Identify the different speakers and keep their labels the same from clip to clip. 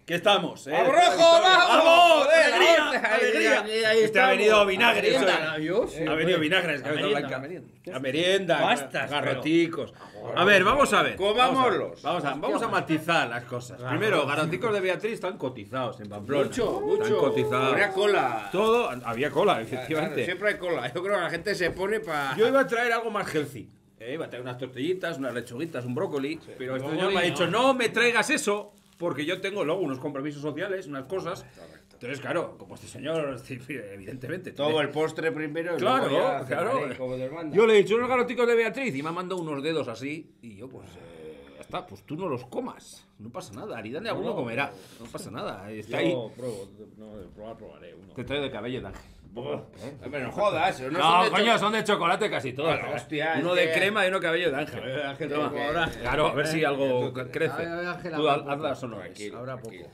Speaker 1: Que estamos,
Speaker 2: ¡Al rojo, vamos!
Speaker 1: ¡Vamos!
Speaker 2: ¡Alegría!
Speaker 1: ¡Alegría! Este ha venido vinagre. Ha venido vinagre. La merienda.
Speaker 2: Pastas,
Speaker 1: Garroticos. A ver, vamos a ver.
Speaker 2: Comámoslos.
Speaker 1: Vamos a matizar las cosas. Primero, garroticos de Beatriz están cotizados en Pamplona.
Speaker 2: Mucho.
Speaker 1: Están cotizados.
Speaker 2: Habría cola.
Speaker 1: Todo, había cola,
Speaker 2: Claro,
Speaker 1: efectivamente.
Speaker 2: siempre hay cola. Yo creo que la gente se pone para...
Speaker 1: Yo iba a traer algo más healthy. Iba a traer unas tortillitas, unas lechuguitas, un brócoli. Pero este señor me ha dicho, no me traigas eso, porque yo tengo luego unos compromisos sociales, unas cosas. Entonces, claro, como este señor, evidentemente.
Speaker 2: Todo el postre primero y
Speaker 1: Claro,
Speaker 2: luego ya
Speaker 1: claro.
Speaker 2: cenaré, como Dios manda.
Speaker 1: Yo le he dicho unos garoticos de Beatriz y me ha mandado unos dedos así. Y yo, pues, ya está, pues tú no los comas. No pasa nada. Aridane alguno comerá. No pasa nada. Está ahí.
Speaker 3: Yo pruebo, no, de probar probaré uno.
Speaker 1: Te traigo de cabello de ángel.
Speaker 2: Pero no jodas.
Speaker 1: No,
Speaker 2: son de
Speaker 1: coño,
Speaker 2: cho-
Speaker 1: son de chocolate casi todos.
Speaker 2: Bueno, hostia,
Speaker 1: uno
Speaker 2: es
Speaker 1: de
Speaker 2: que-
Speaker 1: crema y uno cabello de ángel.
Speaker 3: Ángel,
Speaker 1: Toma.
Speaker 3: tengo ahora.
Speaker 1: Claro, a ver si algo crece.
Speaker 3: A ver, Ángel,
Speaker 1: Tú
Speaker 3: habrá
Speaker 1: haz
Speaker 3: poco.
Speaker 1: las honores.
Speaker 2: Tranquilo,
Speaker 3: Habrá
Speaker 2: tranquilo.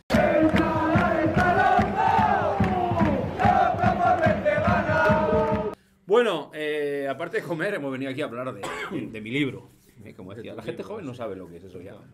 Speaker 1: Bueno, aparte de comer, hemos venido aquí a hablar de mi libro. Como decía, la gente joven no sabe lo que es eso ya.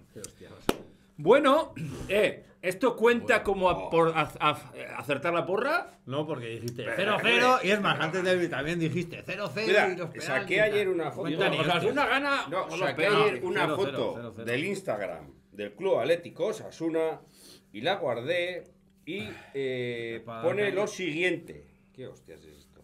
Speaker 1: Bueno, ¿esto cuenta como por acertar la porra?
Speaker 3: No, porque dijiste 0-0 y es más, antes también dijiste 0-0 y
Speaker 2: Mira,
Speaker 3: los penaltis
Speaker 2: saqué
Speaker 3: y tal.
Speaker 2: ayer una foto.
Speaker 3: Cuenta ni
Speaker 1: O sea,
Speaker 3: hostias.
Speaker 1: una gana.
Speaker 2: No,
Speaker 1: o los
Speaker 2: saqué
Speaker 1: penaltis.
Speaker 2: ayer una
Speaker 3: 0-0,
Speaker 2: foto
Speaker 3: 0-0.
Speaker 2: del Instagram del Club Atlético Osasuna y la guardé y
Speaker 3: para
Speaker 2: pone
Speaker 3: la
Speaker 2: lo siguiente. ¿Qué hostias es esto?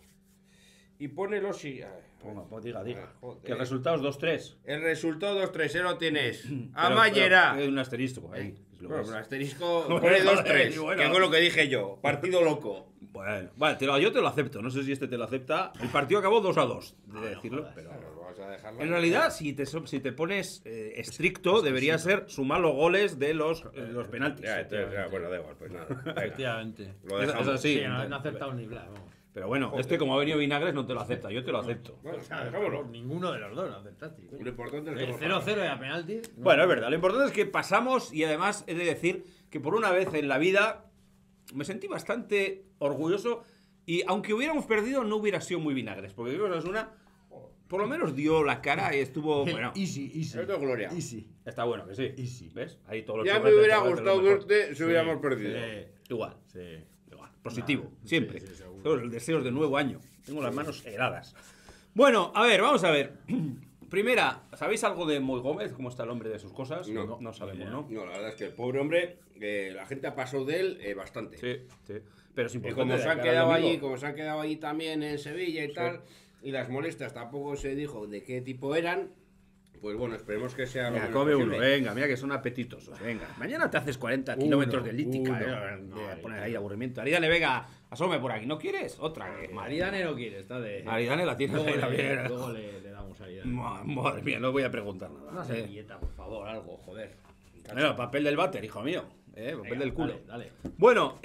Speaker 2: Y pone lo siguiente.
Speaker 1: Pues diga.
Speaker 2: Joder.
Speaker 1: Que el resultado es 2-3.
Speaker 2: El resultado 2-3 lo tienes.
Speaker 1: Pero
Speaker 2: Amallera.
Speaker 1: hay un asterisco ahí. es lo que
Speaker 2: Bueno,
Speaker 1: es.
Speaker 2: un asterisco
Speaker 1: Bueno,
Speaker 2: pone
Speaker 1: joder,
Speaker 2: 2-3.
Speaker 1: bueno.
Speaker 2: Que fue lo que dije yo. Partido loco.
Speaker 1: Bueno, vale, yo te lo acepto. No sé si este te lo acepta. El partido acabó 2-2, de decirlo. Pero...
Speaker 2: Claro, vamos a dejarlo.
Speaker 1: En realidad, si te pones estricto, debería ser sumar los goles de los penaltis.
Speaker 2: Ya, entonces, ya, bueno, da igual, pues nada. Venga,
Speaker 3: Efectivamente.
Speaker 2: lo
Speaker 1: Es
Speaker 2: dejamos.
Speaker 1: así.
Speaker 3: Sí, no ha acertado ni bla, vamos.
Speaker 1: Pero bueno, este como ha venido vinagres no te lo acepta. Yo te lo acepto.
Speaker 2: Bueno,
Speaker 3: O sea,
Speaker 2: dejámoslo.
Speaker 3: ninguno de los dos lo acertaste.
Speaker 2: Lo importante es que hemos
Speaker 3: 0-0 y a penalti.
Speaker 1: Bueno, es verdad. Lo importante es que pasamos y además he de decir que por una vez en la vida me sentí bastante orgulloso y aunque hubiéramos perdido no hubiera sido muy vinagres. Porque creo que Osasuna por lo menos dio la cara y estuvo... Bueno,
Speaker 3: Easy.
Speaker 2: Esto es gloria.
Speaker 3: Easy.
Speaker 1: está bueno que sí.
Speaker 3: Easy.
Speaker 1: ¿Ves? Ahí todos los
Speaker 2: Ya me
Speaker 1: chocolates,
Speaker 2: hubiera
Speaker 1: chocolates,
Speaker 2: gustado
Speaker 1: lo mejor.
Speaker 2: verte si hubiéramos perdido.
Speaker 1: Igual.
Speaker 3: Sí.
Speaker 1: Igual. Positivo,
Speaker 3: Sí,
Speaker 1: siempre.
Speaker 3: sí, seguro.
Speaker 1: Todos los deseos de nuevo año. Tengo las manos heladas. Bueno, a ver, vamos a ver. Primera, ¿sabéis algo de Moy Gómez? ¿Cómo está el hombre de sus cosas?
Speaker 2: No.
Speaker 1: No sabemos, ¿no?
Speaker 2: No, la verdad es que el pobre hombre, la gente ha pasado de él bastante.
Speaker 1: Sí, sí. Pero es
Speaker 2: Y
Speaker 1: importante.
Speaker 2: como se han
Speaker 1: de cara al
Speaker 2: quedado
Speaker 1: domingo.
Speaker 2: allí, como se han quedado allí también en Sevilla y tal, y las molestias tampoco se dijo de qué tipo eran, pues bueno, esperemos que sea lo
Speaker 1: Venga,
Speaker 2: menos
Speaker 1: come uno,
Speaker 2: posible.
Speaker 1: venga, mira que son apetitosos. Venga, mañana te haces 40 kilómetros de elíptica.
Speaker 3: uno.
Speaker 1: De poner ahí aburrimiento. Aridane, venga, asome por aquí. ¿No quieres? Otra.
Speaker 3: Aridane no quiere, está de.
Speaker 1: Aridane la tiene ahí también.
Speaker 3: Luego le damos a Aridane.
Speaker 1: Madre mía, no voy a preguntar nada.
Speaker 3: Una servilleta, por favor, algo, joder.
Speaker 1: Bueno, papel del váter, hijo mío. Papel
Speaker 3: Venga,
Speaker 1: del culo.
Speaker 3: Dale.
Speaker 1: Bueno,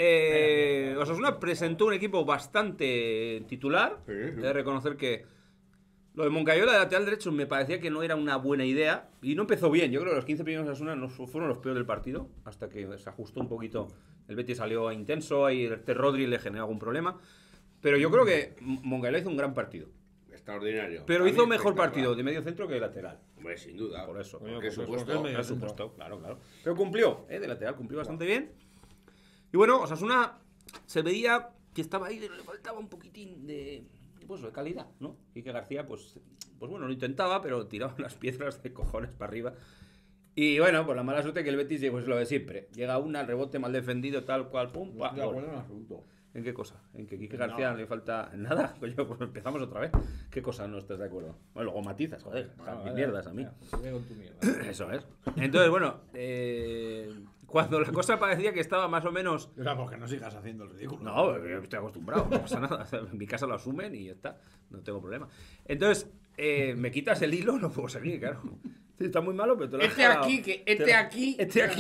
Speaker 1: Osasuna presentó un equipo bastante titular.
Speaker 2: Sí, sí.
Speaker 1: He de reconocer que lo de Moncayola de lateral derecho me parecía que no era una buena idea. Y no empezó bien. Yo creo que los 15 primeros de Osasuna no fueron los peores del partido. Hasta que se ajustó un poquito. El Betis salió intenso. Ahí el Rodri le generó algún problema. Pero yo creo que Moncayola hizo un gran partido.
Speaker 2: Extraordinario.
Speaker 1: Pero
Speaker 2: Para
Speaker 1: hizo
Speaker 2: mí,
Speaker 1: mejor
Speaker 2: espectacular.
Speaker 1: partido de medio centro que de lateral.
Speaker 2: Hombre, sin duda.
Speaker 1: Por eso.
Speaker 2: Porque
Speaker 3: Pues
Speaker 2: supuesto.
Speaker 3: porque es medio
Speaker 1: Por
Speaker 3: centro.
Speaker 1: supuesto, claro. Pero cumplió, de lateral cumplió bastante bien. Y bueno, Osasuna se veía que estaba ahí, le faltaba un poquitín de calidad, ¿no? Y que García, pues bueno, lo intentaba, pero tiraba las piedras de cojones para arriba. Y bueno, pues la mala suerte que el Betis llegó es lo de siempre. Llega una, el rebote mal defendido, tal cual, pum, pa,
Speaker 3: De
Speaker 1: gol.
Speaker 3: acuerdo en absoluto.
Speaker 1: ¿En qué cosa? ¿En que Quique García le falta nada? Coño, pues empezamos otra vez. ¿Qué cosa no estás de acuerdo? Bueno, luego matizas, joder, mis mierdas a mí.
Speaker 3: Ve con tu mierda.
Speaker 1: Eso es. Entonces, bueno, cuando la cosa parecía que estaba más o menos...
Speaker 3: O sea, porque no sigas haciendo el ridículo.
Speaker 1: No, yo estoy acostumbrado, no pasa nada. En mi casa lo asumen y ya está, no tengo problema. Entonces, me quitas el hilo, no puedo seguir, claro. Sí, está muy malo, pero te lo has jalado.
Speaker 2: Este aquí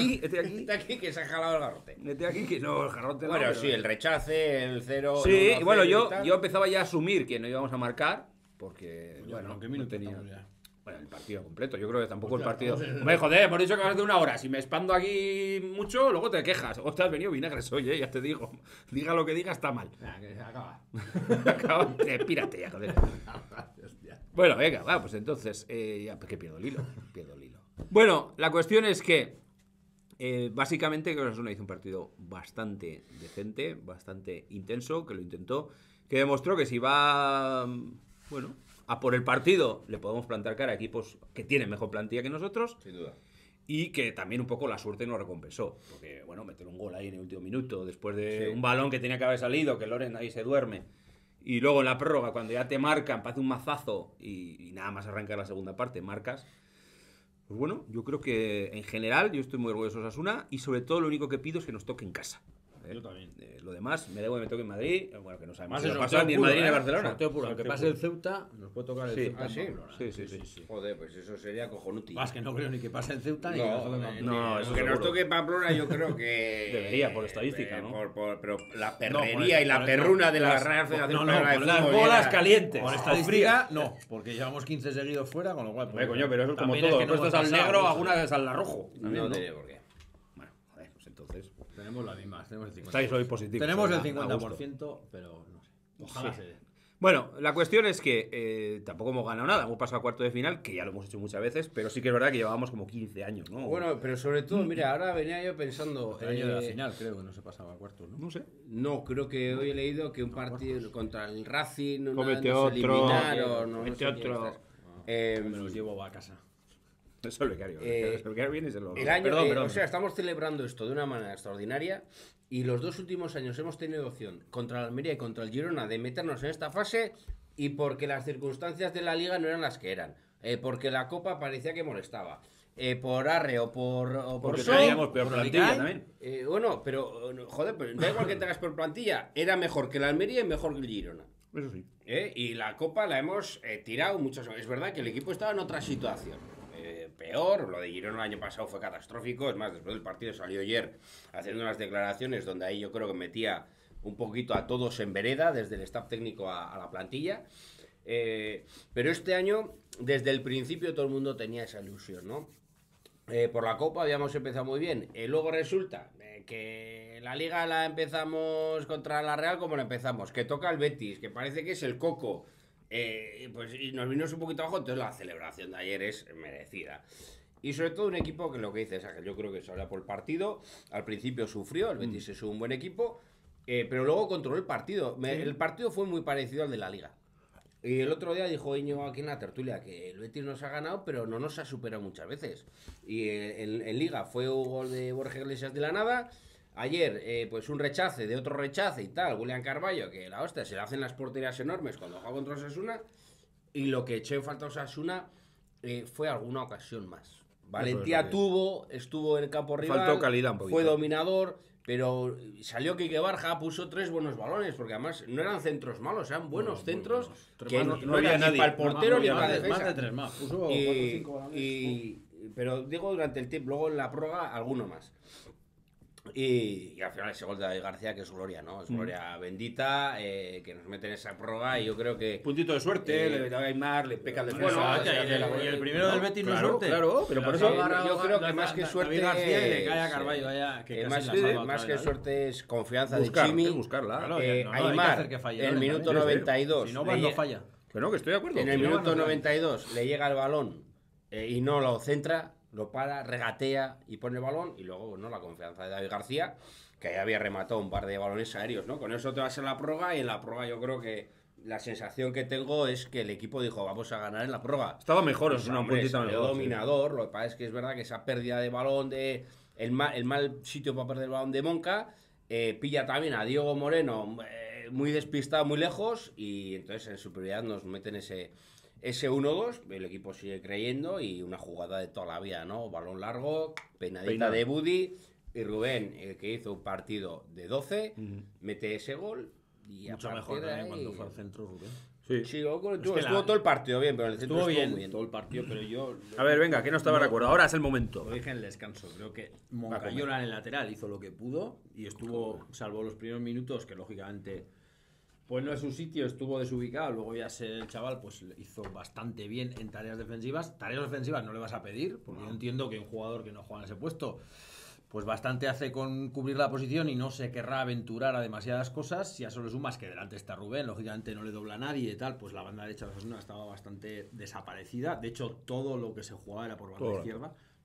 Speaker 2: que se ha jalado el garrote.
Speaker 1: Este aquí, que no, el jarrote no,
Speaker 2: Bueno,
Speaker 1: pero-
Speaker 2: sí, el rechace, el 0.
Speaker 1: Sí, y bueno, yo empezaba ya a asumir que no íbamos a marcar, porque,
Speaker 3: Bueno,
Speaker 1: bueno,
Speaker 3: ¿en qué
Speaker 1: no
Speaker 3: minuto
Speaker 1: tenía...
Speaker 3: estamos ya?
Speaker 1: Bueno, el partido completo, yo creo que tampoco el
Speaker 3: Hostia,
Speaker 1: partido...
Speaker 3: estamos en-
Speaker 1: Hombre, joder, hemos dicho que vas de una hora, si me expando aquí mucho, luego te quejas. O te has venido vinagres hoy, ya te digo. Diga lo que diga, está mal.
Speaker 3: Venga, que se acaba.
Speaker 1: Acaba, pírate ya, joder.
Speaker 3: Hostia.
Speaker 1: Bueno, venga, va, pues entonces, ya, que pierdo el hilo. Bueno, la cuestión es que Básicamente creo que Osasuna hizo un partido bastante decente, bastante intenso, que lo intentó, que demostró que si va, bueno, a por el partido le podemos plantar cara a equipos que tienen mejor plantilla que nosotros.
Speaker 2: Sin duda.
Speaker 1: Y que también un poco la suerte nos recompensó. Porque, bueno, meter un gol ahí en el último minuto, después de
Speaker 2: Sí.
Speaker 1: un balón que tenía que haber salido, que Loren ahí se duerme. Y luego en la prórroga, cuando ya te marcan, parece un mazazo y nada más arrancar la segunda parte, marcas. Pues bueno, yo creo que en general yo estoy muy orgulloso de Osasuna y sobre todo lo único que pido es que nos toque en casa.
Speaker 3: Yo también.
Speaker 1: Lo demás, me da igual que me toque en Madrid, bueno, que no sabemos
Speaker 3: Más
Speaker 1: si
Speaker 3: el
Speaker 1: va a
Speaker 3: sorteo
Speaker 1: pasar ni en
Speaker 3: puro,
Speaker 1: Madrid ni en Barcelona.
Speaker 3: Sorteo puro. Aunque
Speaker 1: Sorteo
Speaker 3: pase
Speaker 1: puro.
Speaker 3: el Ceuta, nos puede tocar el
Speaker 1: Sí.
Speaker 3: Ceuta.
Speaker 2: ¿Ah,
Speaker 3: en
Speaker 2: sí?
Speaker 3: Pamplona,
Speaker 1: Sí, sí, sí.
Speaker 2: Joder, pues eso sería cojonuti.
Speaker 3: Más que no creo ni que pase el Ceuta ni
Speaker 2: No,
Speaker 3: que nos toque Pamplona.
Speaker 1: no, eso
Speaker 2: que nos
Speaker 1: seguro.
Speaker 2: toque Pamplona yo creo que...
Speaker 1: Debería, por estadística, ¿no?
Speaker 2: Pero la
Speaker 3: No,
Speaker 2: perrería y la
Speaker 3: por-
Speaker 2: perruna de la
Speaker 3: las-
Speaker 2: Real Federación
Speaker 3: no,
Speaker 2: Española de
Speaker 3: por las
Speaker 2: Fútbol
Speaker 1: bolas
Speaker 2: era-
Speaker 1: calientes.
Speaker 3: Por
Speaker 1: o
Speaker 3: estadística, no, porque llevamos 15 seguidos fuera, con lo cual...
Speaker 1: Hombre, coño, pero eso es como
Speaker 3: también
Speaker 1: todo.
Speaker 3: que no
Speaker 1: Esto es
Speaker 3: hemos
Speaker 1: al
Speaker 3: pasado,
Speaker 1: negro,
Speaker 3: pues,
Speaker 1: alguna es al rojo.
Speaker 2: No,
Speaker 1: También, ¿no?
Speaker 2: tiene por qué.
Speaker 1: Bueno, joder, pues entonces.
Speaker 3: Tenemos las mismas, tenemos el 50%.
Speaker 1: Estáis hoy positivos.
Speaker 3: Tenemos el
Speaker 1: a gusto.
Speaker 3: 50%, pero no sé. Ojalá
Speaker 1: Sí.
Speaker 3: se dé.
Speaker 1: Bueno, la cuestión es que tampoco hemos ganado nada. Hemos pasado a cuarto de final, que ya lo hemos hecho muchas veces, pero sí que es verdad que llevábamos como 15 años, ¿no?
Speaker 2: Bueno, pero sobre todo, mira, ahora venía yo pensando...
Speaker 3: El año de la final creo que no se pasaba a cuartos, ¿no?
Speaker 1: no sé.
Speaker 2: No, creo que hoy he leído que un partido contra el Racing no
Speaker 1: Comete
Speaker 2: nos
Speaker 1: otro,
Speaker 2: eliminaron, no
Speaker 1: comete
Speaker 2: sé quién
Speaker 1: otro.
Speaker 2: estás. Eh,
Speaker 3: Me los llevo a casa.
Speaker 1: Eso es el becario. El becario viene y se lo...
Speaker 2: el año,
Speaker 1: Perdón.
Speaker 2: o sea, estamos celebrando esto de una manera extraordinaria y los dos últimos años hemos tenido opción contra el Almería y contra el Girona de meternos en esta fase y porque las circunstancias de la liga no eran las que eran, porque la Copa parecía que molestaba, por Arre o por
Speaker 1: Porque
Speaker 2: Sol.
Speaker 1: teníamos peor
Speaker 3: por
Speaker 1: plantilla
Speaker 3: Alicante.
Speaker 1: también.
Speaker 2: Bueno, pero joder, pero da igual que tengas por plantilla, era mejor que el Almería y mejor que el Girona.
Speaker 1: Eso sí.
Speaker 2: Y la Copa la hemos tirado muchas veces. Es verdad que el equipo estaba en otra situación. Peor, lo de Girona el año pasado fue catastrófico. Es más, después del partido salió ayer haciendo unas declaraciones donde ahí yo creo que metía un poquito a todos en vereda, desde el staff técnico a la plantilla. Pero este año, desde el principio, todo el mundo tenía esa ilusión, ¿no? Por la Copa habíamos empezado muy bien. Luego resulta que la Liga la empezamos contra la Real como la empezamos. Que toca el Betis, que parece que es el coco. Pues y nos vino un poquito abajo, entonces la celebración de ayer es merecida. Y sobre todo un equipo que lo que dices, Ángel, yo creo que se habla por el partido. Al principio sufrió, el Betis es un buen equipo, pero luego controló el partido. El partido fue muy parecido al de la Liga. Y el otro día dijo Íñigo aquí en la tertulia que el Betis nos ha ganado, pero no nos ha superado muchas veces. Y en Liga fue un gol de Borja Iglesias de la nada. Ayer, pues un rechace de otro rechace y tal. William Carballo, que la hostia, se le hacen las porterías enormes cuando juega contra Osasuna. Y lo que echó en falta a Osasuna fue alguna ocasión más. Valentía estuvo en el campo rival.
Speaker 1: Faltó calidad un poquito.
Speaker 2: Fue dominador. Pero salió Quique Barja, puso 3 buenos balones, porque además no eran centros malos, eran buenos centros.
Speaker 3: buenos.
Speaker 2: Que
Speaker 1: no había
Speaker 2: era ni
Speaker 1: nadie.
Speaker 2: para el portero ni para la
Speaker 3: Más de
Speaker 2: defensa.
Speaker 3: 3 más. Puso 4 o 5 balones.
Speaker 2: Pero digo durante el tiempo, luego en la prórroga, alguno más. Y al final ese gol de David García, que es gloria, ¿no? Es gloria bendita, que nos mete en esa prórroga y yo creo que...
Speaker 1: Puntito de suerte, le da a Aymar, le peca el
Speaker 2: Bueno,
Speaker 1: defensa.
Speaker 3: y el primero del Betis no es
Speaker 1: claro,
Speaker 3: suerte.
Speaker 1: claro, pero por
Speaker 3: La
Speaker 1: eso-
Speaker 3: salva
Speaker 2: yo creo que
Speaker 3: David
Speaker 2: más que suerte...
Speaker 3: García y le cae a
Speaker 2: sí.
Speaker 3: Carballo, vaya, que casi
Speaker 2: más
Speaker 3: la salva
Speaker 2: más
Speaker 3: otra
Speaker 2: que
Speaker 3: vez, ¿no?
Speaker 2: suerte es confianza
Speaker 1: Buscar,
Speaker 2: de Chimi.
Speaker 1: es buscarla.
Speaker 3: Claro, no, hay que
Speaker 2: Aymar,
Speaker 3: hacer que falle,
Speaker 2: el
Speaker 3: ¿no?
Speaker 2: minuto
Speaker 3: También.
Speaker 2: 92.
Speaker 3: Si no,
Speaker 2: le
Speaker 3: no
Speaker 2: lle-
Speaker 3: falla.
Speaker 1: Que no, que estoy de acuerdo.
Speaker 2: En el
Speaker 1: Que no,
Speaker 2: minuto
Speaker 1: no,
Speaker 2: 92 le llega el balón y no lo centra, lo para, regatea y pone el balón. Y luego, ¿no? La confianza de David García, que ya había rematado un par de balones aéreos, ¿no? Con eso te vas a la prórroga y en la prórroga yo creo que la sensación que tengo es que el equipo dijo, vamos a ganar en la prórroga.
Speaker 1: Estaba mejor,
Speaker 2: Pues,
Speaker 1: es una
Speaker 2: hombre,
Speaker 1: puntita
Speaker 2: salió
Speaker 1: mejor. sí.
Speaker 2: dominador. Lo que pasa es que es verdad que esa pérdida de balón, el mal sitio para perder el balón de Monca, pilla también a Diego Moreno muy despistado, muy lejos, y entonces en superioridad nos meten ese 1-2, el equipo sigue creyendo y una jugada de toda la vida, ¿no? Balón largo, peinadita de Budi, y Rubén, que hizo un partido de 12, mete ese gol. Y a
Speaker 3: Mucho
Speaker 2: partir
Speaker 3: mejor
Speaker 2: de
Speaker 3: también
Speaker 2: ahí-
Speaker 3: cuando fue al centro, Rubén.
Speaker 1: Sí.
Speaker 2: Sí, estuvo
Speaker 3: que
Speaker 2: estuvo todo el partido bien, pero en el centro
Speaker 3: Estuvo
Speaker 2: estuvo
Speaker 3: bien,
Speaker 2: muy bien.
Speaker 3: todo el partido, pero yo...
Speaker 1: A ver, venga, que no estaba de acuerdo. Ahora es el momento.
Speaker 3: Lo dije en el descanso. Creo que Moncayola en el lateral hizo lo que pudo y estuvo, salvo los primeros minutos, que lógicamente pues no es su sitio, estuvo desubicado. Luego ya el chaval pues hizo bastante bien en tareas defensivas. Tareas ofensivas no le vas a pedir, porque yo entiendo que un jugador que no juega en ese puesto pues bastante hace con cubrir la posición y no se querrá aventurar a demasiadas cosas. Si a eso le sumas que delante está Rubén, lógicamente no le dobla a nadie y tal, pues la banda derecha de Osasuna estaba bastante desaparecida. De hecho, todo lo que se jugaba era por banda izquierda.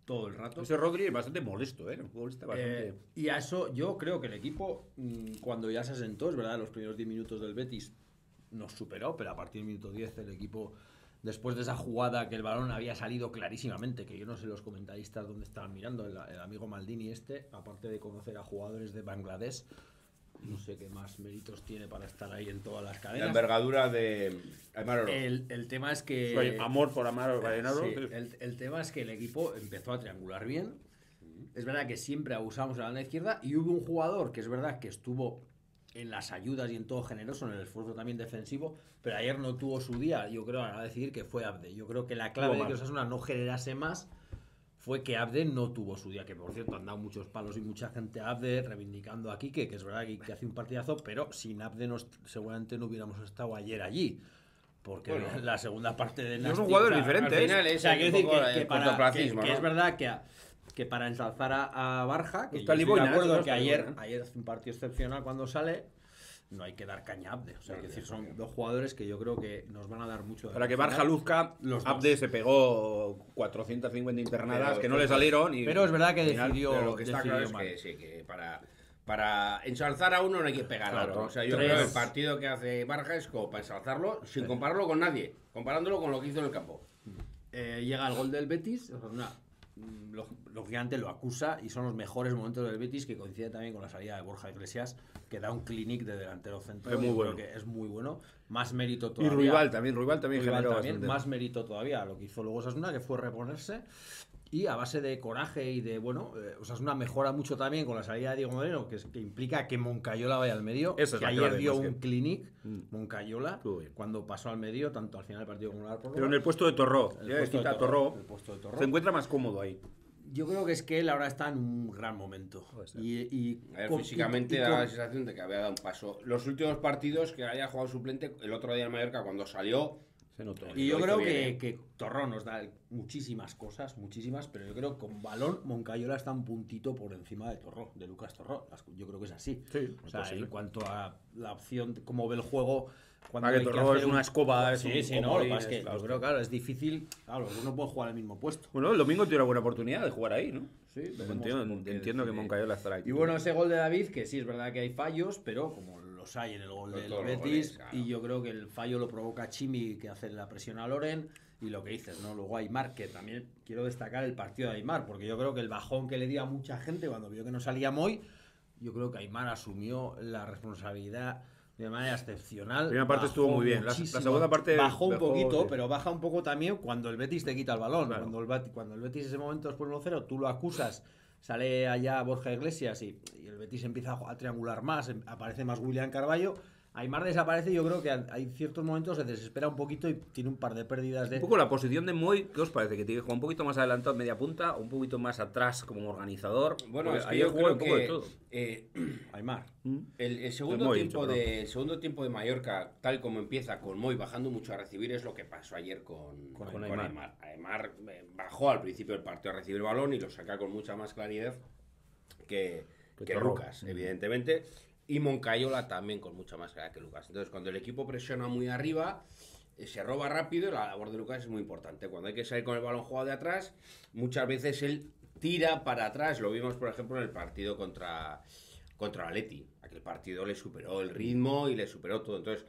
Speaker 3: todo el rato.
Speaker 1: Ese Rodri es bastante molesto, ¿eh?
Speaker 3: Y a eso yo creo que el equipo, cuando ya se asentó, es verdad, los primeros 10 minutos del Betis nos superó, pero a partir del minuto 10 el equipo, después de esa jugada que el balón había salido clarísimamente, que yo no sé los comentaristas dónde estaban mirando, el amigo Maldini aparte de conocer a jugadores de Bangladesh, no sé qué más méritos tiene para estar ahí en todas las
Speaker 2: La
Speaker 3: cadenas.
Speaker 2: envergadura de Aimar Oro.
Speaker 3: El tema es que...
Speaker 1: Soy amor por Amar Oro.
Speaker 3: Sí, el tema es que el equipo empezó a triangular bien. Es verdad que siempre abusamos de la banda izquierda y hubo un jugador que es verdad que estuvo en las ayudas y en todo generoso, en el esfuerzo también defensivo, pero ayer no tuvo su día. Yo creo, a decidir que fue Abde. Yo creo que la clave de que Osasuna no generase más fue que Abde no tuvo su día, que por cierto han dado muchos palos y mucha gente a Abde reivindicando a Quique, que es verdad que hace un partidazo, pero sin Abde seguramente no hubiéramos estado ayer allí. Porque la segunda parte de
Speaker 1: Son jugadores diferentes.
Speaker 2: Al final es
Speaker 3: es verdad que para ensalzar a Barja, que
Speaker 1: Está
Speaker 3: yo estoy de
Speaker 1: Liboina,
Speaker 3: acuerdo
Speaker 1: ¿no?
Speaker 3: que
Speaker 1: Está
Speaker 3: ayer hace un partido excepcional cuando sale, no hay que dar caña a Abde. O sea, que decir, son dos jugadores que yo creo que nos van a dar mucho.
Speaker 1: Para que Barja luzca, Abde se pegó 450 internadas
Speaker 2: pero,
Speaker 1: que no le salieron.
Speaker 3: Pero es verdad que
Speaker 1: al final,
Speaker 3: decidió.
Speaker 2: Pero lo que está claro es
Speaker 3: mal.
Speaker 2: que sí, que para ensalzar a uno no hay que pegar a otro. O sea, yo creo que el partido que hace Barja es como para ensalzarlo sin compararlo con nadie, comparándolo con lo que hizo en el campo.
Speaker 3: Llega el gol del Betis, lógicamente lo acusa y son los mejores momentos del Betis, que coincide también con la salida de Borja Iglesias, que da un clinic de delantero centro.
Speaker 1: Es muy bueno.
Speaker 3: Que es muy bueno. Más mérito
Speaker 1: Y
Speaker 3: todavía.
Speaker 1: Ruibal también generó
Speaker 3: también,
Speaker 1: bastante.
Speaker 3: más mérito todavía lo que hizo luego Osasuna, que fue reponerse. Y a base de coraje y de, Osasuna mejora mucho también con la salida de Diego Moreno, que implica que Moncayola vaya al medio.
Speaker 1: Esa es
Speaker 3: que
Speaker 1: la
Speaker 3: ayer
Speaker 1: clave,
Speaker 3: dio
Speaker 1: más que-
Speaker 3: un clinic, Moncayola,
Speaker 1: Estuvo bien.
Speaker 3: cuando pasó al medio, tanto al final del partido como en la prórroga.
Speaker 1: Pero en el puesto de Torró,
Speaker 3: El
Speaker 1: ya
Speaker 3: puesto de
Speaker 1: quita
Speaker 3: Torró,
Speaker 1: Torró,
Speaker 3: el puesto de Torró.
Speaker 1: se encuentra más cómodo ahí.
Speaker 3: Yo creo que es que él ahora está en un gran momento.
Speaker 1: Puede ser.
Speaker 2: A ver, físicamente da la sensación de que había dado un paso. Los últimos partidos que haya jugado suplente, el otro día en Mallorca cuando salió,
Speaker 1: Se notó.
Speaker 3: Y yo
Speaker 2: Lo
Speaker 3: creo
Speaker 2: hizo bien,
Speaker 3: que Torró nos da muchísimas cosas, pero yo creo que con balón Moncayola está un puntito por encima de Torró, de Lucas Torró. Yo creo que es así.
Speaker 1: Sí,
Speaker 3: o sea,
Speaker 1: posible.
Speaker 3: en cuanto a la opción, cómo ve el juego. Cuando
Speaker 1: Para que
Speaker 3: hay
Speaker 1: Torró
Speaker 3: hacer
Speaker 1: es una escoba, es
Speaker 3: Sí,
Speaker 1: un
Speaker 3: sí, no, lo
Speaker 1: comodín,
Speaker 3: que pasa es que
Speaker 1: es la
Speaker 3: yo
Speaker 1: hostia.
Speaker 3: creo, claro, es difícil. Claro, los dos no pueden jugar al mismo puesto.
Speaker 1: Bueno, el domingo tiene una buena oportunidad de jugar ahí, ¿no?
Speaker 3: Sí,
Speaker 1: Entiendo que Moncayola estará ahí.
Speaker 3: Y bueno, ese gol de David, que sí es verdad que hay fallos, pero como los hay en el gol del
Speaker 2: todos los
Speaker 3: Betis,
Speaker 2: goles, claro.
Speaker 3: y yo creo que el fallo lo provoca Chimi, que hace la presión a Loren, y lo que dices, ¿no? Luego Aimar, que también quiero destacar el partido de Aimar, porque yo creo que el bajón que le dio a mucha gente cuando vio que no salía Moy, yo creo que Aimar asumió la responsabilidad de manera excepcional.
Speaker 1: La primera parte estuvo muy bien. La segunda parte
Speaker 3: bajó un
Speaker 1: dejó,
Speaker 3: poquito,
Speaker 1: sí.
Speaker 3: pero baja un poco también cuando el Betis te quita el balón.
Speaker 1: Claro.
Speaker 3: Cuando el Betis ese momento después 1-0, tú lo acusas, sale allá Borja Iglesias y el Betis empieza a triangular más, aparece más William Carballo. Aimar desaparece y yo creo que hay ciertos momentos se desespera un poquito y tiene un par de pérdidas de...
Speaker 1: Un poco la posición de Moy, ¿qué os parece? ¿Que tiene que jugar un poquito más adelantado en media punta o un poquito más atrás como organizador?
Speaker 2: bueno,
Speaker 1: Porque
Speaker 2: es que
Speaker 1: ayer
Speaker 2: yo
Speaker 1: jugó
Speaker 2: creo
Speaker 1: un poco de
Speaker 2: que
Speaker 1: todo.
Speaker 3: Aimar.
Speaker 2: el segundo
Speaker 1: Moy,
Speaker 2: tiempo
Speaker 1: perdón.
Speaker 2: el segundo tiempo de Mallorca, tal como empieza con Moy bajando mucho a recibir, es lo que pasó ayer con
Speaker 1: Aimar.
Speaker 2: Aimar. Aimar bajó al principio del partido a recibir el balón y lo saca con mucha más claridad que
Speaker 1: Torró.
Speaker 2: Lucas, evidentemente. Y Moncayola también con mucha más claridad que Lucas. Entonces, cuando el equipo presiona muy arriba, se roba rápido, la labor de Lucas es muy importante. Cuando hay que salir con el balón jugado de atrás, muchas veces él tira para atrás. Lo vimos, por ejemplo, en el partido contra Atleti. Aquel partido le superó el ritmo y le superó todo. Entonces,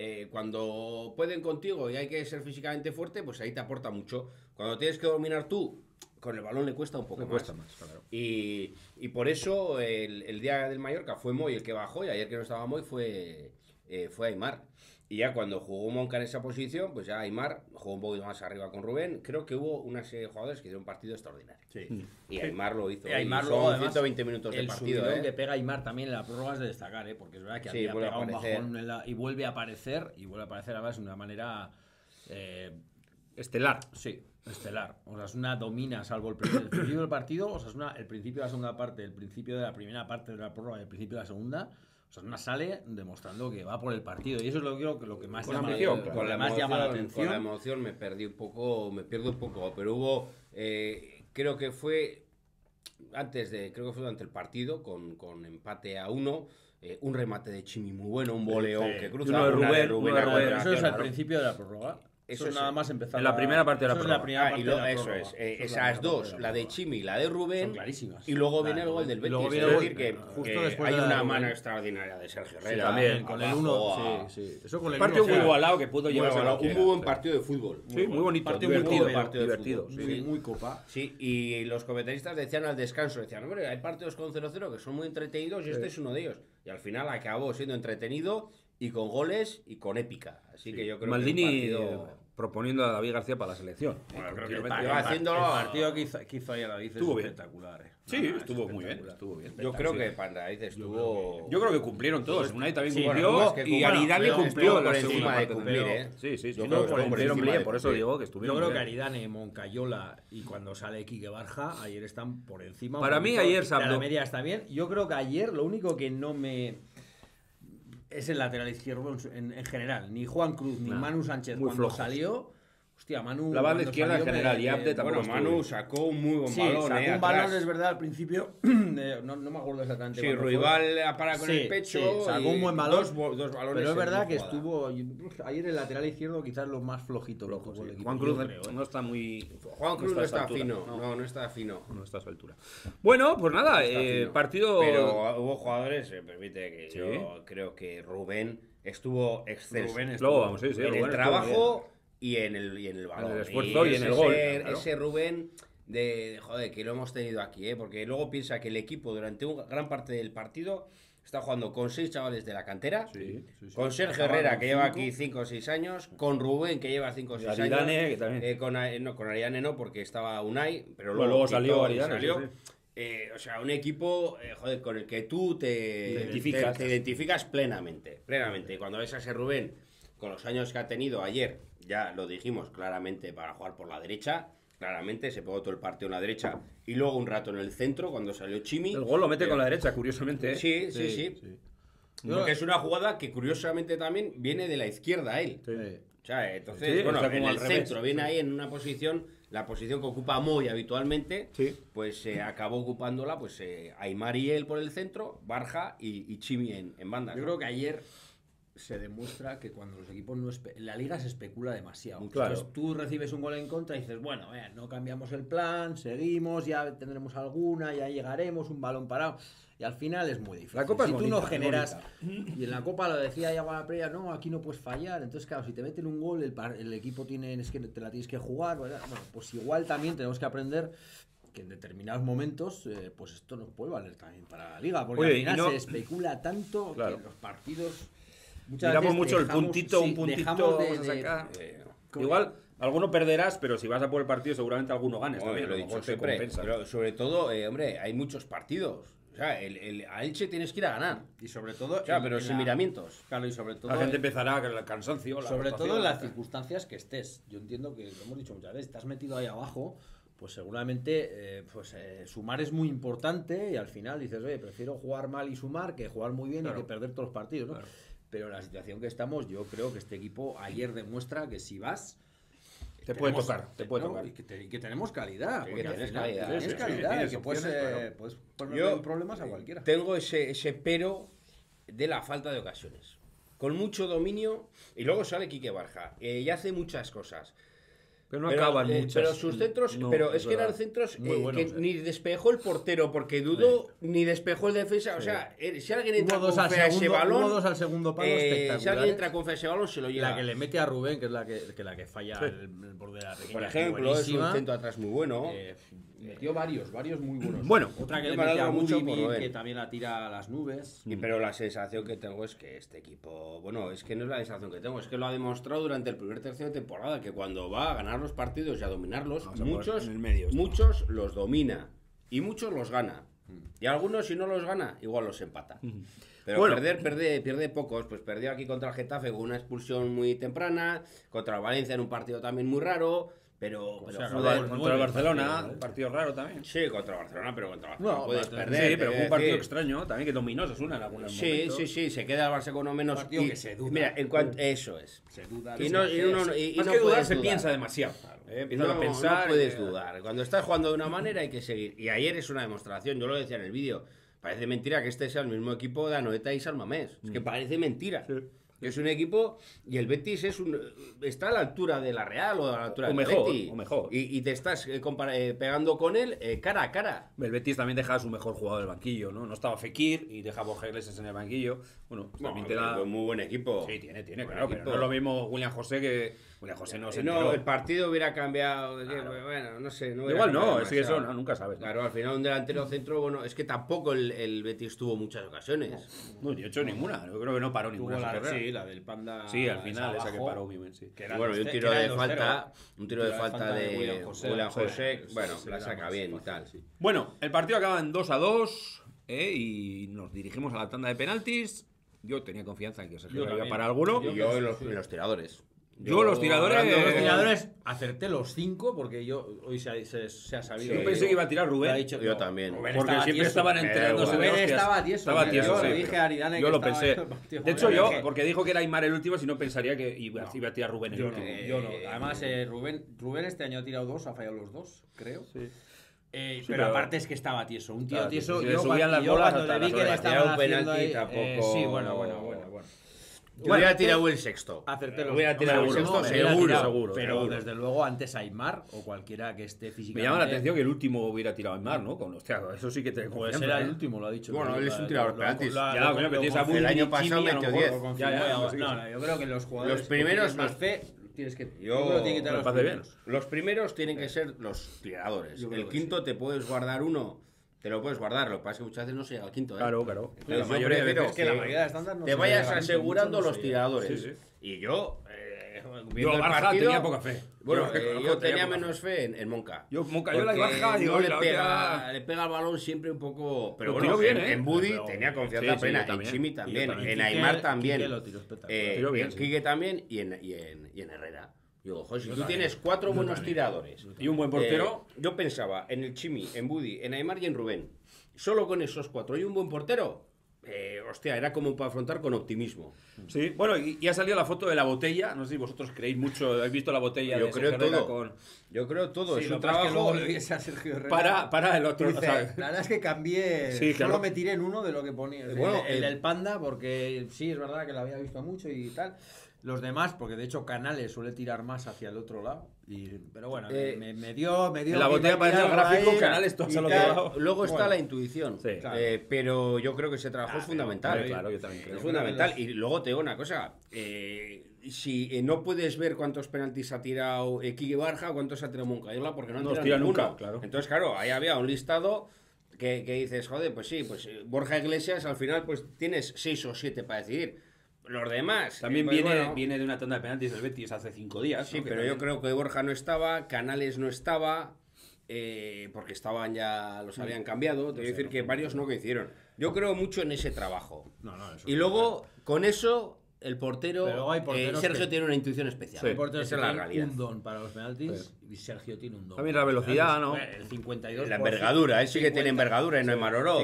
Speaker 2: cuando pueden contigo y hay que ser físicamente fuerte, pues ahí te aporta mucho. Cuando tienes que dominar tú, con el balón le cuesta un poco
Speaker 1: Le cuesta más, claro.
Speaker 2: Y por eso el día del Mallorca fue Moy el que bajó y ayer que no estaba Moy fue Aimar. Y ya cuando jugó Monca en esa posición, pues ya Aimar jugó un poquito más arriba con Rubén. Creo que hubo una serie de jugadores que hicieron un partido extraordinario.
Speaker 3: Sí.
Speaker 2: Y Aimar lo hizo.
Speaker 3: Y Aimar
Speaker 2: Y
Speaker 3: luego,
Speaker 2: son
Speaker 3: además,
Speaker 2: 120 minutos de
Speaker 3: el
Speaker 2: partido.
Speaker 3: subidón que pega Aimar también en la prórroga es de destacar, porque es verdad que
Speaker 2: Sí,
Speaker 3: había
Speaker 2: vuelve a
Speaker 3: pegado un
Speaker 2: aparecer.
Speaker 3: bajón y vuelve a aparecer además de una manera
Speaker 1: Estelar.
Speaker 3: sí, estelar. Osasuna domina, salvo el principio del partido, Osasuna, el principio de la segunda parte, el principio de la primera parte de la prórroga y el principio de la segunda, Osasuna sale demostrando que va por el partido y eso es lo que más
Speaker 1: Con
Speaker 3: llama,
Speaker 1: ambición,
Speaker 3: lo que
Speaker 1: claro.
Speaker 3: más llama la
Speaker 2: Con la
Speaker 3: atención.
Speaker 2: emoción me pierdo un poco, pero hubo, creo que fue durante el partido, con empate a 1, un remate de Chimi muy bueno, un voleón
Speaker 3: Sí.
Speaker 2: que cruza,
Speaker 1: Uno de
Speaker 2: una
Speaker 1: Rubén,
Speaker 2: Rubén
Speaker 1: uno de
Speaker 2: a
Speaker 1: Rubén.
Speaker 2: contra,
Speaker 3: Eso es al
Speaker 2: claro.
Speaker 3: principio de la prórroga. Eso es nada más empezar.
Speaker 1: En la primera parte de la
Speaker 3: eso es
Speaker 1: prórroga.
Speaker 3: la primera parte de la
Speaker 2: eso
Speaker 3: prórroga.
Speaker 2: es.
Speaker 3: Eso es
Speaker 2: Esas
Speaker 3: la
Speaker 2: dos,
Speaker 3: primera
Speaker 2: la de
Speaker 3: prórroga.
Speaker 2: Chimi y la de Rubén.
Speaker 3: Son clarísimas.
Speaker 2: Y luego
Speaker 3: Claro,
Speaker 2: viene el gol del
Speaker 3: y
Speaker 2: Betis.
Speaker 3: luego
Speaker 2: Es
Speaker 3: viene el
Speaker 2: decir,
Speaker 3: gol,
Speaker 2: que
Speaker 3: justo
Speaker 2: que
Speaker 3: después
Speaker 2: hay
Speaker 3: de la de
Speaker 2: una mano
Speaker 3: Rubén.
Speaker 2: extraordinaria de Sergio
Speaker 1: Sí,
Speaker 2: Herrera.
Speaker 1: también.
Speaker 3: Con el
Speaker 2: abajo
Speaker 3: 1.
Speaker 2: a-
Speaker 3: Sí. Eso con el
Speaker 1: Partido
Speaker 3: 1.
Speaker 1: muy igualado que pudo
Speaker 2: Muy
Speaker 1: llevarse
Speaker 2: bueno,
Speaker 1: cualquiera.
Speaker 2: un muy buen partido de fútbol.
Speaker 1: Sí, muy bonito,
Speaker 3: Partido muy
Speaker 1: divertido,
Speaker 3: cómodo,
Speaker 2: partido de
Speaker 1: divertido.
Speaker 2: fútbol.
Speaker 1: Sí.
Speaker 3: Muy copa.
Speaker 2: Sí, y los comentaristas decían al descanso, decían, hombre, hay partidos con 0-0 que son muy entretenidos y este es uno de ellos. Y al final acabó siendo entretenido y con goles y con épica. Así que yo creo
Speaker 1: Maldini
Speaker 2: que un partido...
Speaker 1: proponiendo a David García para la selección.
Speaker 2: Bueno, creo que
Speaker 1: Continuamente.
Speaker 2: el partido haciéndolo...
Speaker 3: El partido que hizo ahí a David
Speaker 1: Estuvo
Speaker 3: es
Speaker 1: bien.
Speaker 3: espectacular.
Speaker 1: Sí,
Speaker 3: No, no, es
Speaker 1: estuvo muy bien.
Speaker 3: espectacular.
Speaker 1: Estuvo bien.
Speaker 2: Yo creo que Pandaiz estuvo...
Speaker 1: Yo creo que cumplieron todos. Unai también
Speaker 3: Sí,
Speaker 1: cumplió
Speaker 2: bueno, es que
Speaker 1: y
Speaker 2: bueno,
Speaker 1: Aridane
Speaker 2: pero
Speaker 1: cumplió
Speaker 2: estuvo
Speaker 1: en la
Speaker 2: por
Speaker 1: segunda
Speaker 2: encima de
Speaker 1: parte
Speaker 2: cumplir,
Speaker 1: también.
Speaker 2: ¿eh?
Speaker 1: Sí,
Speaker 2: Yo
Speaker 1: no,
Speaker 2: creo que estuvo por
Speaker 1: cumplieron
Speaker 2: encima
Speaker 1: bien,
Speaker 2: de
Speaker 1: por eso
Speaker 2: cumplir.
Speaker 1: digo que
Speaker 3: Yo
Speaker 1: estuvieron
Speaker 3: creo
Speaker 1: muy
Speaker 3: que
Speaker 1: bien.
Speaker 3: Aridane, Moncayola y cuando sale Quique Barja, ayer están por encima.
Speaker 1: Para
Speaker 3: un
Speaker 1: mí
Speaker 3: poquito.
Speaker 1: ayer se
Speaker 3: La
Speaker 1: habló-
Speaker 3: media está bien. Yo creo que ayer lo único que no me... es el lateral izquierdo en general. Ni Juan Cruz ni
Speaker 1: Nah,
Speaker 3: Manu Sánchez
Speaker 1: muy
Speaker 3: cuando
Speaker 1: flojos.
Speaker 3: salió... Hostia, Manu...
Speaker 1: La banda
Speaker 3: cuando
Speaker 1: izquierda en
Speaker 3: salió
Speaker 1: general, y Abde tampoco
Speaker 2: Bueno,
Speaker 1: estuvo
Speaker 2: Manu
Speaker 1: bien.
Speaker 2: sacó un muy buen
Speaker 3: Sí,
Speaker 2: balón,
Speaker 3: sacó un
Speaker 2: atrás.
Speaker 3: balón, es verdad, al principio. No me acuerdo exactamente.
Speaker 2: Sí,
Speaker 3: cuándo fue.
Speaker 2: Ruibal para con
Speaker 3: Sí,
Speaker 2: el pecho.
Speaker 3: sí, sacó
Speaker 2: y
Speaker 3: un buen balón.
Speaker 2: Dos balones.
Speaker 3: Pero es
Speaker 2: en
Speaker 3: verdad
Speaker 2: una
Speaker 3: que
Speaker 2: jugada.
Speaker 3: estuvo... Ayer el lateral izquierdo quizás lo más flojito que tuvo el equipo,
Speaker 1: Juan Cruz
Speaker 3: yo creo, ¿eh?
Speaker 1: no está muy.
Speaker 2: Juan Cruz no
Speaker 1: a esa
Speaker 2: está
Speaker 1: altura.
Speaker 2: fino. No está fino.
Speaker 1: No está a su altura. Bueno, pues nada,
Speaker 2: Está fino.
Speaker 1: partido.
Speaker 2: Pero hubo jugadores, permite que
Speaker 1: Sí.
Speaker 2: yo creo que Rubén estuvo excelso.
Speaker 3: Rubén
Speaker 1: Luego vamos, sí, sí.
Speaker 2: en
Speaker 1: Rubén
Speaker 2: el
Speaker 1: estuvo
Speaker 2: trabajo y en el balón.
Speaker 1: En el esfuerzo y en el gol, claro.
Speaker 2: Ese Rubén joder, que lo hemos tenido aquí, porque luego piensa que el equipo durante gran parte del partido está jugando con 6 chavales de la cantera,
Speaker 1: Sí.
Speaker 2: con Sergio Herrera, que lleva aquí 5 o 6 años, con Rubén, que lleva 5 o 6 años.
Speaker 1: Aridane, que también.
Speaker 2: Con Aridane no, porque estaba Unai, pero
Speaker 1: Bueno, luego salió Aridane, sí,
Speaker 2: o sea, un equipo joder, con el que tú te identificas plenamente. Y cuando ves a ese Rubén, con los años que ha tenido ayer, ya lo dijimos claramente, para jugar por la derecha, claramente se pegó todo el partido en la derecha y luego un rato en el centro cuando salió Chimi.
Speaker 1: El gol lo mete con la derecha, curiosamente. ¿eh?
Speaker 2: Sí. Porque es una jugada que curiosamente también viene de la izquierda a él.
Speaker 1: Sí.
Speaker 2: O sea, entonces,
Speaker 1: Sí,
Speaker 2: bueno,
Speaker 1: está como
Speaker 2: en
Speaker 1: al
Speaker 2: el
Speaker 1: revés.
Speaker 2: centro, viene ahí en una posición, la posición que ocupa Moy habitualmente,
Speaker 1: Sí.
Speaker 2: pues acabó ocupándola pues Aimar y él por el centro, Barja y Chimi en bandas.
Speaker 3: Yo
Speaker 2: ¿no?
Speaker 3: creo que ayer se demuestra que cuando los equipos no... En la liga se especula demasiado.
Speaker 1: Claro.
Speaker 3: Entonces tú recibes un gol en contra y dices, bueno, no cambiamos el plan, seguimos, ya tendremos alguna, ya llegaremos, un balón parado. Y al final es muy difícil.
Speaker 1: La Copa
Speaker 3: si
Speaker 1: es
Speaker 3: tú
Speaker 1: bonita,
Speaker 3: no
Speaker 1: es
Speaker 3: generas... Y en la Copa lo decía ya la previa, no, aquí no puedes fallar. Entonces, claro, si te meten un gol, el equipo es que te la tienes que jugar, ¿verdad? Bueno, pues igual también tenemos que aprender que en determinados momentos, pues esto nos puede valer también para la liga. Porque
Speaker 1: Oye,
Speaker 3: al final
Speaker 1: y no-
Speaker 3: se especula tanto
Speaker 1: Claro.
Speaker 3: que los partidos... Muchas
Speaker 1: Miramos
Speaker 3: veces
Speaker 1: mucho el
Speaker 3: dejamos-
Speaker 1: puntito,
Speaker 3: sí,
Speaker 1: un puntito
Speaker 3: dejamos
Speaker 1: vamos a sacar.
Speaker 3: como-
Speaker 1: Igual, alguno perderás, pero si vas a por el partido, seguramente alguno ganes
Speaker 2: Bueno,
Speaker 1: también.
Speaker 2: lo
Speaker 1: a
Speaker 2: he
Speaker 1: lo mejor
Speaker 2: dicho
Speaker 1: te
Speaker 2: siempre,
Speaker 1: compensa.
Speaker 2: pero sobre todo, hombre, hay muchos partidos. O sea, a Elche tienes que ir a ganar.
Speaker 3: Y sobre todo...
Speaker 2: O sea,
Speaker 3: en-
Speaker 2: pero
Speaker 3: en
Speaker 2: sin
Speaker 3: la-
Speaker 2: miramientos.
Speaker 3: Claro, y sobre todo...
Speaker 1: La gente empezará con el cansancio.
Speaker 3: sobre
Speaker 1: rotación,
Speaker 3: todo en las
Speaker 1: tal.
Speaker 3: circunstancias que estés. Yo entiendo que, lo hemos dicho muchas veces, estás metido ahí abajo, pues seguramente sumar es muy importante y al final dices, oye, prefiero jugar mal y sumar que jugar muy bien
Speaker 1: Claro.
Speaker 3: y que perder todos los partidos, ¿no?
Speaker 1: Claro.
Speaker 3: Pero en la situación que estamos, yo creo que este equipo ayer demuestra que si vas...
Speaker 1: Te puede
Speaker 3: tenemos-
Speaker 1: tocar, te puede
Speaker 3: no,
Speaker 1: tocar.
Speaker 3: y que tenemos calidad.
Speaker 2: Sí,
Speaker 3: porque
Speaker 2: que
Speaker 3: al
Speaker 2: tienes
Speaker 3: final
Speaker 2: calidad.
Speaker 3: tienes
Speaker 1: Sí, sí,
Speaker 3: calidad,
Speaker 1: tienes
Speaker 3: y que puedes,
Speaker 1: opciones, claro.
Speaker 3: puedes ponerle
Speaker 2: Yo
Speaker 3: problemas a cualquiera.
Speaker 2: tengo ese pero de la falta de ocasiones. Con mucho dominio y luego sale Quique Barja y hace muchas cosas.
Speaker 1: Pero no acaban muchas.
Speaker 2: Pero sus centros,
Speaker 1: No,
Speaker 2: pero es que
Speaker 1: verdad.
Speaker 2: eran centros
Speaker 3: Muy buenos,
Speaker 2: que ni despejó el portero porque dudó, ni despejó el defensa. O sea, si alguien entra
Speaker 3: Hubo dos
Speaker 2: con
Speaker 3: al
Speaker 2: fe a ese
Speaker 3: segundo,
Speaker 2: balón,
Speaker 3: hubo dos al segundo palo
Speaker 2: si
Speaker 3: espectaculares.
Speaker 2: alguien entra con fe a ese balón, se lo lleva.
Speaker 3: La que le mete a Rubén, que es la que falla el borde de la pequeña.
Speaker 2: Por
Speaker 3: es
Speaker 2: ejemplo, es
Speaker 3: buenísima.
Speaker 2: un centro atrás muy bueno.
Speaker 3: Metió varios muy buenos.
Speaker 1: Bueno,
Speaker 3: otra que
Speaker 2: yo
Speaker 3: le
Speaker 2: me
Speaker 3: mete a
Speaker 2: alegro mucho por
Speaker 3: Budimir,
Speaker 2: Rubén.
Speaker 3: que también la tira a las nubes.
Speaker 2: Pero la sensación que tengo es que este equipo, bueno, es que no es la sensación que tengo, es que lo ha demostrado durante el primer tercio de temporada, que cuando va a ganar los partidos y a dominarlos,
Speaker 1: Vamos a poner
Speaker 2: muchos,
Speaker 1: en el medio esto.
Speaker 2: muchos los domina y muchos los gana. Y algunos, si no los gana, igual los empata. Pero
Speaker 1: Bueno.
Speaker 2: pierde pocos. Pues perdió aquí contra el Getafe con una expulsión muy temprana, contra el Valencia en un partido también muy raro, pero
Speaker 3: sea,
Speaker 2: joder,
Speaker 1: Contra el Barcelona, un partido raro también.
Speaker 2: sí, contra Barcelona, pero contra Barcelona
Speaker 3: No,
Speaker 2: puedes
Speaker 3: Barcelona-
Speaker 2: perder.
Speaker 1: Sí, pero fue un
Speaker 2: quiero
Speaker 1: partido
Speaker 2: decir.
Speaker 1: extraño también, que dominó Osasuna en algunos
Speaker 2: Sí,
Speaker 1: momentos.
Speaker 2: sí, se queda el Barça con uno menos.
Speaker 3: Partido que se duda.
Speaker 2: Mira, eso es.
Speaker 3: Se duda.
Speaker 2: Y no, y uno, y
Speaker 1: Más
Speaker 2: no
Speaker 1: que dudar,
Speaker 2: puedes
Speaker 1: se
Speaker 2: dudar.
Speaker 1: piensa demasiado. Empiezas
Speaker 2: No,
Speaker 1: a pensar.
Speaker 2: no puedes dudar. Cuando estás jugando de una manera hay que seguir. Y ayer es una demostración, yo lo decía en el vídeo. Parece mentira que este sea el mismo equipo de Anoeta y San Mamés. Es que parece mentira. Es un equipo y el Betis está a la altura de la Real o a la altura del
Speaker 1: mejor,
Speaker 2: Betis.
Speaker 1: o mejor.
Speaker 2: Y te estás pegando con él cara a cara.
Speaker 1: El Betis también deja a su mejor jugador del banquillo, ¿no? No estaba Fekir y deja a Borja Iglesias en el banquillo. Bueno, pues también te da...
Speaker 2: Muy buen equipo.
Speaker 1: Sí, tiene,
Speaker 2: Buen
Speaker 1: claro, pero
Speaker 2: equipo.
Speaker 1: no es lo mismo William José que... William José no se
Speaker 2: No,
Speaker 1: enteró.
Speaker 2: el partido hubiera cambiado. Bueno, no sé. No hubiera
Speaker 1: Igual no,
Speaker 2: cambiado
Speaker 1: es que eso
Speaker 2: demasiado.
Speaker 1: nunca sabes.
Speaker 2: Claro, al final un delantero centro, bueno, es que tampoco el Betis tuvo muchas ocasiones.
Speaker 1: No, ni hecho ninguna. Yo creo que no paró ninguna.
Speaker 3: Tuvo
Speaker 1: en su carrera.
Speaker 3: sí, la del Panda.
Speaker 1: Sí, al final, esa que
Speaker 3: abajo,
Speaker 1: paró bien, sí.
Speaker 3: que eran
Speaker 2: Bueno, y
Speaker 3: los
Speaker 2: un
Speaker 3: ce-
Speaker 2: tiro
Speaker 3: que eran
Speaker 2: de
Speaker 3: los
Speaker 2: falta,
Speaker 3: cero.
Speaker 2: un tiro de falta de
Speaker 3: William José.
Speaker 2: William José,
Speaker 3: Sí,
Speaker 2: bueno,
Speaker 3: sí,
Speaker 2: la
Speaker 3: era
Speaker 2: saca
Speaker 3: más
Speaker 2: bien y
Speaker 3: fácil,
Speaker 2: tal.
Speaker 3: sí.
Speaker 1: Bueno, el partido acaba en 2-2 y nos dirigimos a la tanda de penaltis. Yo tenía confianza en que Sergio
Speaker 3: Yo
Speaker 1: iba
Speaker 3: también.
Speaker 1: para alguno.
Speaker 2: Y yo en los tiradores.
Speaker 1: Yo los tiradores-
Speaker 2: hablando de
Speaker 3: Los tiradores acerté los 5 porque yo hoy se ha sabido.
Speaker 1: Yo pensé que iba a tirar Rubén.
Speaker 3: Lo ha dicho-
Speaker 2: Yo también.
Speaker 3: Rubén
Speaker 1: Porque
Speaker 3: estaba
Speaker 1: siempre
Speaker 3: tieso.
Speaker 1: estaban enterándose de
Speaker 3: Rubén
Speaker 1: hostias.
Speaker 3: estaba tieso.
Speaker 1: Estaba tieso,
Speaker 3: Yo
Speaker 1: sí,
Speaker 3: le dije a Aridane
Speaker 1: yo
Speaker 3: que
Speaker 1: lo
Speaker 3: estaba
Speaker 1: pensé.
Speaker 3: en el partido.
Speaker 1: De hecho,
Speaker 3: Yo
Speaker 1: yo,
Speaker 3: dije,
Speaker 1: porque dijo que era Aymar el último, si no pensaría que iba a tirar Rubén el
Speaker 3: Yo
Speaker 1: último.
Speaker 3: no, yo no. Además, Rubén este año ha tirado 2, ha fallado los 2, creo.
Speaker 1: Sí.
Speaker 3: Pero
Speaker 1: pero-
Speaker 3: aparte es que estaba tieso. Un tío
Speaker 1: Claro,
Speaker 3: tieso.
Speaker 1: si le
Speaker 3: Yo
Speaker 1: subían las
Speaker 3: yo
Speaker 1: bolas
Speaker 3: cuando
Speaker 1: hasta
Speaker 3: le vi
Speaker 1: las
Speaker 3: que le
Speaker 1: orejas.
Speaker 2: Tirar
Speaker 3: estaban
Speaker 2: un
Speaker 3: haciendo
Speaker 2: penalti
Speaker 3: ahí,
Speaker 2: tampoco-
Speaker 3: sí, bueno.
Speaker 2: Yo hubiera tirado el sexto.
Speaker 3: Acerté los
Speaker 2: Hubiera tirado el
Speaker 1: seguro,
Speaker 2: sexto,
Speaker 1: no,
Speaker 2: seguro.
Speaker 1: seguro.
Speaker 3: Pero desde luego antes Aymar o cualquiera que esté
Speaker 1: Me
Speaker 3: físicamente.
Speaker 1: llama la atención que el último hubiera tirado Aymar, ¿no? Hostia, eso sí que te
Speaker 3: Pues
Speaker 1: confianza,
Speaker 3: era
Speaker 1: ¿eh?
Speaker 3: el último, lo ha dicho.
Speaker 2: Bueno, él es un tirador de penaltis.
Speaker 1: Ya, coño, pero tienes a
Speaker 2: El
Speaker 1: Bundy,
Speaker 2: año pasado
Speaker 1: Chimi, a lo
Speaker 2: metió
Speaker 1: mejor
Speaker 2: 10.
Speaker 1: Ya,
Speaker 3: No,
Speaker 1: sí.
Speaker 3: yo creo que los jugadores.
Speaker 2: Los primeros-
Speaker 3: que tienes más fe, tienes que.
Speaker 2: Yo-
Speaker 3: creo que tiene que quitar
Speaker 1: me
Speaker 3: los
Speaker 1: parece bien.
Speaker 3: primeros.
Speaker 2: Los primeros tienen que ser los tiradores.
Speaker 3: Yo creo
Speaker 2: El
Speaker 3: que
Speaker 2: quinto te puedes guardar uno, te lo puedes guardar. Lo que pasa es que muchas veces no se llega al quinto.
Speaker 1: Claro, claro.
Speaker 2: Entonces,
Speaker 1: La
Speaker 2: yo
Speaker 1: mayoría de
Speaker 2: prefiero
Speaker 1: veces
Speaker 3: que la mayoría de estándar no
Speaker 2: te
Speaker 3: se
Speaker 2: vayas
Speaker 3: llega,
Speaker 2: asegurando
Speaker 3: mucho no
Speaker 2: los
Speaker 3: se
Speaker 2: tiradores.
Speaker 1: Sí, sí.
Speaker 2: Y yo,
Speaker 1: Yo
Speaker 2: viendo el
Speaker 1: Barja
Speaker 2: partido,
Speaker 1: tenía poca fe.
Speaker 2: Bueno, yo tenía
Speaker 1: poca
Speaker 2: menos fe en Monca.
Speaker 1: Yo, Monca, yo la
Speaker 2: Porque
Speaker 1: baja, digo,
Speaker 2: no
Speaker 1: la
Speaker 2: le pega al balón siempre un poco. Pero
Speaker 1: Lo
Speaker 2: bueno,
Speaker 1: tiró bien,
Speaker 2: en,
Speaker 1: ¿eh?
Speaker 2: en Buddy
Speaker 3: Pero-
Speaker 2: tenía confianza
Speaker 1: Sí, sí,
Speaker 2: plena.
Speaker 1: yo
Speaker 2: En
Speaker 1: también.
Speaker 2: Chimi
Speaker 1: Y yo
Speaker 2: también.
Speaker 1: también.
Speaker 2: En Aymar
Speaker 3: Quique
Speaker 2: también.
Speaker 3: lo tiró espectacular.
Speaker 1: Tiró bien,
Speaker 2: En
Speaker 1: sí.
Speaker 2: Quique también y en Herrera. Digo, joder, si tú tienes 4 buenos tiradores.
Speaker 1: Y un buen portero.
Speaker 2: Yo pensaba en el Chimi, en Buddy, en Aymar y en Rubén. Solo con esos 4 y un buen portero. Hostia, era como para afrontar con optimismo.
Speaker 1: Sí, bueno, y ha salido la foto de la botella. No sé si vosotros creéis mucho, habéis visto la botella
Speaker 2: Yo
Speaker 1: de
Speaker 2: creo
Speaker 1: Sergio Herrera
Speaker 2: todo.
Speaker 1: con...
Speaker 2: Yo creo todo.
Speaker 3: Sí,
Speaker 2: es
Speaker 3: lo
Speaker 2: un
Speaker 3: que pasa es que
Speaker 2: trabajo.
Speaker 3: luego le viese a Sergio Herrera.
Speaker 1: Para el otro.
Speaker 3: Dice,
Speaker 1: o sea,
Speaker 3: la verdad es que cambié.
Speaker 1: Sí, claro.
Speaker 3: Solo me tiré en uno de lo que ponía.
Speaker 2: Bueno,
Speaker 3: el del Panda, porque sí, es verdad que lo había visto mucho y tal. Los demás, porque de hecho Canales suele tirar más hacia el otro lado. Pero bueno, me dio.
Speaker 1: en la botella parece el gráfico, Canales todos al otro lado.
Speaker 2: Luego está
Speaker 3: Bueno,
Speaker 2: la intuición.
Speaker 1: Sí.
Speaker 3: Claro.
Speaker 2: Pero yo creo que ese trabajo es fundamental.
Speaker 1: Claro, yo también creo.
Speaker 2: Es fundamental. Y luego te digo una cosa. Si no puedes ver cuántos penaltis ha tirado Quique Barja o cuántos ha tirado Moncayola, porque no han
Speaker 1: No los
Speaker 2: tirado
Speaker 1: tira
Speaker 2: ninguno.
Speaker 1: nunca, claro.
Speaker 2: Entonces, claro, ahí había un listado que dices, joder, pues sí, pues Borja Iglesias al final pues tienes 6 o 7 para decidir. Los demás.
Speaker 1: También
Speaker 2: pues,
Speaker 1: viene,
Speaker 2: bueno,
Speaker 1: viene de una tanda de penaltis del Betis hace 5 días.
Speaker 2: sí,
Speaker 1: ¿no? Que
Speaker 2: pero yo
Speaker 1: también-
Speaker 2: creo que Borja no estaba, Canales no estaba, porque estaban ya, los habían cambiado. Te voy a decir que varios no coincidieron. Yo creo mucho en ese trabajo.
Speaker 3: No, eso
Speaker 2: Y luego, con eso, el portero,
Speaker 3: Pero luego hay porteros
Speaker 2: Sergio
Speaker 3: que-
Speaker 2: tiene una intuición especial.
Speaker 3: Hay porteros
Speaker 2: Esa
Speaker 3: que
Speaker 2: es la
Speaker 3: tienen
Speaker 2: realidad.
Speaker 3: un don para los penaltis y Sergio tiene un don.
Speaker 1: También la velocidad, ¿no?
Speaker 3: El 52%.
Speaker 2: La envergadura, él sí que tiene envergadura y no hay Maroró.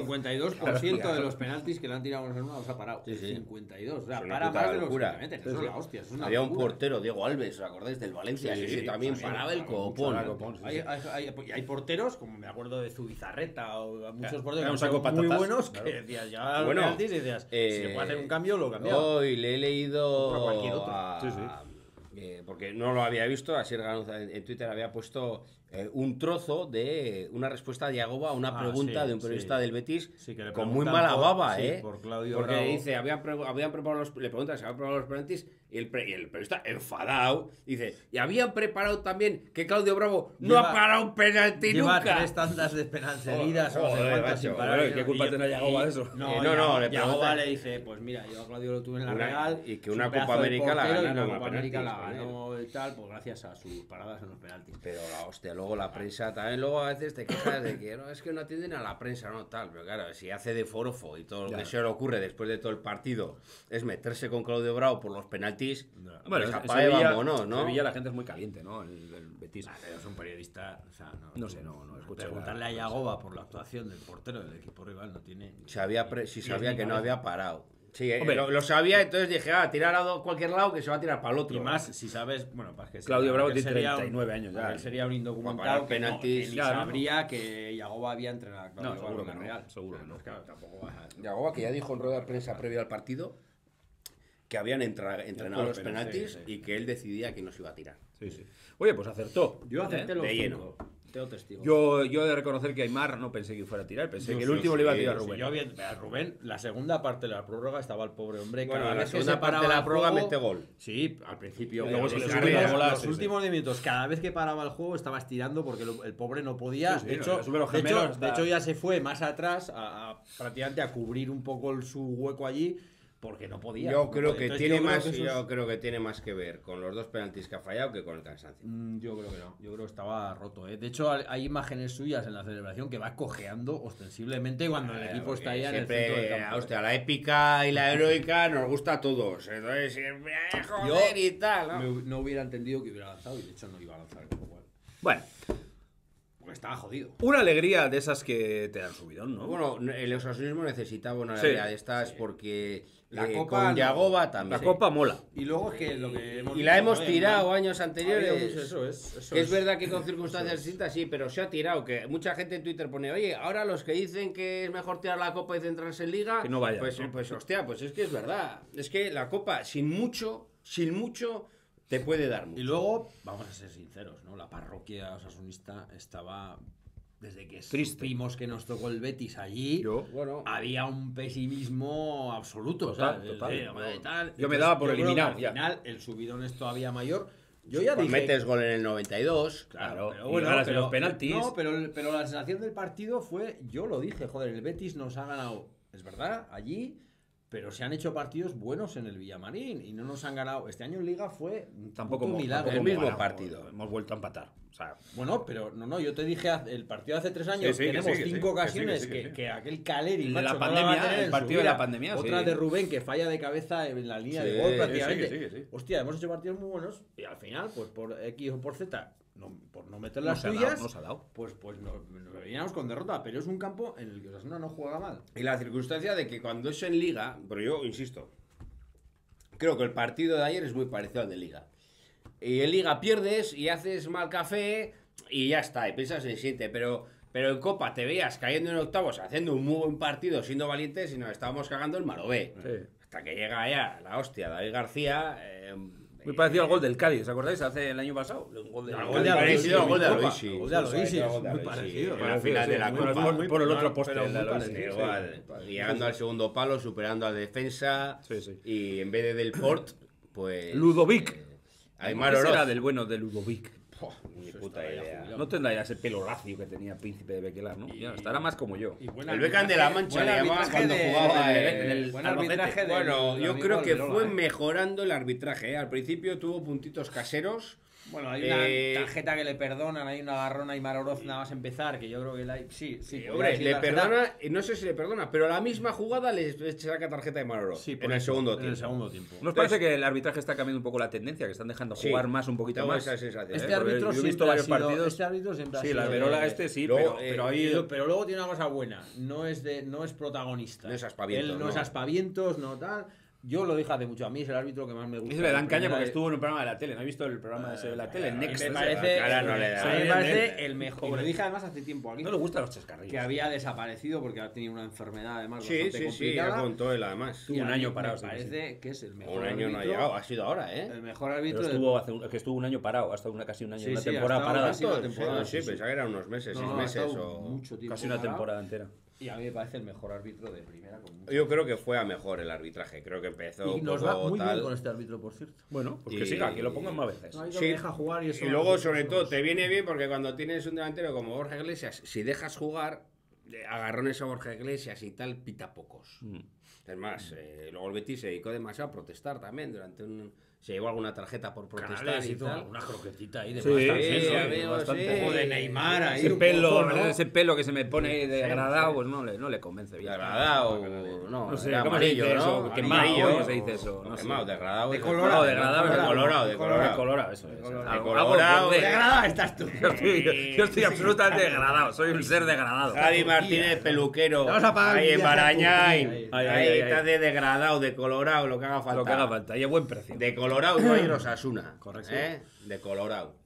Speaker 3: 52% de los penaltis que le han tirado a los hermanos ha parado.
Speaker 2: Sí, sí.
Speaker 3: 52. O sea,
Speaker 2: Es una
Speaker 3: para
Speaker 2: puta
Speaker 3: más de los
Speaker 2: locura.
Speaker 3: que meten. Eso es la hostia. Eso es una
Speaker 2: Había un
Speaker 3: locura.
Speaker 2: portero, Diego Alves, ¿os acordáis? Del Valencia,
Speaker 1: Sí,
Speaker 2: ese también
Speaker 1: también,
Speaker 2: paraba el
Speaker 1: paraba
Speaker 2: copón.
Speaker 1: mucho, copón, sí, sí.
Speaker 3: Hay porteros, como me acuerdo de Zubizarreta o muchos
Speaker 1: Era
Speaker 3: porteros
Speaker 1: un
Speaker 3: que
Speaker 1: saco
Speaker 3: son muy
Speaker 1: patatas,
Speaker 3: buenos
Speaker 1: claro.
Speaker 3: que decías, ya
Speaker 2: Bueno,
Speaker 3: penaltis y decías, si se puede hacer un cambio, lo cambiaba.
Speaker 2: Hoy le he leído
Speaker 3: Compra cualquier otro.
Speaker 1: Sí, sí.
Speaker 2: porque no lo había visto, Asier Ganuza en Twitter había puesto un trozo de una respuesta de Yagoba a una pregunta
Speaker 3: sí,
Speaker 2: de un periodista
Speaker 3: sí.
Speaker 2: del Betis
Speaker 3: Sí, que le
Speaker 2: con muy
Speaker 3: preguntan
Speaker 2: mala
Speaker 3: por-
Speaker 2: baba,
Speaker 3: sí, por Claudio
Speaker 2: porque
Speaker 3: Bravo.
Speaker 2: dice, habían preparado le preguntan si habían preparado los penaltis y el periodista enfadado dice, y habían preparado también que Claudio Bravo no
Speaker 3: Lleva-
Speaker 2: ha parado un penalti
Speaker 3: Lleva
Speaker 2: nunca.
Speaker 3: 3 tandas de penalti seguidas o no sé
Speaker 2: Joder,
Speaker 3: cuántas
Speaker 2: macho,
Speaker 3: sin parar.
Speaker 1: joder, ¿qué culpa tendrá Yagoba de eso?
Speaker 3: No,
Speaker 2: No, le
Speaker 3: Yagoba
Speaker 2: pregunta-
Speaker 3: le dice, pues mira, yo a Claudio lo tuve en la
Speaker 2: Una-
Speaker 3: Real.
Speaker 2: y que
Speaker 3: es
Speaker 2: una
Speaker 3: un
Speaker 2: Copa
Speaker 3: pedazo de
Speaker 2: América la
Speaker 3: portero, y
Speaker 2: ganaron
Speaker 3: una
Speaker 2: a
Speaker 3: Copa América la
Speaker 2: penaltis,
Speaker 3: ganó y tal, pues gracias a sus paradas en los penaltis.
Speaker 2: Pero la hostia, luego la prensa también, luego a veces te quejas de que no, es que no atienden a la prensa, no tal, pero claro, si hace de forofo y todo lo que se le ocurre después de todo el partido es meterse con Claudio Bravo por los penaltis,
Speaker 1: Bueno,
Speaker 2: pues
Speaker 1: en
Speaker 2: apague,
Speaker 1: Sevilla,
Speaker 2: vámonos, ¿no?
Speaker 1: Sevilla la gente es muy caliente, ¿no? El Betis.
Speaker 3: Pero es un periodista, o sea,
Speaker 1: No sé, no escucho.
Speaker 3: preguntarle a Yagoba por la actuación del portero del equipo rival no tiene.
Speaker 2: Si sabía que no había parado. Sí,
Speaker 1: Hombre.
Speaker 2: lo sabía, entonces dije, tirar a cualquier lado que se va a tirar para el otro.
Speaker 3: Y más, si sabes, bueno, para que
Speaker 1: Claudio Bravo
Speaker 3: que
Speaker 1: tiene
Speaker 3: sería
Speaker 1: 39 años ya.
Speaker 3: él sería un
Speaker 2: Para
Speaker 3: indocumentado que,
Speaker 2: penaltis,
Speaker 3: que ni
Speaker 1: claro.
Speaker 3: sabría que Yagoba había entrenado a Claudio
Speaker 1: No, seguro
Speaker 3: Bravo en
Speaker 1: que
Speaker 3: la
Speaker 1: no,
Speaker 3: Real.
Speaker 1: seguro que no.
Speaker 3: Pues claro, tampoco vas a...
Speaker 2: Yagoba, que ya dijo en rueda de prensa previa al partido que habían entrenado los
Speaker 3: pero
Speaker 2: penaltis
Speaker 3: sí.
Speaker 2: y que él decidía quién nos iba a tirar.
Speaker 1: Sí, sí. Oye, pues acertó.
Speaker 3: Yo acepté los
Speaker 2: De
Speaker 3: 5.
Speaker 2: lleno.
Speaker 3: Tengo testigos.
Speaker 1: Yo he de reconocer que Aimar no pensé que fuera a tirar, pensé que el último le iba a tirar a Rubén.
Speaker 3: Yo bien, a Rubén, la segunda parte de la prórroga estaba el pobre hombre.
Speaker 2: Bueno,
Speaker 3: cada
Speaker 2: la
Speaker 3: vez que
Speaker 2: segunda
Speaker 3: se
Speaker 2: parte
Speaker 3: paraba
Speaker 2: de la
Speaker 3: el
Speaker 2: prórroga
Speaker 3: juego-
Speaker 2: mete gol.
Speaker 3: Sí, al principio.
Speaker 1: Y luego
Speaker 3: pero
Speaker 1: se
Speaker 3: los
Speaker 1: le
Speaker 3: últimos-
Speaker 1: sube la bola,
Speaker 3: los
Speaker 1: sí, sí.
Speaker 3: últimos minutos, cada vez que paraba el juego estaba estirando porque el pobre no podía.
Speaker 1: Sí, sí,
Speaker 3: de,
Speaker 1: no,
Speaker 3: hecho,
Speaker 1: le sube los
Speaker 3: de hecho-
Speaker 1: gemelos
Speaker 3: de
Speaker 1: hasta-
Speaker 3: hecho, ya se fue más atrás prácticamente a cubrir un poco su hueco allí porque no podía.
Speaker 2: Yo
Speaker 3: No
Speaker 2: creo
Speaker 3: podía.
Speaker 2: que
Speaker 3: Entonces,
Speaker 2: tiene
Speaker 3: yo creo
Speaker 2: más,
Speaker 3: que eso es-
Speaker 2: yo creo que tiene más que ver con los 2 penaltis que ha fallado que con el cansancio.
Speaker 3: Yo creo que no, yo creo que estaba roto. De hecho, hay imágenes suyas en la celebración que va cojeando ostensiblemente cuando el equipo está ahí en el centro del
Speaker 2: Siempre,
Speaker 3: campo.
Speaker 2: hostia, la épica y la heroica nos gusta a todos. Entonces siempre, joder y tal, ¿no?
Speaker 3: No hubiera entendido que hubiera lanzado y de hecho no iba a lanzar el juego.
Speaker 1: Bueno,
Speaker 3: Porque estaba jodido.
Speaker 1: una alegría de esas que te dan subidón, ¿no?
Speaker 2: Bueno, el osasunismo necesitaba una
Speaker 1: Sí,
Speaker 2: alegría de estas porque
Speaker 3: La Copa
Speaker 2: con
Speaker 3: no.
Speaker 2: Yagoba también.
Speaker 1: la copa mola.
Speaker 3: Y luego es que lo que hemos
Speaker 2: Y la
Speaker 3: dicho,
Speaker 2: hemos
Speaker 3: joder,
Speaker 2: tirado
Speaker 3: ¿no?
Speaker 2: años anteriores.
Speaker 3: Ha habido mucho- eso es.
Speaker 2: Que es verdad que con circunstancias distintas, sí, pero se ha tirado. Que mucha gente en Twitter pone, oye, ahora los que dicen que es mejor tirar la copa y centrarse en liga,
Speaker 1: Que no vayan,
Speaker 2: pues,
Speaker 1: ¿no?
Speaker 2: pues hostia, pues es que es verdad. Es que la copa, sin mucho, te puede dar mucho.
Speaker 3: Y luego, vamos a ser sinceros, ¿no? La parroquia osasunista estaba. Desde que
Speaker 1: Triste.
Speaker 3: supimos que nos tocó el Betis allí,
Speaker 2: Bueno,
Speaker 3: había un pesimismo absoluto.
Speaker 1: Total,
Speaker 3: ¿sabes?
Speaker 1: total.
Speaker 3: Joder, tal.
Speaker 1: Yo me daba por
Speaker 3: yo creo que
Speaker 1: eliminado,
Speaker 3: Al
Speaker 1: ya.
Speaker 3: final, el subidón es todavía mayor. Yo ya
Speaker 2: pues
Speaker 3: dije.
Speaker 2: metes gol en el 92.
Speaker 1: Claro,
Speaker 3: Pero
Speaker 1: y
Speaker 3: bueno,
Speaker 1: ganas en
Speaker 3: pero-
Speaker 1: los penaltis.
Speaker 3: No, pero la sensación del partido fue, yo lo dije, joder, el Betis nos ha ganado, es verdad, allí, pero se han hecho partidos buenos en el Villamarín y no nos han ganado. Este año en Liga fue un
Speaker 1: Tampoco
Speaker 3: puto
Speaker 1: hemos-
Speaker 3: milagro.
Speaker 1: tampoco
Speaker 2: El mismo
Speaker 1: hemos ganado,
Speaker 2: partido.
Speaker 1: Hemos vuelto a empatar. O sea,
Speaker 3: Bueno, pero no, yo te dije el partido de hace 3 años,
Speaker 1: Sí, sí, que
Speaker 3: tenemos
Speaker 1: sí, que
Speaker 3: 5
Speaker 1: sí, que
Speaker 3: ocasiones
Speaker 1: sí, que sí.
Speaker 3: que aquel Caleri,
Speaker 1: El de
Speaker 3: macho,
Speaker 1: la
Speaker 3: no la va a
Speaker 1: pandemia,
Speaker 3: tener
Speaker 1: el
Speaker 3: en su
Speaker 1: partido de
Speaker 3: vida.
Speaker 1: la pandemia,
Speaker 3: Otra
Speaker 1: sí.
Speaker 3: de Rubén que falla de cabeza en la línea
Speaker 2: Sí,
Speaker 3: de gol
Speaker 2: sí,
Speaker 3: prácticamente.
Speaker 1: sí.
Speaker 3: Hostia, hemos hecho partidos muy buenos y al final, pues por X o por Z, por no meter las
Speaker 1: nos ha dado,
Speaker 3: tuyas,
Speaker 1: nos ha dado.
Speaker 3: pues nos veníamos con derrota, pero es un campo en el que Osasuna no juega mal.
Speaker 2: Y la circunstancia de que cuando es en liga, pero yo insisto, creo que el partido de ayer es muy parecido al de liga. Y en liga pierdes y haces mal café y ya está, y piensas en el siguiente, pero en Copa te veías cayendo en octavos, haciendo un muy buen partido, siendo valientes y nos estábamos cagando el malo B.
Speaker 1: Sí.
Speaker 2: Hasta que llega ya la hostia, David García.
Speaker 1: Muy parecido al gol del Cádiz, ¿os acordáis? Hace el año pasado. Un gol del
Speaker 3: Al
Speaker 1: Cádiz.
Speaker 3: gol de Aloisi,
Speaker 2: parecido al gol de
Speaker 3: Copa.
Speaker 2: Aloisi.
Speaker 3: El gol de Aloisi,
Speaker 2: Sí, el
Speaker 3: es
Speaker 2: gol de
Speaker 3: muy
Speaker 2: Aloisi,
Speaker 3: parecido.
Speaker 2: en la final de la
Speaker 1: Bueno,
Speaker 2: Copa.
Speaker 1: por el otro poste.
Speaker 3: pero
Speaker 1: el de
Speaker 3: muy
Speaker 1: Aloisi.
Speaker 3: parecido.
Speaker 2: Igual, llegando al segundo palo, superando al defensa.
Speaker 1: Sí, sí.
Speaker 2: Y en vez de Del Port, pues.
Speaker 1: Ludovic.
Speaker 2: Aymar
Speaker 1: ¿Qué será
Speaker 2: Oroz.
Speaker 1: del bueno de Ludovic?
Speaker 2: Ni puta idea.
Speaker 1: No tendrá ya ese pelo lacio que tenía Príncipe de Bequelar, ¿no? Ya, estará más como yo.
Speaker 2: El Beckham de la Mancha le llamaban cuando jugaba
Speaker 1: en el
Speaker 3: buen
Speaker 1: Albacete.
Speaker 3: arbitraje del
Speaker 2: Bueno, yo
Speaker 3: amigo
Speaker 2: creo que
Speaker 3: Alberola,
Speaker 2: fue mejorando el arbitraje. ¿Eh? Al principio tuvo puntitos caseros.
Speaker 3: Bueno, hay una
Speaker 2: Eh,
Speaker 3: tarjeta que le perdonan, hay un agarrón a Aymar Oroz nada más empezar, que yo creo que sí.
Speaker 2: Hombre, le perdona, y no sé si le perdona, pero la misma jugada le saca tarjeta de Maroro
Speaker 3: Sí,
Speaker 2: en el segundo
Speaker 3: En
Speaker 2: tiempo.
Speaker 3: el segundo tiempo.
Speaker 1: ¿Nos parece que el arbitraje está cambiando un poco la tendencia? Que están dejando
Speaker 2: Sí,
Speaker 1: jugar más un poquito
Speaker 2: tengo
Speaker 1: más.
Speaker 2: esa sensación.
Speaker 3: Este
Speaker 2: ¿eh?
Speaker 3: árbitro
Speaker 1: Yo he visto
Speaker 3: siempre ha
Speaker 1: varios
Speaker 3: sido,
Speaker 1: partidos.
Speaker 3: este árbitro siempre ha
Speaker 1: Sí,
Speaker 3: sido
Speaker 1: la Verola este sí,
Speaker 2: Luego,
Speaker 1: pero ahí...
Speaker 3: pero luego tiene una cosa buena, no es protagonista.
Speaker 2: No es aspavientos,
Speaker 3: Él no
Speaker 2: no.
Speaker 3: es aspavientos, no tal. Yo lo dije hace mucho, a mí es el árbitro que más me gusta.
Speaker 1: Dice, le dan caña porque
Speaker 3: Primera
Speaker 1: estuvo en un programa de la tele. ¿No he visto el programa ese de la tele? El Next.
Speaker 3: me
Speaker 1: ese.
Speaker 3: parece,
Speaker 2: Ahora no le da.
Speaker 3: a mí me
Speaker 1: Sí,
Speaker 3: parece
Speaker 1: bien.
Speaker 3: el mejor. Lo dije además hace tiempo aquí.
Speaker 1: No le gustan los chascarrillos.
Speaker 3: Que había desaparecido porque ha tenido una enfermedad además
Speaker 2: Sí,
Speaker 3: bastante
Speaker 2: sí, ya
Speaker 3: complicada.
Speaker 2: contó él además.
Speaker 3: Y
Speaker 1: Tuvo un
Speaker 3: a mí
Speaker 1: año
Speaker 3: me
Speaker 1: parado, sí,
Speaker 3: parece que es el mejor
Speaker 2: Un año no ha
Speaker 3: árbitro-
Speaker 2: llegado, ha sido ahora, ¿eh?
Speaker 3: El mejor
Speaker 1: Pero
Speaker 3: árbitro
Speaker 1: que estuvo un año parado, hasta casi un año,
Speaker 3: Sí,
Speaker 1: una
Speaker 3: sí,
Speaker 1: temporada
Speaker 3: ha estado
Speaker 1: parada.
Speaker 3: casi una temporada,
Speaker 2: Sí,
Speaker 3: sí.
Speaker 2: pensaba que eran unos meses,
Speaker 3: No,
Speaker 2: 6
Speaker 3: ha
Speaker 2: meses
Speaker 3: estado
Speaker 2: o...
Speaker 3: mucho tiempo
Speaker 1: Casi una
Speaker 3: parado.
Speaker 1: temporada entera.
Speaker 3: Y a mí me parece el mejor árbitro de primera. Con mucho.
Speaker 2: Yo creo que fue a mejor el arbitraje, creo que empezó
Speaker 3: Y
Speaker 2: un
Speaker 3: nos
Speaker 2: poco
Speaker 3: va muy
Speaker 2: tal.
Speaker 3: bien con este árbitro, por cierto.
Speaker 1: Bueno, pues
Speaker 2: Y-
Speaker 1: que siga, que lo pongan más veces.
Speaker 3: No, hay que
Speaker 2: Sí.
Speaker 3: deja jugar y eso.
Speaker 2: Y luego, sobre todo, te viene bien porque cuando tienes un delantero como Borja Iglesias, si dejas jugar, agarrones a Borja Iglesias y tal, pita pocos. Es más, luego el Betis se dedicó demasiado a protestar también durante se llevó alguna tarjeta por protestar
Speaker 3: Canales
Speaker 2: y
Speaker 3: hizo
Speaker 2: tal.
Speaker 3: una croquetita ahí de
Speaker 1: Sí,
Speaker 3: bastante,
Speaker 1: sí,
Speaker 3: ¿no?
Speaker 2: ya veo,
Speaker 1: bastante.
Speaker 2: sí.
Speaker 3: Como de Neymar ahí.
Speaker 1: Ese
Speaker 3: un
Speaker 1: pelo,
Speaker 3: poco, ¿no?
Speaker 1: ese pelo que se me pone ahí degradado, pues no le convence bien.
Speaker 2: Degradado, no,
Speaker 1: No sé,
Speaker 2: era
Speaker 1: ¿cómo se dice
Speaker 2: amarillo,
Speaker 1: eso?
Speaker 2: ¿no?
Speaker 1: Quemado,
Speaker 2: Amarillo,
Speaker 1: ¿cómo se dice eso? No sé.
Speaker 2: Quemado, degradado.
Speaker 1: Decolorado,
Speaker 2: Decolorado.
Speaker 1: Decolorado, eso es.
Speaker 2: Decolorado.
Speaker 3: Degradado estás tú.
Speaker 1: Yo estoy absolutamente degradado, soy un ser degradado.
Speaker 2: Javi Martínez, peluquero.
Speaker 3: Vamos a pagar
Speaker 2: Ahí
Speaker 3: un
Speaker 2: en
Speaker 3: viaje a
Speaker 2: Barañáin.
Speaker 3: Turquía,
Speaker 1: ahí.
Speaker 2: Ahí
Speaker 1: Ay,
Speaker 2: está
Speaker 1: ay.
Speaker 2: de degradado, de colorado, lo que haga falta.
Speaker 1: Lo que haga falta, y a buen precio.
Speaker 2: De colorado no hay Osasuna.
Speaker 1: Correcto.
Speaker 2: ¿eh? De colorado.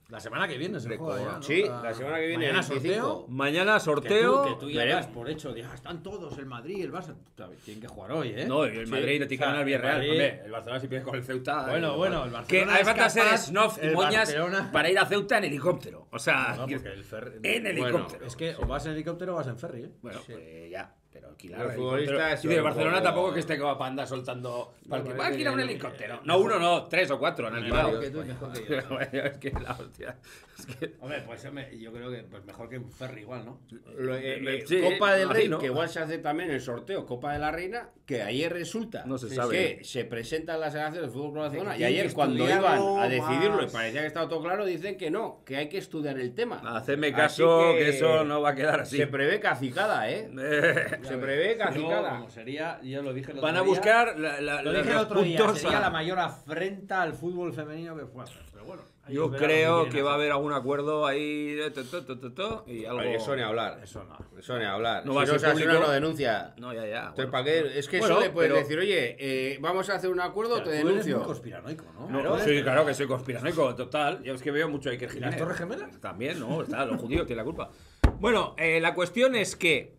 Speaker 3: La semana que viene se juega ya, ¿no?
Speaker 2: Sí, la semana que viene.
Speaker 3: Mañana
Speaker 2: 25.
Speaker 3: sorteo.
Speaker 1: Mañana sorteo.
Speaker 3: Que tú ya das por hecho. Están todos, el Madrid, el Barça. Tienen que jugar hoy, ¿eh?
Speaker 1: No, el Madrid le tiene que ganar al Villarreal.
Speaker 3: Madrid-
Speaker 1: Hombre, el Barcelona si pierde con el Ceuta.
Speaker 3: Bueno, el Barcelona
Speaker 1: Que hay
Speaker 3: es
Speaker 1: falta ser
Speaker 3: capaz,
Speaker 1: snob y
Speaker 3: el
Speaker 1: moñas
Speaker 3: Barcelona-
Speaker 1: para ir a Ceuta en helicóptero. O sea,
Speaker 3: No, porque el Ferri-
Speaker 1: en helicóptero.
Speaker 3: Es que o vas en helicóptero o vas en ferry, ¿eh?
Speaker 1: Bueno, pues ya. Pero alquilar.
Speaker 2: Los
Speaker 1: helicóptero.
Speaker 2: futbolistas
Speaker 1: Y de
Speaker 2: son
Speaker 1: Barcelona
Speaker 2: un poco-
Speaker 1: tampoco que esté como panda soltando. Para que va a alquilar un
Speaker 3: no,
Speaker 1: helicóptero. No, uno, no, 3 o 4 han alquilado.
Speaker 3: Mejor que tú, mejor que yo.
Speaker 1: Es que la hostia. Es que.
Speaker 3: Hombre, pues yo creo que pues mejor que un ferry igual, ¿no?
Speaker 1: Sí,
Speaker 2: Copa del Rey,
Speaker 1: imagino.
Speaker 2: que igual se hace también el sorteo Copa de la Reina, que ayer resulta
Speaker 1: No se sabe.
Speaker 2: que se presentan las selecciones del Fútbol Club Barcelona y
Speaker 3: tienen
Speaker 2: ayer
Speaker 3: que
Speaker 2: cuando
Speaker 3: estudiarlo
Speaker 2: iban a decidirlo y
Speaker 3: más.
Speaker 2: parecía que estaba todo claro, dicen que no, que hay que estudiar el tema.
Speaker 1: Hacedme
Speaker 2: Así
Speaker 1: caso, que eso no va a quedar así.
Speaker 2: Se prevé cacicada, ¿eh? Se prevé cacicada.
Speaker 3: Como sería, yo lo dije el otro
Speaker 1: Van a
Speaker 3: día,
Speaker 1: buscar
Speaker 3: lo dije el
Speaker 1: los
Speaker 3: otro día,
Speaker 1: puntos.
Speaker 3: sería la mayor afrenta al fútbol femenino que fue. Pero bueno,
Speaker 1: Yo
Speaker 3: ellos verán
Speaker 1: creo
Speaker 3: lo
Speaker 1: que
Speaker 3: quieren
Speaker 1: va a
Speaker 3: hacer.
Speaker 1: haber algún acuerdo ahí y algo.
Speaker 2: Eso ni hablar.
Speaker 3: Eso no.
Speaker 2: Eso ni hablar.
Speaker 1: No va a
Speaker 2: si
Speaker 1: ser
Speaker 2: no, Osasuna
Speaker 1: público.
Speaker 2: no denuncia.
Speaker 1: No, ya.
Speaker 2: Entonces,
Speaker 1: Bueno.
Speaker 2: ¿para qué? Es que
Speaker 1: Bueno,
Speaker 2: eso le puedes
Speaker 1: pero-
Speaker 2: decir, oye, vamos a hacer un acuerdo, te
Speaker 3: Tú eres muy
Speaker 2: denuncio.
Speaker 3: conspiranoico, ¿no?
Speaker 1: No, sí, claro que soy conspiranoico, total. Yo es que veo mucho Iker Jiménez.
Speaker 3: las Torres Gemelas?
Speaker 1: También, ¿no? Está, los judíos tienen la culpa. Bueno, la cuestión es que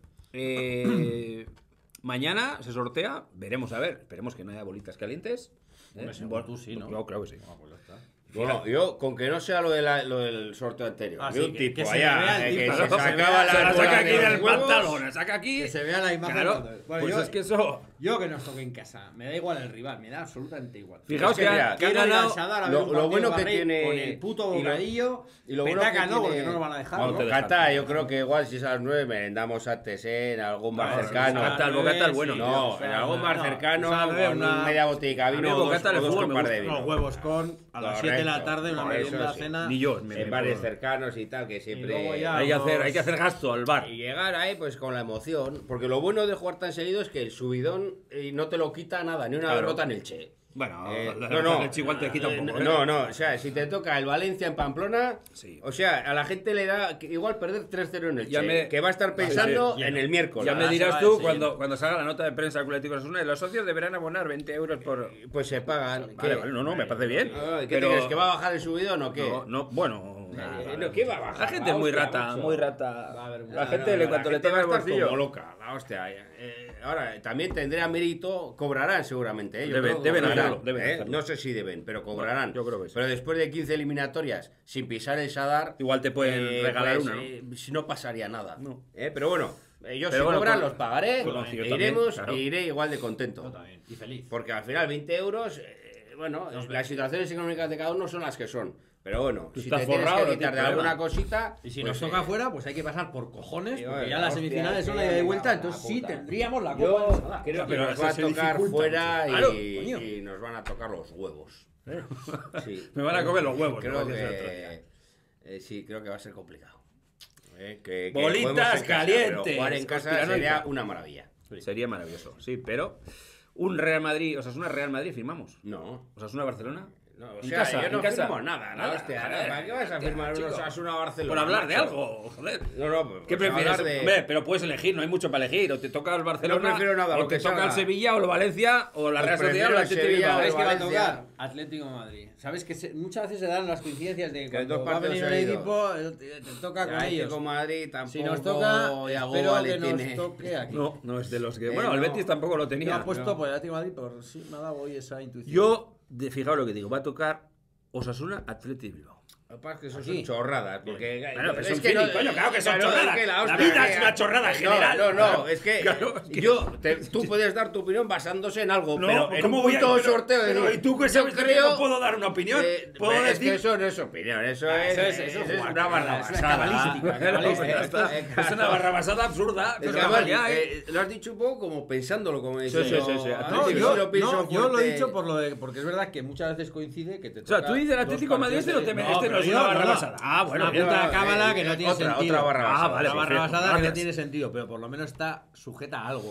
Speaker 1: mañana se sortea, veremos a ver, esperemos que no haya bolitas calientes.
Speaker 3: Hombre, seguro tú sí, ¿no?
Speaker 1: Yo creo que sí.
Speaker 3: Ah, pues ya está.
Speaker 2: Bueno, yo, con que no sea lo del sorteo anterior.
Speaker 3: Ah,
Speaker 2: vi
Speaker 3: sí,
Speaker 2: un
Speaker 3: que
Speaker 2: tipo
Speaker 3: se
Speaker 2: allá,
Speaker 3: vea el
Speaker 2: que
Speaker 3: tipo,
Speaker 2: se
Speaker 3: ¿no?
Speaker 2: sacaba
Speaker 1: Se la
Speaker 2: la
Speaker 1: saca aquí
Speaker 2: de
Speaker 1: del
Speaker 2: los huevos.
Speaker 1: pantalón, la saca aquí.
Speaker 3: Que se vea la imagen.
Speaker 1: Claro,
Speaker 3: cuando- Bueno,
Speaker 1: pues
Speaker 3: yo-
Speaker 1: es que eso.
Speaker 3: Yo que nos toque en casa, me da igual el rival, me da absolutamente igual.
Speaker 1: Fijaos
Speaker 2: Es que
Speaker 1: que
Speaker 2: mira,
Speaker 1: ha
Speaker 3: Quiero ir
Speaker 1: ganado.
Speaker 3: al Sadar a ver
Speaker 2: lo-
Speaker 3: un
Speaker 2: lo
Speaker 3: partido
Speaker 2: bueno
Speaker 3: de
Speaker 2: que
Speaker 3: Barril
Speaker 2: tiene-
Speaker 3: con el puto
Speaker 2: y lo-
Speaker 3: bocadillo.
Speaker 2: y lo bueno
Speaker 3: Petaca
Speaker 2: que
Speaker 3: no, porque
Speaker 2: tiene-
Speaker 3: no nos van a dejar.
Speaker 1: Vamos,
Speaker 3: ¿no?
Speaker 1: te dejan.
Speaker 2: Bocata, yo creo que igual si es a las 9 merendamos antes en algún bar
Speaker 1: No,
Speaker 2: cercano.
Speaker 1: Bocata, el Bocata, el bueno.
Speaker 2: No,
Speaker 3: o sea,
Speaker 2: en algún bar
Speaker 3: no,
Speaker 2: cercano,
Speaker 3: o sea,
Speaker 2: con
Speaker 3: una-
Speaker 2: media botella de
Speaker 1: A mí
Speaker 2: vino
Speaker 1: el
Speaker 2: o
Speaker 1: Bocata
Speaker 2: dos,
Speaker 1: de
Speaker 2: o dos
Speaker 1: fútbol me
Speaker 2: copas de
Speaker 1: gusta.
Speaker 2: vino.
Speaker 3: Los huevos con a las 7 de la
Speaker 2: Correcto.
Speaker 3: tarde, una
Speaker 2: Eso
Speaker 3: merienda,
Speaker 2: sí.
Speaker 3: cena.
Speaker 1: Ni yo.
Speaker 2: En bares cercanos y tal, que siempre...
Speaker 3: luego ya-
Speaker 1: Hay que hacer gasto al bar.
Speaker 2: Y llegar ahí pues con la emoción, porque lo bueno de jugar tan seguido es que el subidón no te lo quita nada, ni una
Speaker 1: Claro.
Speaker 2: derrota en el Che.
Speaker 1: Bueno,
Speaker 2: no,
Speaker 1: el igual te quita un poco. ¿eh?
Speaker 2: No, o sea, si te toca el Valencia en Pamplona,
Speaker 1: Sí.
Speaker 2: o sea, a la gente le da que igual perder 3-0 en el
Speaker 1: Ya
Speaker 2: Che,
Speaker 1: me-
Speaker 2: que va a estar pensando
Speaker 3: sí,
Speaker 2: en
Speaker 3: sí.
Speaker 2: el miércoles.
Speaker 1: Ya me
Speaker 3: Ahora se
Speaker 1: dirás
Speaker 3: va
Speaker 1: tú
Speaker 3: ese
Speaker 1: cuando salga la nota de prensa del Atlético de Osasuna, los socios deberán abonar 20 euros por.
Speaker 2: Pues se pagan.
Speaker 1: Vale, vale, no, me parece bien.
Speaker 2: ¿Qué te crees? ¿Que va a bajar el subidón o qué?
Speaker 1: No, bueno.
Speaker 2: No, ¿qué va a bajar?
Speaker 1: La gente es muy
Speaker 2: Hostia,
Speaker 1: rata,
Speaker 2: macho.
Speaker 1: muy rata.
Speaker 3: Va a haber
Speaker 1: La
Speaker 3: mucha-
Speaker 1: gente cuando le toca el
Speaker 2: va a estar
Speaker 1: bolsillo.
Speaker 2: como loca, la hostia. Ahora, también tendrá mérito, cobrarán seguramente. Yo
Speaker 1: Deben-
Speaker 2: creo que
Speaker 1: deben
Speaker 2: cobrarán,
Speaker 1: hacerlo, deben hacerlo.
Speaker 2: No sé si deben, pero cobrarán.
Speaker 1: yo creo que sí.
Speaker 2: Pero después de 15 eliminatorias, sin pisar el Sadar,
Speaker 1: Igual te pueden regalar
Speaker 2: pues,
Speaker 1: una, ¿no?
Speaker 2: si no pasaría nada.
Speaker 1: No.
Speaker 2: Pero bueno, yo
Speaker 1: Pero
Speaker 2: si
Speaker 1: bueno,
Speaker 2: cobran
Speaker 1: con-
Speaker 2: los pagaré,
Speaker 1: con Ocio
Speaker 2: e
Speaker 1: también,
Speaker 2: iremos
Speaker 1: claro.
Speaker 2: e iré igual de contento.
Speaker 3: Yo también. Y feliz.
Speaker 2: Porque al final 20 euros, bueno, las situaciones económicas de cada uno son las que son. Pero bueno,
Speaker 1: Tú
Speaker 2: si
Speaker 1: estás
Speaker 2: te tienes
Speaker 1: forrado,
Speaker 2: que
Speaker 1: no
Speaker 2: quitar de
Speaker 1: tienes
Speaker 2: alguna
Speaker 1: problema.
Speaker 2: cosita...
Speaker 3: Y si
Speaker 2: pues,
Speaker 3: nos toca afuera, pues hay que pasar por cojones,
Speaker 2: Sí,
Speaker 3: porque
Speaker 2: bueno,
Speaker 3: ya las
Speaker 2: hostia,
Speaker 3: semifinales son
Speaker 2: que
Speaker 3: la ida y
Speaker 2: me
Speaker 3: vuelta,
Speaker 2: cago en
Speaker 3: entonces
Speaker 2: la
Speaker 3: sí
Speaker 2: puta.
Speaker 3: tendríamos la
Speaker 2: Yo
Speaker 3: copa.
Speaker 2: creo que
Speaker 1: pero
Speaker 2: nos
Speaker 1: eso
Speaker 2: va a
Speaker 1: se
Speaker 2: tocar
Speaker 1: dificulta
Speaker 2: fuera
Speaker 1: mucho. Claro, coño.
Speaker 2: y nos van a tocar los huevos. Sí.
Speaker 1: Me van a comer los huevos.
Speaker 2: Creo
Speaker 1: como decía el otro día.
Speaker 2: que... sí, creo que va a ser complicado. Que
Speaker 1: Bolitas
Speaker 2: juguemos en casa,
Speaker 1: calientes.
Speaker 2: pero jugar en casa
Speaker 1: Conspiranoica.
Speaker 2: sería una maravilla.
Speaker 1: Sería maravilloso, sí, pero un Real Madrid, o sea, es una Real Madrid firmamos.
Speaker 2: No.
Speaker 1: O sea, es una Barcelona.
Speaker 2: No, o
Speaker 1: En
Speaker 2: sea,
Speaker 1: casa,
Speaker 2: yo no
Speaker 1: en casa.
Speaker 2: firmo nada,
Speaker 1: Nada,
Speaker 2: hostia.
Speaker 1: joder,
Speaker 2: ¿Para qué vas a firmar
Speaker 1: chico.
Speaker 2: unos Osasuna Barcelona?
Speaker 1: Por hablar de
Speaker 2: macho?
Speaker 1: algo, joder.
Speaker 2: No, pues,
Speaker 1: ¿Qué
Speaker 2: pues
Speaker 1: prefieres?
Speaker 2: hablar de-
Speaker 1: Hombre, pero puedes elegir, no hay mucho para elegir. O te toca el Barcelona,
Speaker 2: No prefiero nada,
Speaker 1: o
Speaker 2: lo
Speaker 1: te
Speaker 2: que
Speaker 1: toca
Speaker 2: salga.
Speaker 1: el Sevilla, o el Valencia, o la
Speaker 2: Pues
Speaker 1: Real Sociedad, o
Speaker 2: prefiero
Speaker 1: el
Speaker 2: el
Speaker 1: Atlético de
Speaker 2: Sevilla,
Speaker 1: Bilbao.
Speaker 3: ¿Sabes qué va a
Speaker 2: Valencia.
Speaker 3: tocar? Atlético de Madrid. ¿Sabes que muchas veces se dan las coincidencias de que
Speaker 2: Que dos
Speaker 3: cuando va a
Speaker 2: partidos
Speaker 3: venir un
Speaker 2: seguidos.
Speaker 3: equipo, te toca con
Speaker 2: Atlético
Speaker 3: ellos.
Speaker 2: Madrid tampoco.
Speaker 3: Si nos toca,
Speaker 2: Yago
Speaker 3: espero
Speaker 2: Vale
Speaker 3: que nos
Speaker 2: tiene-
Speaker 3: toque aquí.
Speaker 1: No, no es de los que. Bueno, el
Speaker 2: no.
Speaker 1: Betis tampoco lo
Speaker 3: Yo
Speaker 1: tenía.
Speaker 3: apuesto por el Atlético de Madrid, por sí me ha dado hoy esa intuición.
Speaker 1: Yo, fijaos lo que digo, va a tocar Osasuna, Atlético de Bilbao.
Speaker 2: Lo que pasa es que eso
Speaker 3: Aquí.
Speaker 2: son chorradas, porque...
Speaker 1: Bueno, pero son
Speaker 2: que
Speaker 1: feeling, coño, claro que son
Speaker 2: claro,
Speaker 1: chorradas.
Speaker 2: es que
Speaker 1: La
Speaker 2: hostia,
Speaker 1: vida
Speaker 2: que-
Speaker 1: es una chorrada en general.
Speaker 2: No,
Speaker 1: Claro,
Speaker 2: es que
Speaker 1: claro, es que-
Speaker 2: tú puedes dar tu opinión basándose en algo,
Speaker 1: No,
Speaker 2: pero en
Speaker 1: ¿cómo
Speaker 2: un
Speaker 1: voy a
Speaker 2: punto
Speaker 1: pero-
Speaker 2: sorteo... de
Speaker 1: pero,
Speaker 2: decir,
Speaker 1: ¿y tú que
Speaker 2: yo
Speaker 1: sabes que
Speaker 2: creo
Speaker 1: no puedo dar una opinión? ¿Puedo
Speaker 2: es
Speaker 1: decir?
Speaker 2: que eso no es opinión, eso
Speaker 3: Ah,
Speaker 2: es
Speaker 3: eso es
Speaker 2: una
Speaker 3: jugar,
Speaker 2: barra
Speaker 3: es una
Speaker 2: basada.
Speaker 3: cabalística,
Speaker 1: Bueno, pues ya está. Es una barrabasada absurda.
Speaker 2: Es
Speaker 1: Pero
Speaker 2: que
Speaker 1: además
Speaker 2: además,
Speaker 1: ya hay-
Speaker 2: lo has dicho un poco como pensándolo, como diciendo...
Speaker 1: sí, sí.
Speaker 2: "Ah,
Speaker 3: No,
Speaker 2: sí,
Speaker 3: yo,
Speaker 2: sí lo pienso
Speaker 3: no, yo lo he
Speaker 2: fuerte".
Speaker 3: dicho porque es verdad que muchas veces coincide que te
Speaker 1: O sea,
Speaker 3: toca
Speaker 1: tú dices el
Speaker 3: dos
Speaker 1: Atlético de Madrid, este no te
Speaker 3: partidos
Speaker 1: este no es
Speaker 3: pero
Speaker 1: una
Speaker 3: yo,
Speaker 1: barra
Speaker 3: no.
Speaker 1: basada. Ah, bueno,
Speaker 3: Una
Speaker 1: bien.
Speaker 3: puta cábala que no tiene
Speaker 2: otra
Speaker 3: sentido.
Speaker 2: barra basada.
Speaker 1: Ah, vale,
Speaker 3: Una barra
Speaker 1: perfecto.
Speaker 3: basada que no
Speaker 1: Gracias.
Speaker 3: tiene sentido, pero por lo menos está sujeta a algo.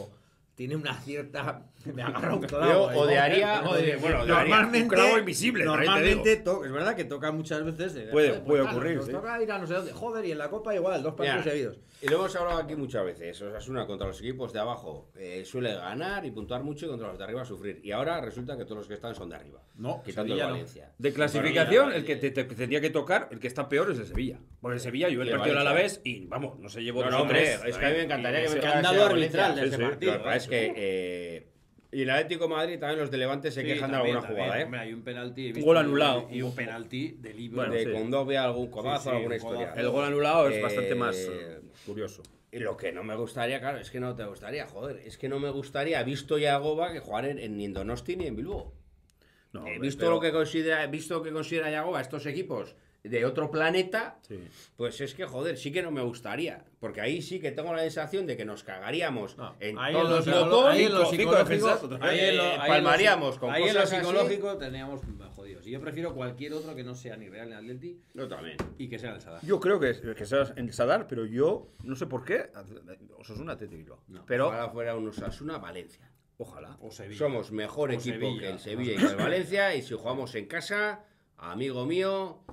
Speaker 3: tiene una cierta... Me agarra un
Speaker 2: Yo
Speaker 3: clavo.
Speaker 2: odiaría... Bueno, odiaría.
Speaker 3: Normalmente,
Speaker 1: un clavo invisible,
Speaker 3: normalmente es verdad que toca muchas veces.
Speaker 1: Puede
Speaker 3: claro,
Speaker 1: ocurrir,
Speaker 3: nos
Speaker 1: sí.
Speaker 3: toca ir a no sé dónde. Joder, y en la Copa igual, 2 partidos
Speaker 2: Ya.
Speaker 3: seguidos.
Speaker 2: Y lo hemos hablado aquí muchas veces. Osasuna contra los equipos de abajo suele ganar y puntuar mucho y contra los de arriba sufrir. Y ahora resulta que todos los que están son de arriba.
Speaker 3: No,
Speaker 2: quitando el
Speaker 3: Sevilla no.
Speaker 2: Valencia.
Speaker 1: De clasificación, el que te tendría que tocar, el que está peor es el Sevilla. Porque el Sevilla, yo
Speaker 2: Y
Speaker 1: el
Speaker 2: el
Speaker 1: partido del
Speaker 2: Valencia.
Speaker 1: Alavés y vamos, no se llevó
Speaker 2: No,
Speaker 1: 2
Speaker 2: no,
Speaker 1: o 3.
Speaker 2: hombre, es que a mí me encantaría que me
Speaker 3: Escándalo
Speaker 2: tocase el
Speaker 3: arbitral
Speaker 2: Valencia.
Speaker 3: de ese partido.
Speaker 2: Lo que pasa es que... y el Atlético de Madrid también los de Levante se quejan de alguna jugada, ¿eh?
Speaker 3: Hombre, hay un penalti.
Speaker 1: Un gol anulado.
Speaker 3: Y un penalti de libro.
Speaker 1: Bueno,
Speaker 2: De
Speaker 1: sí.
Speaker 2: Condovia, algún codazo,
Speaker 3: Sí,
Speaker 2: alguna
Speaker 3: un
Speaker 2: historia.
Speaker 3: codazo.
Speaker 1: El gol anulado es
Speaker 2: Eh,
Speaker 1: bastante más curioso.
Speaker 2: Y lo que no me gustaría, claro, es que no te gustaría, joder, es que no me gustaría, visto Yagoba, que jugar ni en Donosti ni en Bilbao.
Speaker 1: No,
Speaker 2: Visto lo que considera Yagoba estos equipos de otro planeta,
Speaker 1: Sí.
Speaker 2: pues es que, joder, sí que no me gustaría. Porque ahí sí que tengo la sensación de que nos cagaríamos
Speaker 3: No,
Speaker 2: en
Speaker 3: ahí
Speaker 2: todos
Speaker 3: en lo
Speaker 2: los
Speaker 3: psicolo-
Speaker 2: locos.
Speaker 3: ahí en lo
Speaker 1: cinco
Speaker 3: psicológico,
Speaker 1: defensas, otra
Speaker 3: ahí en lo- ahí en lo-
Speaker 2: palmaríamos con
Speaker 3: ahí en lo
Speaker 2: cosas así.
Speaker 3: psicológico teníamos jodidos. Y yo prefiero cualquier otro que no sea ni Real ni Atleti
Speaker 2: Yo también.
Speaker 3: y que sea el Sadar.
Speaker 1: Yo creo que sea en Sadar, pero yo no sé por qué. Osasuna Athletic Bilbao.
Speaker 3: No.
Speaker 1: Pero
Speaker 2: Ojalá fuera un Osasuna Valencia.
Speaker 1: ojalá.
Speaker 3: O Sevilla.
Speaker 2: Somos mejor
Speaker 3: O
Speaker 2: equipo
Speaker 3: Sevilla.
Speaker 2: que el Sevilla y que el Valencia. Y si jugamos en casa, amigo mío,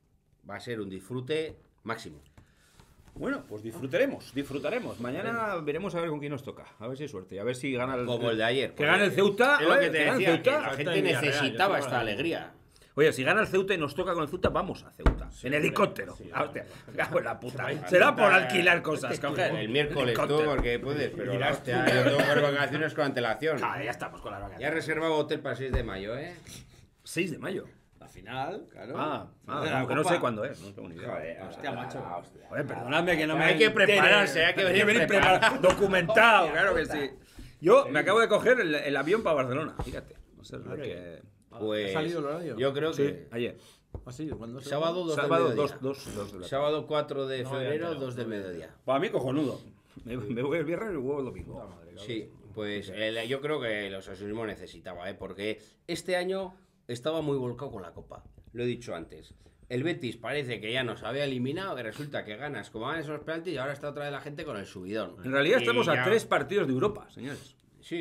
Speaker 2: va a ser un disfrute máximo.
Speaker 1: Bueno, pues disfrutaremos. Mañana veremos a ver con quién nos toca. A ver si hay suerte. A ver si gana el.
Speaker 2: Como el de ayer.
Speaker 1: Que gane el Ceuta.
Speaker 2: Es lo
Speaker 1: oye,
Speaker 2: que te
Speaker 1: que gane el
Speaker 2: decía, que
Speaker 1: Ceuta.
Speaker 2: la gente
Speaker 3: en Villarreal,
Speaker 2: necesitaba
Speaker 3: yo estoy
Speaker 2: esta
Speaker 3: con la-
Speaker 2: alegría.
Speaker 1: Oye, si gana el Ceuta y nos toca con el Ceuta, vamos a Ceuta. En helicóptero. Ah, hostia, me cago en la puta. Será por alquilar cosas, coger.
Speaker 2: El miércoles tú,
Speaker 1: helicóptero.
Speaker 2: porque puedes, pero la hostia, yo tengo que coger vacaciones con antelación.
Speaker 1: Ah, ya estamos con las
Speaker 2: Ya he
Speaker 1: vacaciones.
Speaker 2: reservado hotel para el 6 de mayo, ¿eh?
Speaker 1: 6 de mayo.
Speaker 3: La final, claro.
Speaker 1: Como
Speaker 3: de la
Speaker 1: que no
Speaker 3: Copa.
Speaker 1: sé cuándo es. No tengo ni idea.
Speaker 2: Joder,
Speaker 3: Hostia, macho.
Speaker 1: Oye, perdonadme que no me.
Speaker 2: Hay que
Speaker 1: entere.
Speaker 2: prepararse, hay que venir preparado.
Speaker 1: Documentado,
Speaker 3: Hostia,
Speaker 1: claro que
Speaker 3: puta.
Speaker 1: sí. Yo me acabo de coger el avión para Barcelona. Fíjate. No sé lo que.
Speaker 2: Pues
Speaker 3: ¿Ha salido el horario?
Speaker 2: yo creo
Speaker 1: Sí,
Speaker 2: que
Speaker 1: ayer.
Speaker 3: ¿Ah, sí? ¿Cuándo se
Speaker 2: sábado 2
Speaker 1: Sábado
Speaker 2: del
Speaker 1: 2
Speaker 2: mediodía.
Speaker 1: de la tarde.
Speaker 2: Sábado 4 de
Speaker 3: No,
Speaker 2: febrero,
Speaker 3: ya,
Speaker 2: 2 del
Speaker 3: no, ya.
Speaker 2: mediodía.
Speaker 1: Para mí, cojonudo. Me voy el viernes y luego el domingo.
Speaker 2: Sí, pues yo creo que el osasunismo necesitaba, porque este año estaba muy volcado con la Copa. Lo he dicho antes. El Betis parece que ya nos había eliminado, que resulta que ganas como van esos penaltis y ahora está otra vez la gente con el subidón.
Speaker 1: En realidad
Speaker 2: Y
Speaker 1: estamos a
Speaker 2: ya-
Speaker 1: 3 partidos de Europa, señores.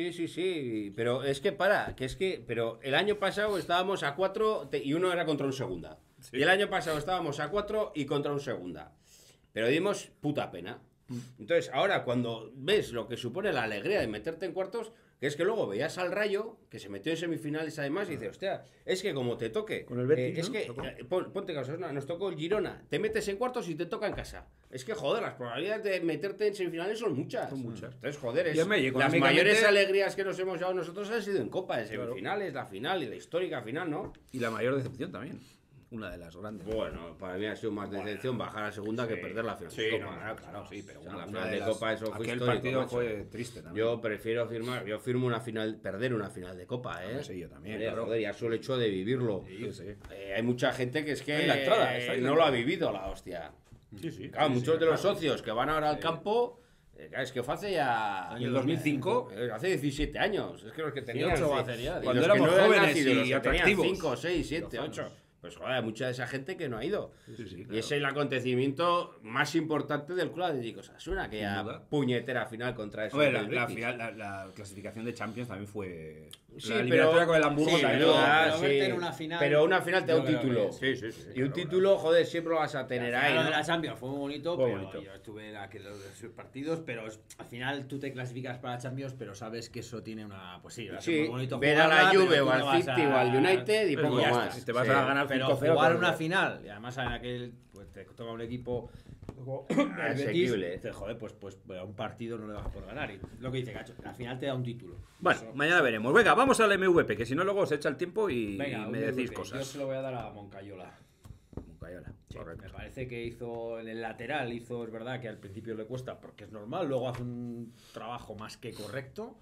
Speaker 2: Sí, pero es que pero el año pasado estábamos a 4 y uno era contra un segunda. Y el año pasado estábamos a 4 y contra un segunda. Pero dimos puta pena. Entonces, ahora cuando ves lo que supone la alegría de meterte en cuartos, que es que luego veías al Rayo, que se metió en semifinales además, y dices, hostia, es que como te toque,
Speaker 1: Con el Betis,
Speaker 2: es
Speaker 1: ¿no?
Speaker 2: que,
Speaker 1: Tocó.
Speaker 2: ponte caso, nos tocó el Girona, te metes en cuartos y te toca en casa. Es que, joder, las probabilidades de meterte en semifinales son muchas.
Speaker 1: Son muchas.
Speaker 2: Entonces, joder,
Speaker 1: Y además, y
Speaker 2: las
Speaker 1: económicamente-
Speaker 2: mayores alegrías que nos hemos llevado nosotros han sido en Copa, en semifinales, la final y la histórica final, ¿no?
Speaker 1: Y la mayor decepción también. Una de las grandes.
Speaker 2: Bueno, para mí ha sido más decepción bajar a segunda que perder la final.
Speaker 1: Sí,
Speaker 2: de
Speaker 1: no,
Speaker 2: Copa.
Speaker 1: claro, sí, pero
Speaker 2: O sea,
Speaker 1: una
Speaker 2: la final
Speaker 1: de
Speaker 2: de
Speaker 1: las-
Speaker 2: Copa eso fue
Speaker 1: aquel
Speaker 2: histórico,
Speaker 1: partido
Speaker 2: macho.
Speaker 1: fue triste también.
Speaker 2: Yo prefiero firmo una final, perder una final de Copa, ¿eh?
Speaker 1: Sí, yo también,
Speaker 2: Joder,
Speaker 1: claro.
Speaker 2: joder, ya solo hecho de vivirlo.
Speaker 1: Sí, sí.
Speaker 2: Hay mucha gente que es que
Speaker 1: Está en la entrada, está en la
Speaker 2: no lo ha
Speaker 1: entrada.
Speaker 2: vivido la hostia.
Speaker 1: Sí, sí.
Speaker 2: Claro,
Speaker 1: Sí,
Speaker 2: muchos
Speaker 1: sí,
Speaker 2: de los
Speaker 1: claro.
Speaker 2: socios que van ahora al campo, claro, es que fue hace ya...
Speaker 1: En el 2005.
Speaker 2: Hace 17 años. Es que los que tenían...
Speaker 3: 18 va a hacer ya.
Speaker 2: y
Speaker 1: Cuando
Speaker 2: los que
Speaker 1: éramos
Speaker 2: no eran
Speaker 1: jóvenes
Speaker 2: nacidos,
Speaker 1: y
Speaker 2: los que tenían
Speaker 1: atractivos.
Speaker 2: 5, 6, 7, 8. Pues joder, hay mucha de esa gente que no ha ido.
Speaker 1: Sí, sí,
Speaker 2: Y
Speaker 1: claro.
Speaker 2: es el acontecimiento más importante del Club Atlético Osasuna, aquella
Speaker 1: duda.
Speaker 2: puñetera final contra eso.
Speaker 1: Hombre,
Speaker 2: del
Speaker 1: la
Speaker 2: Betis.
Speaker 1: final, la clasificación de Champions también fue.
Speaker 2: Sí,
Speaker 1: la
Speaker 2: pero-
Speaker 1: eliminatoria con el Hamburgo
Speaker 2: sí,
Speaker 1: también.
Speaker 2: pero-
Speaker 3: pero verte en una final-
Speaker 2: pero una final te da un
Speaker 3: yo creo que
Speaker 2: título.
Speaker 1: Sí, sí, sí.
Speaker 2: Y un
Speaker 1: claro,
Speaker 2: título, joder, siempre lo vas a tener ahí.
Speaker 3: Lo
Speaker 2: ¿no?
Speaker 3: de la Champions fue muy bonito,
Speaker 1: Fue
Speaker 3: pero
Speaker 1: bonito.
Speaker 3: yo estuve en aquellos partidos, pero al final tú te clasificas para la Champions, pero sabes que eso tiene una... Pues sí, va a ser
Speaker 2: Sí,
Speaker 3: muy bonito
Speaker 2: ver a la
Speaker 3: jugarla,
Speaker 2: Juve
Speaker 3: pero
Speaker 2: o
Speaker 3: tú
Speaker 2: al
Speaker 3: no vas
Speaker 2: City o al United y
Speaker 1: Pero
Speaker 2: poco
Speaker 1: ya está,
Speaker 2: más.
Speaker 1: si te vas
Speaker 2: Sí.
Speaker 1: a ganar
Speaker 3: Pero
Speaker 1: 5-0,
Speaker 3: jugar
Speaker 1: pues,
Speaker 3: una final, y además en aquel, pues te toca un equipo el Betis,
Speaker 2: Asequible.
Speaker 3: dices, joder, pues a un partido no le vas a poder ganar. Y lo que dice Cacho, al final te da un título.
Speaker 1: Bueno,
Speaker 3: Eso-
Speaker 1: mañana veremos. Venga, vamos al MVP, que si no luego se echa el tiempo y
Speaker 3: Venga,
Speaker 1: me
Speaker 3: un
Speaker 1: decís
Speaker 3: MVP.
Speaker 1: cosas.
Speaker 3: Yo se lo voy a dar a Moncayola.
Speaker 1: Moncayola,
Speaker 3: Sí,
Speaker 1: correcto.
Speaker 3: me parece que hizo en el lateral, es verdad que al principio le cuesta porque es normal, luego hace un trabajo más que correcto,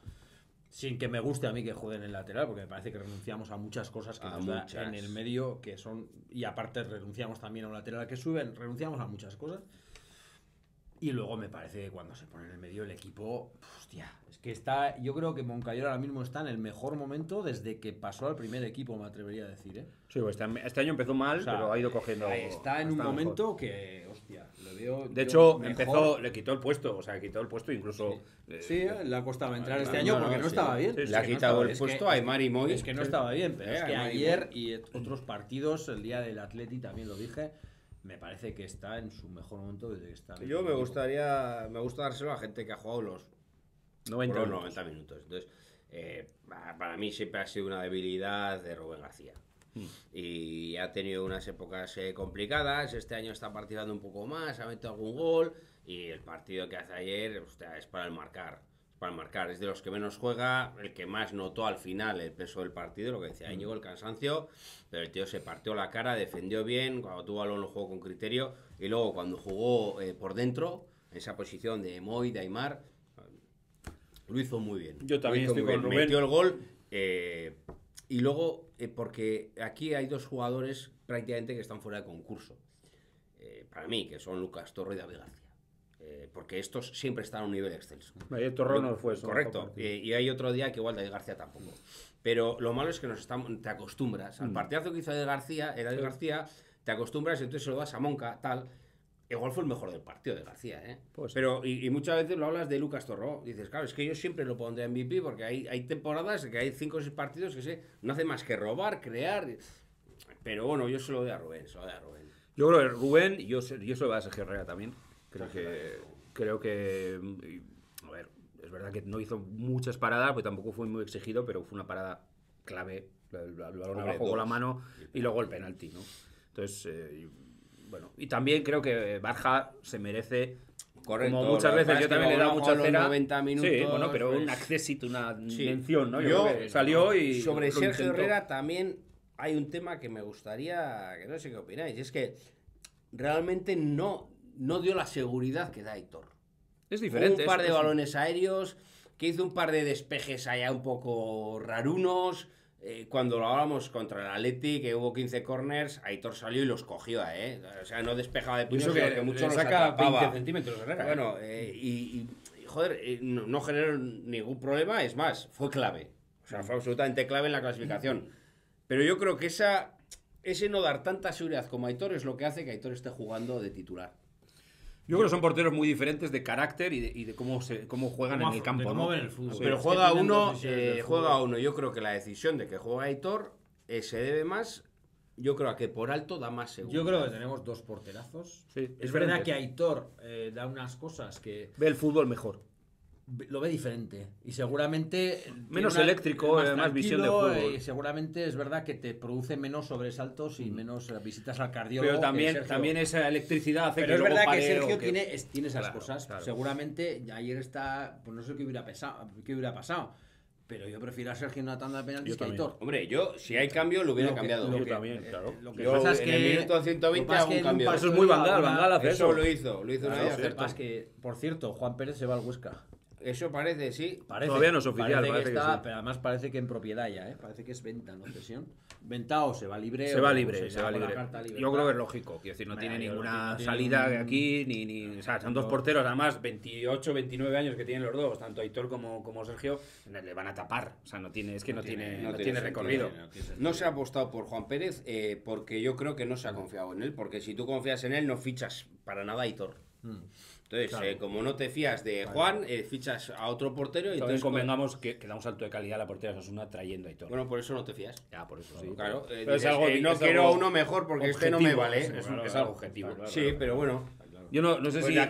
Speaker 3: sin que me guste a mí que juegue en el lateral, porque me parece que renunciamos a muchas cosas que
Speaker 2: A
Speaker 3: nos da
Speaker 2: muchas.
Speaker 3: en el medio, que son, y aparte renunciamos también a un lateral que sube, renunciamos a muchas cosas. Y luego me parece que cuando se pone en el medio el equipo, hostia, es que está, yo creo que Moncayola ahora mismo está en el mejor momento desde que pasó al primer equipo, me atrevería a decir, ¿eh?
Speaker 1: Sí, pues este año empezó mal,
Speaker 3: O sea,
Speaker 1: pero ha ido cogiendo.
Speaker 3: está en un
Speaker 1: mejor.
Speaker 3: momento que, hostia, lo veo.
Speaker 1: De
Speaker 3: yo
Speaker 1: hecho,
Speaker 3: mejor.
Speaker 1: le quitó el puesto, o sea, quitó el puesto incluso.
Speaker 3: Sí, le ha costado entrar este
Speaker 1: no,
Speaker 3: año
Speaker 1: no,
Speaker 3: porque no
Speaker 1: sí.
Speaker 3: estaba bien.
Speaker 1: Sí,
Speaker 2: Le ha
Speaker 3: que no
Speaker 2: quitado
Speaker 3: estaba-
Speaker 2: el
Speaker 3: es
Speaker 2: puesto
Speaker 3: que-
Speaker 2: a Aimar y Moy.
Speaker 3: Es que no estaba bien, pero es que
Speaker 2: Aimar y
Speaker 3: ayer
Speaker 2: Moy.
Speaker 3: y otros partidos, el día del Atleti también lo dije, me parece que está en su mejor momento desde que está. en el
Speaker 2: Yo me
Speaker 3: equipo.
Speaker 2: gusta dárselo a gente que ha jugado los
Speaker 1: 90
Speaker 2: por los
Speaker 1: minutos.
Speaker 2: 90 minutos. Entonces, para mí siempre ha sido una debilidad de Rubén García. Y ha tenido unas épocas complicadas. Este año está participando un poco más, ha metido algún gol. Y el partido que hace ayer, hostia, es para el marcar. Para marcar, es de los que menos juega, el que más notó al final el peso del partido, lo que decía Íñigo, el cansancio, pero el tío se partió la cara, defendió bien, cuando tuvo balón lo jugó con criterio, y luego cuando jugó por dentro, en esa posición de Moy, de Aimar, lo hizo muy bien.
Speaker 1: Yo también
Speaker 2: Lo hizo
Speaker 1: estoy
Speaker 2: muy
Speaker 1: con
Speaker 2: bien.
Speaker 1: Rubén.
Speaker 2: Metió el gol, y luego, porque aquí hay dos jugadores prácticamente que están fuera de concurso, para mí, que son Lucas Torro y David García. Porque estos siempre están a un nivel excelso.
Speaker 1: Ayer Torrón no fue eso.
Speaker 2: Correcto. Y hay otro día que igual David García tampoco. Pero lo malo es que te acostumbras. Al partidazo que hizo David García, te acostumbras y entonces se lo das a Monca, tal. Igual fue el mejor del partido de García, ¿eh?
Speaker 1: Pues sí.
Speaker 2: Pero, y muchas veces lo hablas de Lucas Torró. Dices, claro, es que yo siempre lo pondré en MVP porque hay temporadas que hay 5 o 6 partidos que no hace más que robar, crear. Pero bueno, yo se lo doy a Rubén,
Speaker 1: Yo creo que Rubén, yo se lo voy a Sergio Herrera también. Creo que. A ver, es verdad que no hizo muchas paradas, pues tampoco fue muy exigido, pero fue una parada clave. El balón
Speaker 2: Hombre,
Speaker 1: abajo con la
Speaker 2: dos.
Speaker 1: mano y luego el penalti, ¿no? Entonces, bueno. Y también creo que Barja se merece.
Speaker 2: Correcto,
Speaker 1: Como muchas
Speaker 2: lo que
Speaker 1: veces
Speaker 2: pasa
Speaker 1: yo
Speaker 2: es que
Speaker 1: también le he dado
Speaker 2: luego
Speaker 1: mucha
Speaker 2: los
Speaker 1: cera.
Speaker 2: 90 minutos,
Speaker 1: Sí, bueno, pero
Speaker 2: pues,
Speaker 1: un accésito, una
Speaker 2: sí.
Speaker 1: mención, ¿no?
Speaker 2: Yo
Speaker 1: creo que salió y.
Speaker 2: sobre
Speaker 1: lo
Speaker 2: Sergio
Speaker 1: intentó.
Speaker 2: Herrera también hay un tema que me gustaría, que no sé qué opináis, y es que realmente no dio la seguridad que da Aitor.
Speaker 1: Es diferente.
Speaker 2: Un par de
Speaker 1: es-
Speaker 2: balones aéreos, que hizo un par de despejes allá un poco rarunos. Cuando lo hablábamos contra el Atleti, que hubo 15 corners, Aitor salió y los cogió, ¿eh? O sea, no despejaba de
Speaker 1: Y
Speaker 2: puños,
Speaker 1: eso
Speaker 2: sino
Speaker 1: que
Speaker 2: mucho
Speaker 1: le
Speaker 2: los
Speaker 1: saca
Speaker 2: atrapaba.
Speaker 1: 20 centímetros Herrera.
Speaker 2: Bueno, joder, no generó ningún problema, es más, fue clave. O sea, fue absolutamente clave en la clasificación. Pero yo creo que ese no dar tanta seguridad como Aitor es lo que hace que Aitor esté jugando de titular.
Speaker 1: Yo creo que son porteros muy diferentes de carácter y de cómo juegan en el campo.
Speaker 3: de cómo
Speaker 1: ¿no?
Speaker 3: ven el fútbol.
Speaker 1: Sí.
Speaker 2: Pero
Speaker 3: es que
Speaker 2: juega
Speaker 3: tienen
Speaker 2: uno,
Speaker 3: dos visiones del
Speaker 2: juega
Speaker 3: fútbol.
Speaker 2: uno. Yo creo que la decisión de que juega Aitor se debe más, yo creo que por alto da más seguridad.
Speaker 3: Yo creo que tenemos dos porterazos.
Speaker 1: Sí,
Speaker 3: es verdad
Speaker 1: diferentes.
Speaker 3: que Aitor da unas cosas que
Speaker 1: Ve el fútbol mejor.
Speaker 3: lo ve diferente y seguramente tiene
Speaker 1: Menos eléctrico,
Speaker 3: es
Speaker 1: más visión de
Speaker 3: tranquilo,
Speaker 1: fútbol.
Speaker 3: y seguramente es verdad que te produce menos sobresaltos y menos visitas al cardiólogo.
Speaker 1: Pero
Speaker 3: que Sergio.
Speaker 1: también esa electricidad hace
Speaker 3: Pero
Speaker 1: que
Speaker 3: es
Speaker 1: luego
Speaker 3: verdad que
Speaker 1: pare o
Speaker 3: Sergio
Speaker 1: que-
Speaker 3: tiene esas
Speaker 1: Claro,
Speaker 3: cosas.
Speaker 1: claro.
Speaker 3: Seguramente ayer está, pues no sé qué hubiera pasado, pero yo prefiero a Sergio en una tanda de penaltis
Speaker 1: Yo
Speaker 3: que a
Speaker 1: también.
Speaker 3: Aitor.
Speaker 2: Hombre, yo, si hay cambio, lo hubiera
Speaker 3: Lo que-
Speaker 2: cambiado.
Speaker 3: lo
Speaker 1: Yo
Speaker 3: que-
Speaker 1: también, claro.
Speaker 3: Lo que
Speaker 2: Yo
Speaker 3: pasa es
Speaker 2: en
Speaker 3: que
Speaker 2: el minuto 120
Speaker 3: lo que pasa
Speaker 2: hago
Speaker 3: es
Speaker 2: un
Speaker 3: que en
Speaker 2: cambio.
Speaker 3: partido
Speaker 1: Eso es muy Van Gaal,
Speaker 3: alguna-
Speaker 1: Van Gaal hace
Speaker 2: Eso
Speaker 1: eso.
Speaker 2: lo hizo una
Speaker 3: Claro,
Speaker 2: vez,
Speaker 3: lo que
Speaker 2: acertó.
Speaker 3: pasa es que, por cierto, Juan Pérez se va al Huesca.
Speaker 2: Eso parece, sí.
Speaker 1: Todavía no es oficial,
Speaker 3: Parece
Speaker 1: parece
Speaker 3: que
Speaker 1: que
Speaker 3: está,
Speaker 1: sí.
Speaker 3: pero además parece que en propiedad ya, ¿eh? Parece que es venta, no cesión. Venta o se va libre.
Speaker 1: Se
Speaker 3: o
Speaker 1: va libre,
Speaker 3: se
Speaker 1: se
Speaker 3: da
Speaker 1: va
Speaker 3: por la
Speaker 1: libre.
Speaker 3: carta libertad.
Speaker 1: Yo creo que es lógico, quiero decir, no
Speaker 3: Mira,
Speaker 1: tiene
Speaker 3: yo creo que
Speaker 1: ninguna
Speaker 3: no tiene
Speaker 1: salida
Speaker 3: un-
Speaker 1: de aquí, o sea, son dos porteros, además 28, 29 años que tienen los dos, tanto Aitor como Sergio, le van a tapar, o sea, no tiene
Speaker 2: sentido.
Speaker 1: recorrido.
Speaker 2: No se ha apostado por Juan Pérez porque yo creo que no se ha confiado en él. Porque si tú confías en él, no fichas para nada a Aitor. Entonces,
Speaker 3: Claro.
Speaker 2: como no te fías de Juan, fichas a otro portero y
Speaker 1: También
Speaker 2: entonces
Speaker 1: convengamos que da un salto de calidad a la portería de Osasuna trayendo a Aitor.
Speaker 2: bueno, por eso no te fías.
Speaker 1: Ya, por eso sí.
Speaker 2: Claro,
Speaker 1: Pero
Speaker 2: dices, no
Speaker 1: es
Speaker 2: quiero
Speaker 1: algo
Speaker 2: a uno mejor porque este no me
Speaker 1: objetivo,
Speaker 2: vale.
Speaker 1: Es algo objetivo.
Speaker 2: Sí, pero bueno.
Speaker 1: Yo no sé
Speaker 2: Pues
Speaker 1: si...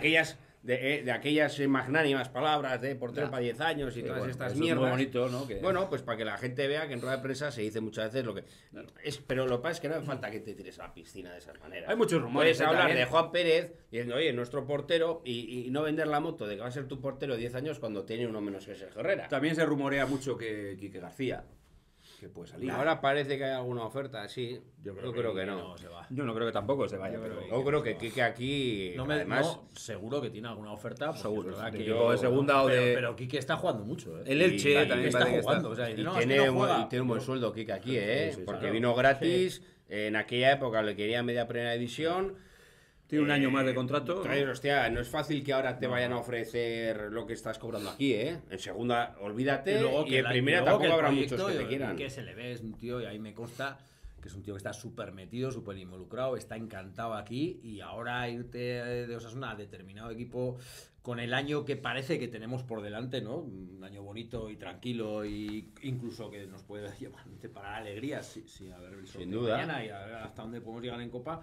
Speaker 2: de aquellas magnánimas palabras de portero
Speaker 1: Ya.
Speaker 2: para 10 años y
Speaker 1: Sí,
Speaker 2: todas
Speaker 1: bueno,
Speaker 2: estas
Speaker 1: eso es
Speaker 2: mierdas.
Speaker 1: muy bonito, ¿no? Que-
Speaker 2: Bueno, pues para que la gente vea que en rueda de prensa se dice muchas veces lo que pero lo que pasa es que no hace falta que te tires a la piscina de esa manera.
Speaker 1: Hay muchos rumores,
Speaker 2: Puedes hablar
Speaker 1: también.
Speaker 2: de Juan Pérez diciendo, oye, nuestro portero, y no vender la moto de que va a ser tu portero 10 años cuando tiene uno menos que Sergio Herrera.
Speaker 1: También se rumorea mucho que Quique García, que puede salir.
Speaker 2: Ahora parece que hay alguna oferta, sí. Yo creo que no.
Speaker 3: se va.
Speaker 1: Yo no creo que tampoco se vaya, pero...
Speaker 2: Yo creo que Quique aquí, además...
Speaker 3: seguro que tiene alguna oferta. porque
Speaker 1: Seguro,
Speaker 3: es verdad
Speaker 1: de
Speaker 3: que
Speaker 1: equipo de segunda o de-
Speaker 3: Pero Quique está jugando mucho, ¿eh?
Speaker 1: El Elche
Speaker 2: Y
Speaker 1: también
Speaker 3: Quique está
Speaker 1: parece que
Speaker 3: jugando. O sea, dice,
Speaker 2: Y
Speaker 3: no,
Speaker 2: tiene,
Speaker 3: es que no juega.
Speaker 2: y tiene un buen sueldo Kike aquí, ¿eh?
Speaker 1: Sí, sí,
Speaker 2: porque
Speaker 3: claro.
Speaker 2: vino gratis, en aquella época le quería media primera división.
Speaker 1: Tiene un año más de contrato.
Speaker 2: Entonces, hostia, no es fácil que ahora te vayan a ofrecer lo que estás cobrando aquí, ¿eh? En segunda, olvídate. Y en primera tampoco habrá muchos que te quieran.
Speaker 3: Que se le ve, es un tío, y ahí me consta que es un tío que está súper metido, súper involucrado, está encantado aquí, y ahora irte de Osasuna a determinado equipo con el año que parece que tenemos por delante, ¿no? Un año bonito y tranquilo, y incluso que nos puede llevar para alegrías, sí, a ver el
Speaker 2: Sin duda.
Speaker 3: mañana y a ver hasta dónde podemos llegar en Copa.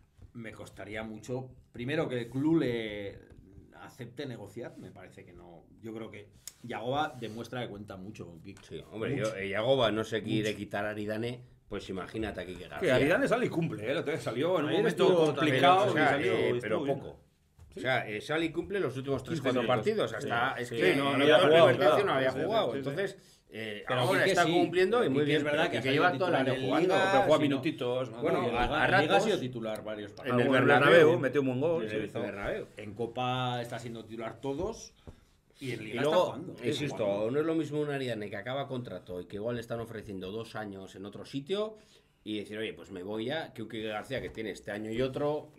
Speaker 3: Me costaría mucho, primero, que el club le acepte negociar, me parece que no. Yo creo que Yagoba demuestra que cuenta mucho con Kik.
Speaker 2: Sí, hombre, Yagoba no se quiere quitar a Aridane, pues imagínate aquí que García.
Speaker 1: Que Aridane sale y cumple, ¿eh? Salió en un
Speaker 3: Ayer
Speaker 1: momento
Speaker 3: estuvo
Speaker 1: complicado.
Speaker 2: Pero, o sea,
Speaker 1: y salió,
Speaker 2: pero
Speaker 1: estuvo bien.
Speaker 2: poco. O sea, sale y cumple los últimos 3-4
Speaker 1: minutos.
Speaker 2: partidos. Hasta,
Speaker 1: Sí.
Speaker 2: es
Speaker 1: Sí,
Speaker 2: que
Speaker 1: no
Speaker 2: no
Speaker 1: había
Speaker 2: había
Speaker 1: jugado,
Speaker 2: jugado, no
Speaker 1: claro.
Speaker 2: había
Speaker 1: Sí,
Speaker 2: jugado.
Speaker 1: sí, sí.
Speaker 2: Entonces,
Speaker 3: Pero
Speaker 2: ahora
Speaker 3: Quique
Speaker 2: está
Speaker 3: sí.
Speaker 2: cumpliendo y muy
Speaker 3: Quique
Speaker 2: bien.
Speaker 3: es verdad
Speaker 2: pero
Speaker 3: que
Speaker 2: que lleva todo el año
Speaker 3: en
Speaker 2: jugando.
Speaker 3: Liga,
Speaker 1: Pero juega
Speaker 3: si no-
Speaker 1: minutitos. ¿no?
Speaker 2: Bueno,
Speaker 1: Y en
Speaker 2: a
Speaker 1: Liga.
Speaker 3: En Liga ha
Speaker 2: ratos-
Speaker 3: sido titular varios
Speaker 2: En
Speaker 3: partidos.
Speaker 2: el
Speaker 1: En el
Speaker 2: Bernabéu,
Speaker 1: Bernabéu metió un buen gol.
Speaker 2: En el Bernabéu.
Speaker 3: En Copa está siendo titular todos, y en
Speaker 2: Y
Speaker 3: Liga está
Speaker 2: luego,
Speaker 3: jugando.
Speaker 2: insisto, no es lo mismo un Aridane que acaba contrato y que igual le están ofreciendo 2 años en otro sitio y decir, oye, pues me voy ya, que un Quique García que tiene este año y otro,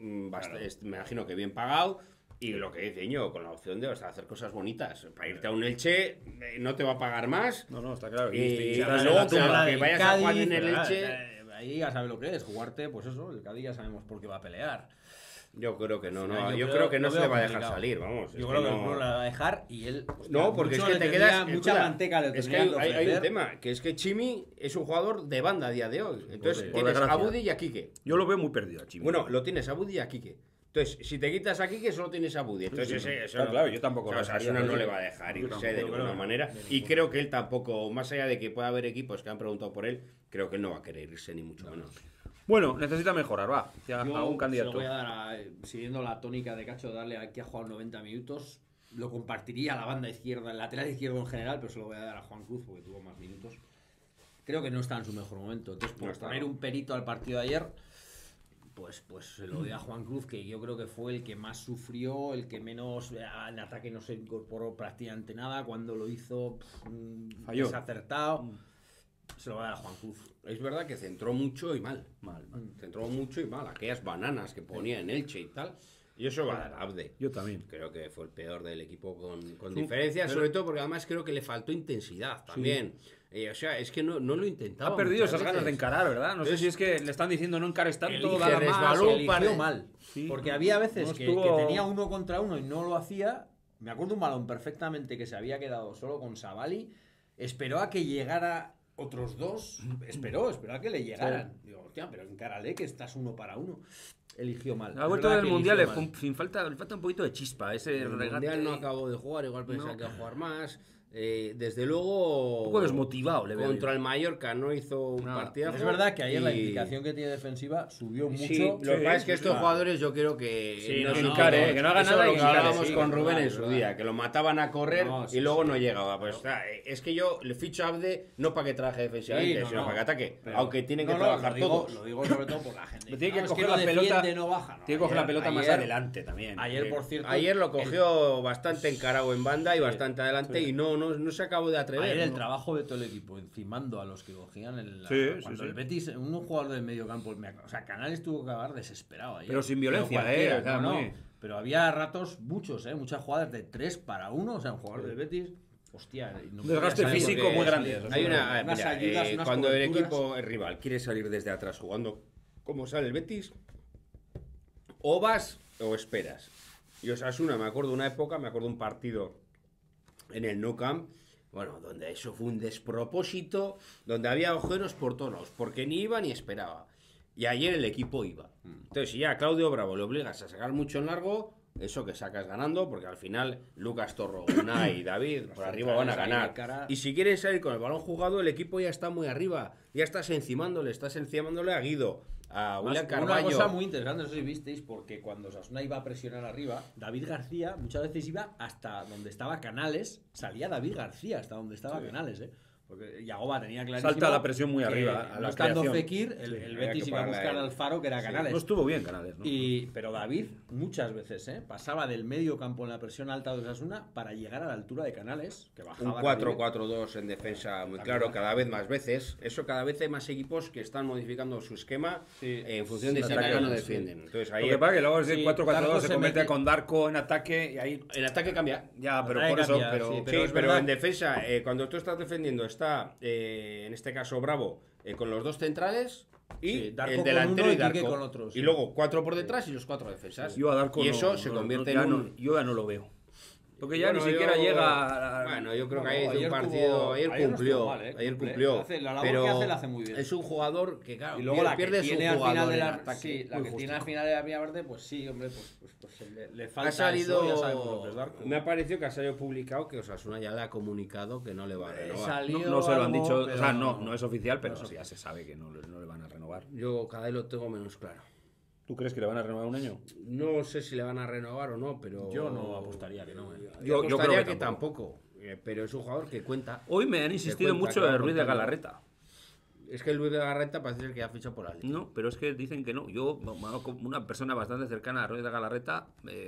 Speaker 2: me imagino que bien pagado, y lo que dice yo, con la opción de hacer cosas bonitas. Para irte a un Elche no te va a pagar más.
Speaker 1: No, está claro.
Speaker 2: Y
Speaker 1: estás en
Speaker 2: luego
Speaker 1: la
Speaker 2: que
Speaker 1: tumba.
Speaker 2: vayas a jugar en el
Speaker 3: ¿verdad?
Speaker 2: Elche.
Speaker 3: Ahí ya sabe lo que es, jugarte, pues eso, el Cádiz ya sabemos por qué va a pelear.
Speaker 2: Yo creo que no,
Speaker 3: Yo
Speaker 2: yo creo que no
Speaker 3: lo
Speaker 2: se le
Speaker 3: veo
Speaker 2: va a dejar
Speaker 3: complicado.
Speaker 2: salir, vamos.
Speaker 3: Yo
Speaker 2: es
Speaker 3: creo que
Speaker 2: no-
Speaker 3: el club la va a dejar y él... hostia,
Speaker 2: No, porque es
Speaker 3: mucho
Speaker 2: que
Speaker 3: le
Speaker 2: te
Speaker 3: tendría-
Speaker 2: quedas.
Speaker 3: Mucha
Speaker 2: escucha,
Speaker 3: manteca le
Speaker 2: es que
Speaker 3: tendrían que
Speaker 2: hay un
Speaker 3: ofrecer.
Speaker 2: tema, que es que Chimi es un jugador de banda a día de hoy. Entonces
Speaker 3: Por
Speaker 2: tienes a
Speaker 1: desgracia.
Speaker 2: Budi y a Quique.
Speaker 1: Yo lo veo muy perdido, Chimi.
Speaker 2: Bueno, lo tienes a Budi y a Quique. Entonces, si te quitas a Quique, solo tienes a Budi. Entonces,
Speaker 1: Sí,
Speaker 2: eso
Speaker 1: está claro, yo tampoco
Speaker 2: o
Speaker 1: lo
Speaker 2: sea,
Speaker 1: dejaría,
Speaker 2: Osasuna no
Speaker 1: yo
Speaker 2: le
Speaker 1: tampoco.
Speaker 2: va a dejar
Speaker 1: Yo
Speaker 2: irse
Speaker 1: tampoco,
Speaker 2: de
Speaker 1: yo
Speaker 2: ninguna
Speaker 1: creo que
Speaker 2: manera.
Speaker 3: de
Speaker 2: Y
Speaker 3: ninguna.
Speaker 2: creo que él tampoco, más allá de que pueda haber equipos que han preguntado por él, creo que él no va a querer irse ni mucho menos.
Speaker 1: Bueno, necesita mejorar, va. Ya,
Speaker 3: Yo
Speaker 1: algún
Speaker 3: se
Speaker 1: candidato.
Speaker 3: lo voy a dar siguiendo la tónica de Cacho, darle a que ha jugado 90 minutos. Lo compartiría a la banda izquierda, el lateral izquierdo en general, pero se lo voy a dar a Juan Cruz porque tuvo más minutos. Creo que no está en su mejor momento. Entonces, por
Speaker 2: No está,
Speaker 3: poner
Speaker 2: no.
Speaker 3: un perito al partido de ayer, pues se lo doy a Juan Cruz, que yo creo que fue el que más sufrió, el que menos en ataque no se incorporó prácticamente nada. Cuando lo hizo,
Speaker 1: Falló.
Speaker 3: desacertado. Se lo voy a dar a Juan Cruz.
Speaker 2: Es verdad que centró mucho y mal.
Speaker 1: Mal.
Speaker 2: Centró mucho y mal. Aquellas bananas que ponía en Elche y tal. Y eso va a dar Abde.
Speaker 1: Yo también.
Speaker 2: Creo que fue el peor del equipo con diferencia, sobre todo porque además creo que le faltó intensidad también. O sea, es que no lo intentaba.
Speaker 1: Ha perdido
Speaker 2: muchas
Speaker 1: esas ganas de
Speaker 2: veces.
Speaker 1: encarar, ¿verdad? No sé
Speaker 2: Entonces,
Speaker 1: si es que le están diciendo no encares tanto,
Speaker 2: elige,
Speaker 1: dala más.
Speaker 2: resbaló,
Speaker 3: Se eligió
Speaker 2: pare-
Speaker 3: mal.
Speaker 1: Sí.
Speaker 3: Porque había veces
Speaker 1: No
Speaker 3: que
Speaker 1: estuvo-
Speaker 3: tenía uno contra uno y no lo hacía. Me acuerdo un balón perfectamente que se había quedado solo con Savali. Esperó a que llegara otros dos. Esperó a que le llegaran. Digo, hostia, pero encárale que estás uno para uno. Eligió mal.
Speaker 1: Ha
Speaker 3: Es
Speaker 1: vuelto
Speaker 3: verdad
Speaker 1: del
Speaker 3: que
Speaker 1: Mundial,
Speaker 3: eligió mal.
Speaker 1: le falta un poquito de chispa. Ese
Speaker 2: El
Speaker 1: regate.
Speaker 2: Mundial no acabó de jugar, igual pensaba
Speaker 1: No.
Speaker 2: que iba a jugar más. Desde luego.
Speaker 1: Un poco desmotivado, le veo
Speaker 2: Contra
Speaker 1: yo.
Speaker 2: el Mallorca no hizo un
Speaker 1: No.
Speaker 2: partidazo.
Speaker 3: Es verdad que ayer la
Speaker 2: y-
Speaker 3: implicación que tiene defensiva subió mucho.
Speaker 2: Sí, lo que pasa es que
Speaker 1: sí,
Speaker 2: estos
Speaker 1: claro.
Speaker 2: jugadores yo creo que
Speaker 3: Sí,
Speaker 2: no
Speaker 3: no,
Speaker 2: se
Speaker 3: no,
Speaker 2: encare,
Speaker 3: no,
Speaker 1: que no haga
Speaker 2: eso
Speaker 1: nada
Speaker 2: es
Speaker 1: y
Speaker 2: lo que
Speaker 1: encare,
Speaker 2: hablábamos
Speaker 1: sí,
Speaker 2: con
Speaker 3: verdad,
Speaker 2: Rubén en
Speaker 3: es
Speaker 2: su
Speaker 3: verdad.
Speaker 2: día, que lo mataban a correr
Speaker 3: No, sí,
Speaker 2: y luego
Speaker 3: sí.
Speaker 2: no llegaba. Pues es que yo le ficho a Abde no para que trabaje defensivamente,
Speaker 3: Sí, no,
Speaker 2: sino
Speaker 3: no.
Speaker 2: para que ataque.
Speaker 3: Pero-
Speaker 2: Aunque tienen que
Speaker 3: No,
Speaker 2: trabajar
Speaker 3: lo digo,
Speaker 2: todos.
Speaker 3: Lo digo sobre todo por la gente.
Speaker 1: Pero tiene que
Speaker 3: No, es
Speaker 1: coger
Speaker 3: no
Speaker 1: la
Speaker 3: defiende,
Speaker 1: pelota.
Speaker 3: no baja. No,
Speaker 1: Tiene que coger la
Speaker 3: ayer-
Speaker 1: pelota más
Speaker 3: ayer-
Speaker 1: adelante también.
Speaker 3: Ayer, por cierto.
Speaker 2: Ayer lo cogió bastante encarado en banda y bastante adelante y no se acabó de atrever.
Speaker 3: Ayer el
Speaker 2: ¿no?
Speaker 3: trabajo de todo el equipo, encimando a los que cogían cuando
Speaker 1: sí.
Speaker 3: el Betis, un jugador del medio campo, o sea, Canales tuvo que acabar desesperado ayer.
Speaker 1: Pero sin violencia,
Speaker 3: cualquiera,
Speaker 1: o sea,
Speaker 3: no,
Speaker 1: muy-
Speaker 3: pero había ratos, muchas jugadas de 3 para 1, o sea, un jugador del Betis, hostia. y no
Speaker 1: Un desgaste
Speaker 3: podía salir
Speaker 1: físico
Speaker 3: porque
Speaker 1: muy grande.
Speaker 2: Hay
Speaker 3: unas
Speaker 2: mira,
Speaker 3: ayudas, unas
Speaker 2: cuando el
Speaker 3: coberturas.
Speaker 2: equipo rival quiere salir desde atrás jugando como sale el Betis, o vas o esperas. Y Osasuna, me acuerdo un partido en el Nou Camp, bueno, donde eso fue un despropósito, donde había agujeros por todos lados, porque ni iba ni esperaba. Y ayer el equipo iba. Entonces, si ya a Claudio Bravo le obligas a sacar mucho en largo, eso que sacas ganando, porque al final Lucas Torro, Unai y David por arriba van a
Speaker 3: centrales ahí
Speaker 2: ganar.
Speaker 3: de cara.
Speaker 2: Y si quieres salir con el balón jugado, el equipo ya está muy arriba. Ya estás encimándole a Guido, a William
Speaker 3: Una
Speaker 2: Carballo.
Speaker 3: cosa muy interesante, no sé si visteis, porque cuando Osasuna iba a presionar arriba, David García muchas veces iba hasta donde estaba Canales, salía David García hasta donde estaba Canales, Porque Yagoba tenía clarísimo.
Speaker 1: Salta la presión muy
Speaker 3: que
Speaker 1: arriba, a la
Speaker 3: no estando
Speaker 1: creación.
Speaker 3: Fekir, el
Speaker 2: había
Speaker 3: Betis
Speaker 2: que
Speaker 3: iba a
Speaker 2: pararla
Speaker 3: buscar
Speaker 2: a él.
Speaker 3: al Faro, que era Canales.
Speaker 1: No estuvo bien Canales, ¿no?
Speaker 3: Pero David, muchas veces, pasaba del medio campo en la presión alta de Osasuna para llegar a la altura de Canales, que
Speaker 2: Un
Speaker 3: bajaba.
Speaker 2: 4-4-2 en defensa muy claro, cada vez más veces. Eso cada vez hay más equipos que están modificando su esquema en función de si atacan o defienden. Entonces ahí
Speaker 1: Lo que pasa es que luego el
Speaker 3: Sí,
Speaker 1: 4-4-2
Speaker 3: Darko
Speaker 1: se
Speaker 3: se
Speaker 1: convierte
Speaker 3: mete-
Speaker 1: con Darko en ataque y ahí...
Speaker 2: el ataque cambia.
Speaker 1: Ya, pero
Speaker 3: Ahí
Speaker 1: por eso...
Speaker 3: cambia,
Speaker 1: Pero,
Speaker 3: sí,
Speaker 2: Sí,
Speaker 3: pero es
Speaker 2: pero
Speaker 3: verdad-
Speaker 2: en defensa, cuando tú estás defendiendo, está en este caso Bravo con los dos centrales y
Speaker 3: Sí, Darko
Speaker 2: el
Speaker 3: con
Speaker 2: delantero
Speaker 3: uno
Speaker 2: y
Speaker 3: y Quique
Speaker 2: Darko.
Speaker 3: con otro, sí.
Speaker 2: Y luego 4 por detrás y los 4 defensas.
Speaker 1: yo a Darko
Speaker 2: y eso
Speaker 1: no-
Speaker 2: se
Speaker 1: no-
Speaker 2: convierte
Speaker 1: ya
Speaker 2: en
Speaker 1: no-
Speaker 2: un...
Speaker 1: yo ya no lo veo. Porque ya
Speaker 2: Bueno,
Speaker 1: ni siquiera
Speaker 2: yo-
Speaker 1: llega a...
Speaker 2: Bueno, yo creo que
Speaker 3: No,
Speaker 2: ayer hizo
Speaker 3: ayer
Speaker 2: un partido,
Speaker 3: tuvo-
Speaker 2: ayer
Speaker 3: ayer no
Speaker 2: cumplió,
Speaker 3: estuvo mal,
Speaker 2: ayer
Speaker 3: cumple.
Speaker 2: cumplió.
Speaker 3: Hace- la labor
Speaker 2: pero
Speaker 3: que hace la hace muy bien.
Speaker 2: es un jugador que, claro,
Speaker 3: Y luego la que
Speaker 2: pierde su
Speaker 3: tiene al final
Speaker 2: jugador
Speaker 3: de
Speaker 2: en
Speaker 3: la,
Speaker 2: ataque.
Speaker 3: sí, la
Speaker 2: Muy
Speaker 3: que
Speaker 2: justo.
Speaker 3: tiene al final de la Vía Verde, pues sí, hombre, pues le falta
Speaker 2: Ha salido,
Speaker 3: eso, ya sabemos lo que es Darko.
Speaker 2: me ha parecido que ha salido publicado que Osasuna ya le ha comunicado que no le va a renovar.
Speaker 3: Salió
Speaker 1: No se lo han
Speaker 3: algo,
Speaker 1: dicho, o
Speaker 3: pero
Speaker 1: sea, no es oficial, pero
Speaker 3: no es
Speaker 1: ya se sabe que no le van a renovar.
Speaker 2: Yo cada vez lo tengo menos claro.
Speaker 1: ¿Tú crees que le van a renovar un año?
Speaker 2: No sé si le van a renovar o no, pero
Speaker 3: Yo no apostaría que no.
Speaker 2: Yo
Speaker 1: Yo
Speaker 2: apostaría
Speaker 1: creo que
Speaker 2: tampoco. Pero es un jugador que cuenta.
Speaker 1: Hoy me han insistido
Speaker 2: cuenta,
Speaker 1: mucho
Speaker 2: que va
Speaker 1: en Ruiz de
Speaker 2: contando.
Speaker 1: Galarreta.
Speaker 2: Es que el Luis de Garreta parece ser que ha fichado por la Liga.
Speaker 1: No, pero es que dicen que no. Yo, como una persona bastante cercana a Ruiz de Galarreta,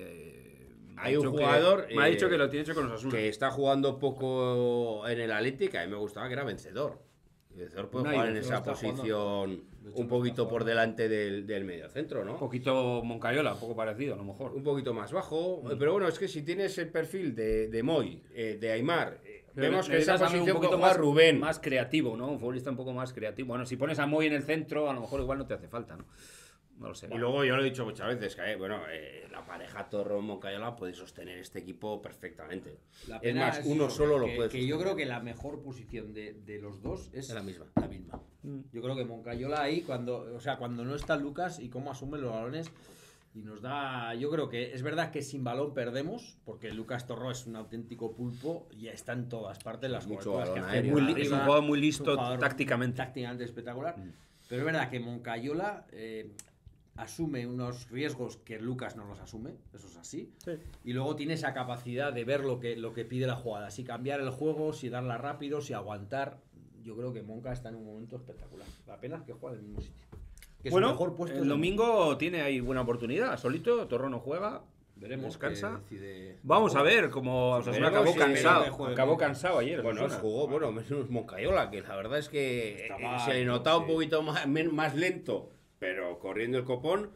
Speaker 2: Hay un jugador
Speaker 1: me ha dicho que lo tiene hecho con los Asuna.
Speaker 2: que está jugando poco en el Atlético. A mí me gustaba que era vencedor. Vencedor puede
Speaker 1: Unai,
Speaker 2: jugar en
Speaker 1: Vencedor
Speaker 2: esa
Speaker 3: está jugando.
Speaker 2: posición
Speaker 3: De hecho,
Speaker 2: un
Speaker 3: no
Speaker 2: poquito
Speaker 3: está
Speaker 2: por
Speaker 3: jugando.
Speaker 2: delante del mediocentro, ¿no?
Speaker 1: Un poquito Moncayola, un poco parecido, a lo mejor.
Speaker 2: Un poquito más bajo. Pero bueno, es que si tienes el perfil de Moy, de Aimar,
Speaker 1: Pero
Speaker 2: vemos que esa
Speaker 1: necesitas también
Speaker 2: posición que juega
Speaker 1: más,
Speaker 2: Rubén.
Speaker 1: más creativo, ¿no? Un futbolista un poco más creativo. Bueno, si pones a Moy en el centro, a lo mejor igual no te hace falta, ¿no? No lo sé.
Speaker 2: Y luego yo lo he dicho muchas veces, que la pareja Torro-Moncayola puede sostener este equipo perfectamente.
Speaker 3: La
Speaker 2: Es
Speaker 3: pena
Speaker 2: más,
Speaker 3: es
Speaker 2: uno
Speaker 3: eso,
Speaker 2: solo lo
Speaker 3: que-
Speaker 2: puede
Speaker 3: Que yo
Speaker 2: sostener.
Speaker 3: creo que la mejor posición de los dos es
Speaker 2: Es la misma.
Speaker 3: La misma. Yo creo que Moncayola ahí, cuando no está Lucas y cómo asume los balones, y nos da. Yo creo que es verdad que sin balón perdemos, porque Lucas Torró es un auténtico pulpo y está en todas partes las
Speaker 2: Mucho
Speaker 3: coberturas que
Speaker 2: balón
Speaker 3: hace
Speaker 2: aéreo.
Speaker 3: por
Speaker 1: Es un
Speaker 3: arriba,
Speaker 1: jugador muy
Speaker 3: es
Speaker 1: listo
Speaker 3: un jugador
Speaker 1: tácticamente.
Speaker 3: tácticamente espectacular. Pero es verdad que Moncayola asume unos riesgos que Lucas no los asume, eso es así. Y luego tiene esa capacidad de ver lo que pide la jugada, si cambiar el juego, si darla rápido, si aguantar. Yo creo que Monca está en un momento espectacular. La pena es que juega en el mismo sitio. Que su
Speaker 1: Bueno,
Speaker 3: mejor puesto
Speaker 1: el
Speaker 3: es
Speaker 1: domingo tiene ahí buena oportunidad. Solito, Torro no juega.
Speaker 3: veremos
Speaker 1: descansa.
Speaker 3: qué decide.
Speaker 1: Vamos a ver cómo Osasuna
Speaker 2: Veremos
Speaker 1: acabó
Speaker 2: si-
Speaker 1: cansado.
Speaker 3: que juegue
Speaker 1: Acabó
Speaker 3: Monca.
Speaker 1: cansado ayer.
Speaker 2: Bueno,
Speaker 1: Osasuna.
Speaker 2: jugó, menos Moncayola, que la verdad es que
Speaker 3: Estaba-
Speaker 2: se le notaba un
Speaker 3: sí.
Speaker 2: poquito más lento, pero corriendo el copón,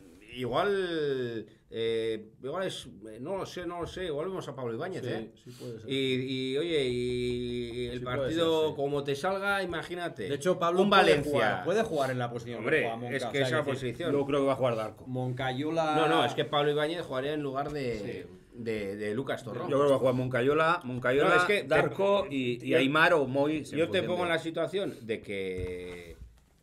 Speaker 2: igual es, no lo sé, igual vemos a Pablo Ibáñez,
Speaker 3: Sí, puede ser.
Speaker 2: Oye, y el
Speaker 3: Sí, puede
Speaker 2: partido
Speaker 3: ser, sí.
Speaker 2: como te salga, imagínate.
Speaker 3: De hecho, Pablo
Speaker 2: un
Speaker 3: puede
Speaker 2: Valencia.
Speaker 3: puede jugar en la posición
Speaker 2: Hombre,
Speaker 3: que juega Monca,
Speaker 2: es
Speaker 3: o
Speaker 2: que
Speaker 3: sea,
Speaker 2: esa
Speaker 3: decir,
Speaker 2: posición.
Speaker 1: Yo creo que va a jugar Darko.
Speaker 3: Moncayola.
Speaker 2: No, es que Pablo Ibáñez jugaría en lugar de Lucas Torrón.
Speaker 1: Yo creo que va a jugar Moncayola,
Speaker 2: No, es que
Speaker 1: Darko y
Speaker 2: yo-
Speaker 1: Aimar o Moy.
Speaker 2: Yo te pongo en la situación de que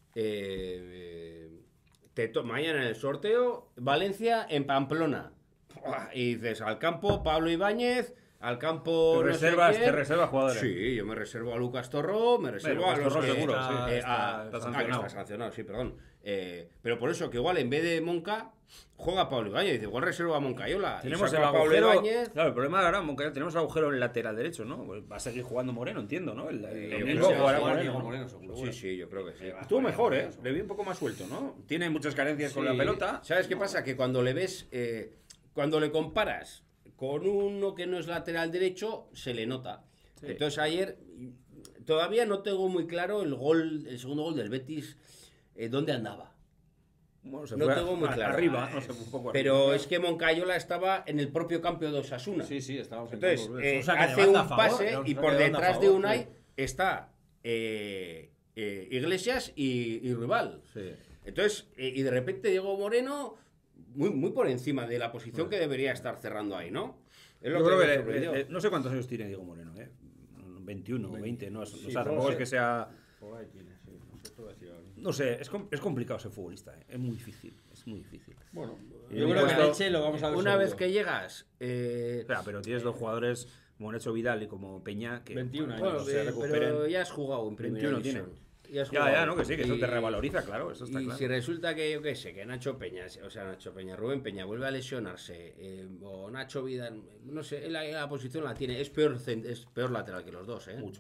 Speaker 2: mañana en el sorteo Valencia en Pamplona. Y dices al campo Pablo Ibáñez, al campo
Speaker 1: Te
Speaker 2: no sé
Speaker 1: reservas,
Speaker 2: quién.
Speaker 1: te reservas jugadores.
Speaker 2: Sí, yo me reservo a Lucas Torró, me reservo
Speaker 1: Lucas
Speaker 2: a los
Speaker 1: Torró
Speaker 2: que-
Speaker 1: seguro,
Speaker 3: sí.
Speaker 1: Está
Speaker 2: que
Speaker 1: sancionado.
Speaker 2: está sancionado, sí, perdón. Pero por eso que igual en vez de Monca juega Pablo Ibáñez, dice, igual reservo a Moncayola. y
Speaker 1: Tenemos el
Speaker 2: saco a Pablo
Speaker 1: agujero.
Speaker 2: Ibáñez.
Speaker 1: Claro, el problema ahora, Moncayola, tenemos el agujero en el lateral derecho, ¿no? Pues va a seguir jugando Moreno, entiendo, ¿no? El
Speaker 2: yo
Speaker 1: domingo
Speaker 2: creo que
Speaker 1: jugará
Speaker 3: jugar
Speaker 1: Moreno.
Speaker 3: Diego
Speaker 1: ¿no?
Speaker 3: Moreno, seguro.
Speaker 2: Sí, yo creo que sí.
Speaker 1: Estuvo mejor, ¿eh? Le vi un poco más suelto, ¿no? Tiene muchas carencias con la
Speaker 2: Sí.
Speaker 1: pelota.
Speaker 2: ¿Sabes qué pasa? Que cuando le ves, cuando le comparas con uno que no es lateral derecho, se le nota.
Speaker 1: Sí.
Speaker 2: Entonces ayer todavía no tengo muy claro el segundo gol del Betis, dónde andaba.
Speaker 1: Bueno, se
Speaker 2: No
Speaker 1: fue
Speaker 2: tengo muy claro.
Speaker 1: arriba, no sé, un poco
Speaker 2: Pero
Speaker 1: arriba.
Speaker 2: es que Moncayola estaba en el propio campo de Osasuna.
Speaker 3: Sí, estábamos en
Speaker 2: Entonces,
Speaker 3: todos los- o sea, que
Speaker 2: hace
Speaker 3: levanta
Speaker 2: un
Speaker 3: a favor,
Speaker 2: pase
Speaker 3: o sea,
Speaker 2: y
Speaker 3: que
Speaker 2: por
Speaker 3: levanta a
Speaker 2: detrás de
Speaker 3: favor,
Speaker 2: Unai
Speaker 3: sí.
Speaker 2: está Iglesias y Rival.
Speaker 3: Sí.
Speaker 2: Entonces, y de repente Diego Moreno muy por encima de la posición que debería estar cerrando ahí, ¿no? Es lo
Speaker 1: Yo
Speaker 2: que
Speaker 1: creo
Speaker 2: me
Speaker 1: que
Speaker 2: sorprendió.
Speaker 1: no sé cuántos años tiene Diego Moreno, ¿eh? 21 o 20, no,
Speaker 3: Sí,
Speaker 1: o sea,
Speaker 3: no
Speaker 1: tampoco
Speaker 3: sé.
Speaker 1: es que sea...
Speaker 3: Por ahí tiene, sí. No sé, te voy a decir ahora.
Speaker 1: No sé, es complicado ser futbolista, ¿eh? Es muy difícil, es muy difícil.
Speaker 3: Bueno,
Speaker 1: Y
Speaker 3: yo
Speaker 1: un
Speaker 3: creo que
Speaker 1: puesto-
Speaker 3: Leche lo vamos a ver
Speaker 2: Una
Speaker 3: seguro.
Speaker 2: vez que llegas...
Speaker 1: Espera, pero tienes dos jugadores como Nacho Vidal y como Peña que
Speaker 3: 21 años,
Speaker 2: bueno,
Speaker 1: se
Speaker 2: pero
Speaker 1: recuperen.
Speaker 2: ya has jugado en primera
Speaker 1: 21
Speaker 2: división. Ya, has
Speaker 1: Ya,
Speaker 2: jugado.
Speaker 1: no, que sí, que eso
Speaker 2: Y-
Speaker 1: te revaloriza, claro, eso está
Speaker 2: y
Speaker 1: claro.
Speaker 2: si resulta que, yo qué sé, que Nacho Peña, Rubén Peña vuelve a lesionarse, o Nacho Vidal, no sé, la posición la tiene, es peor lateral que los dos, ¿eh?
Speaker 1: Mucho peor.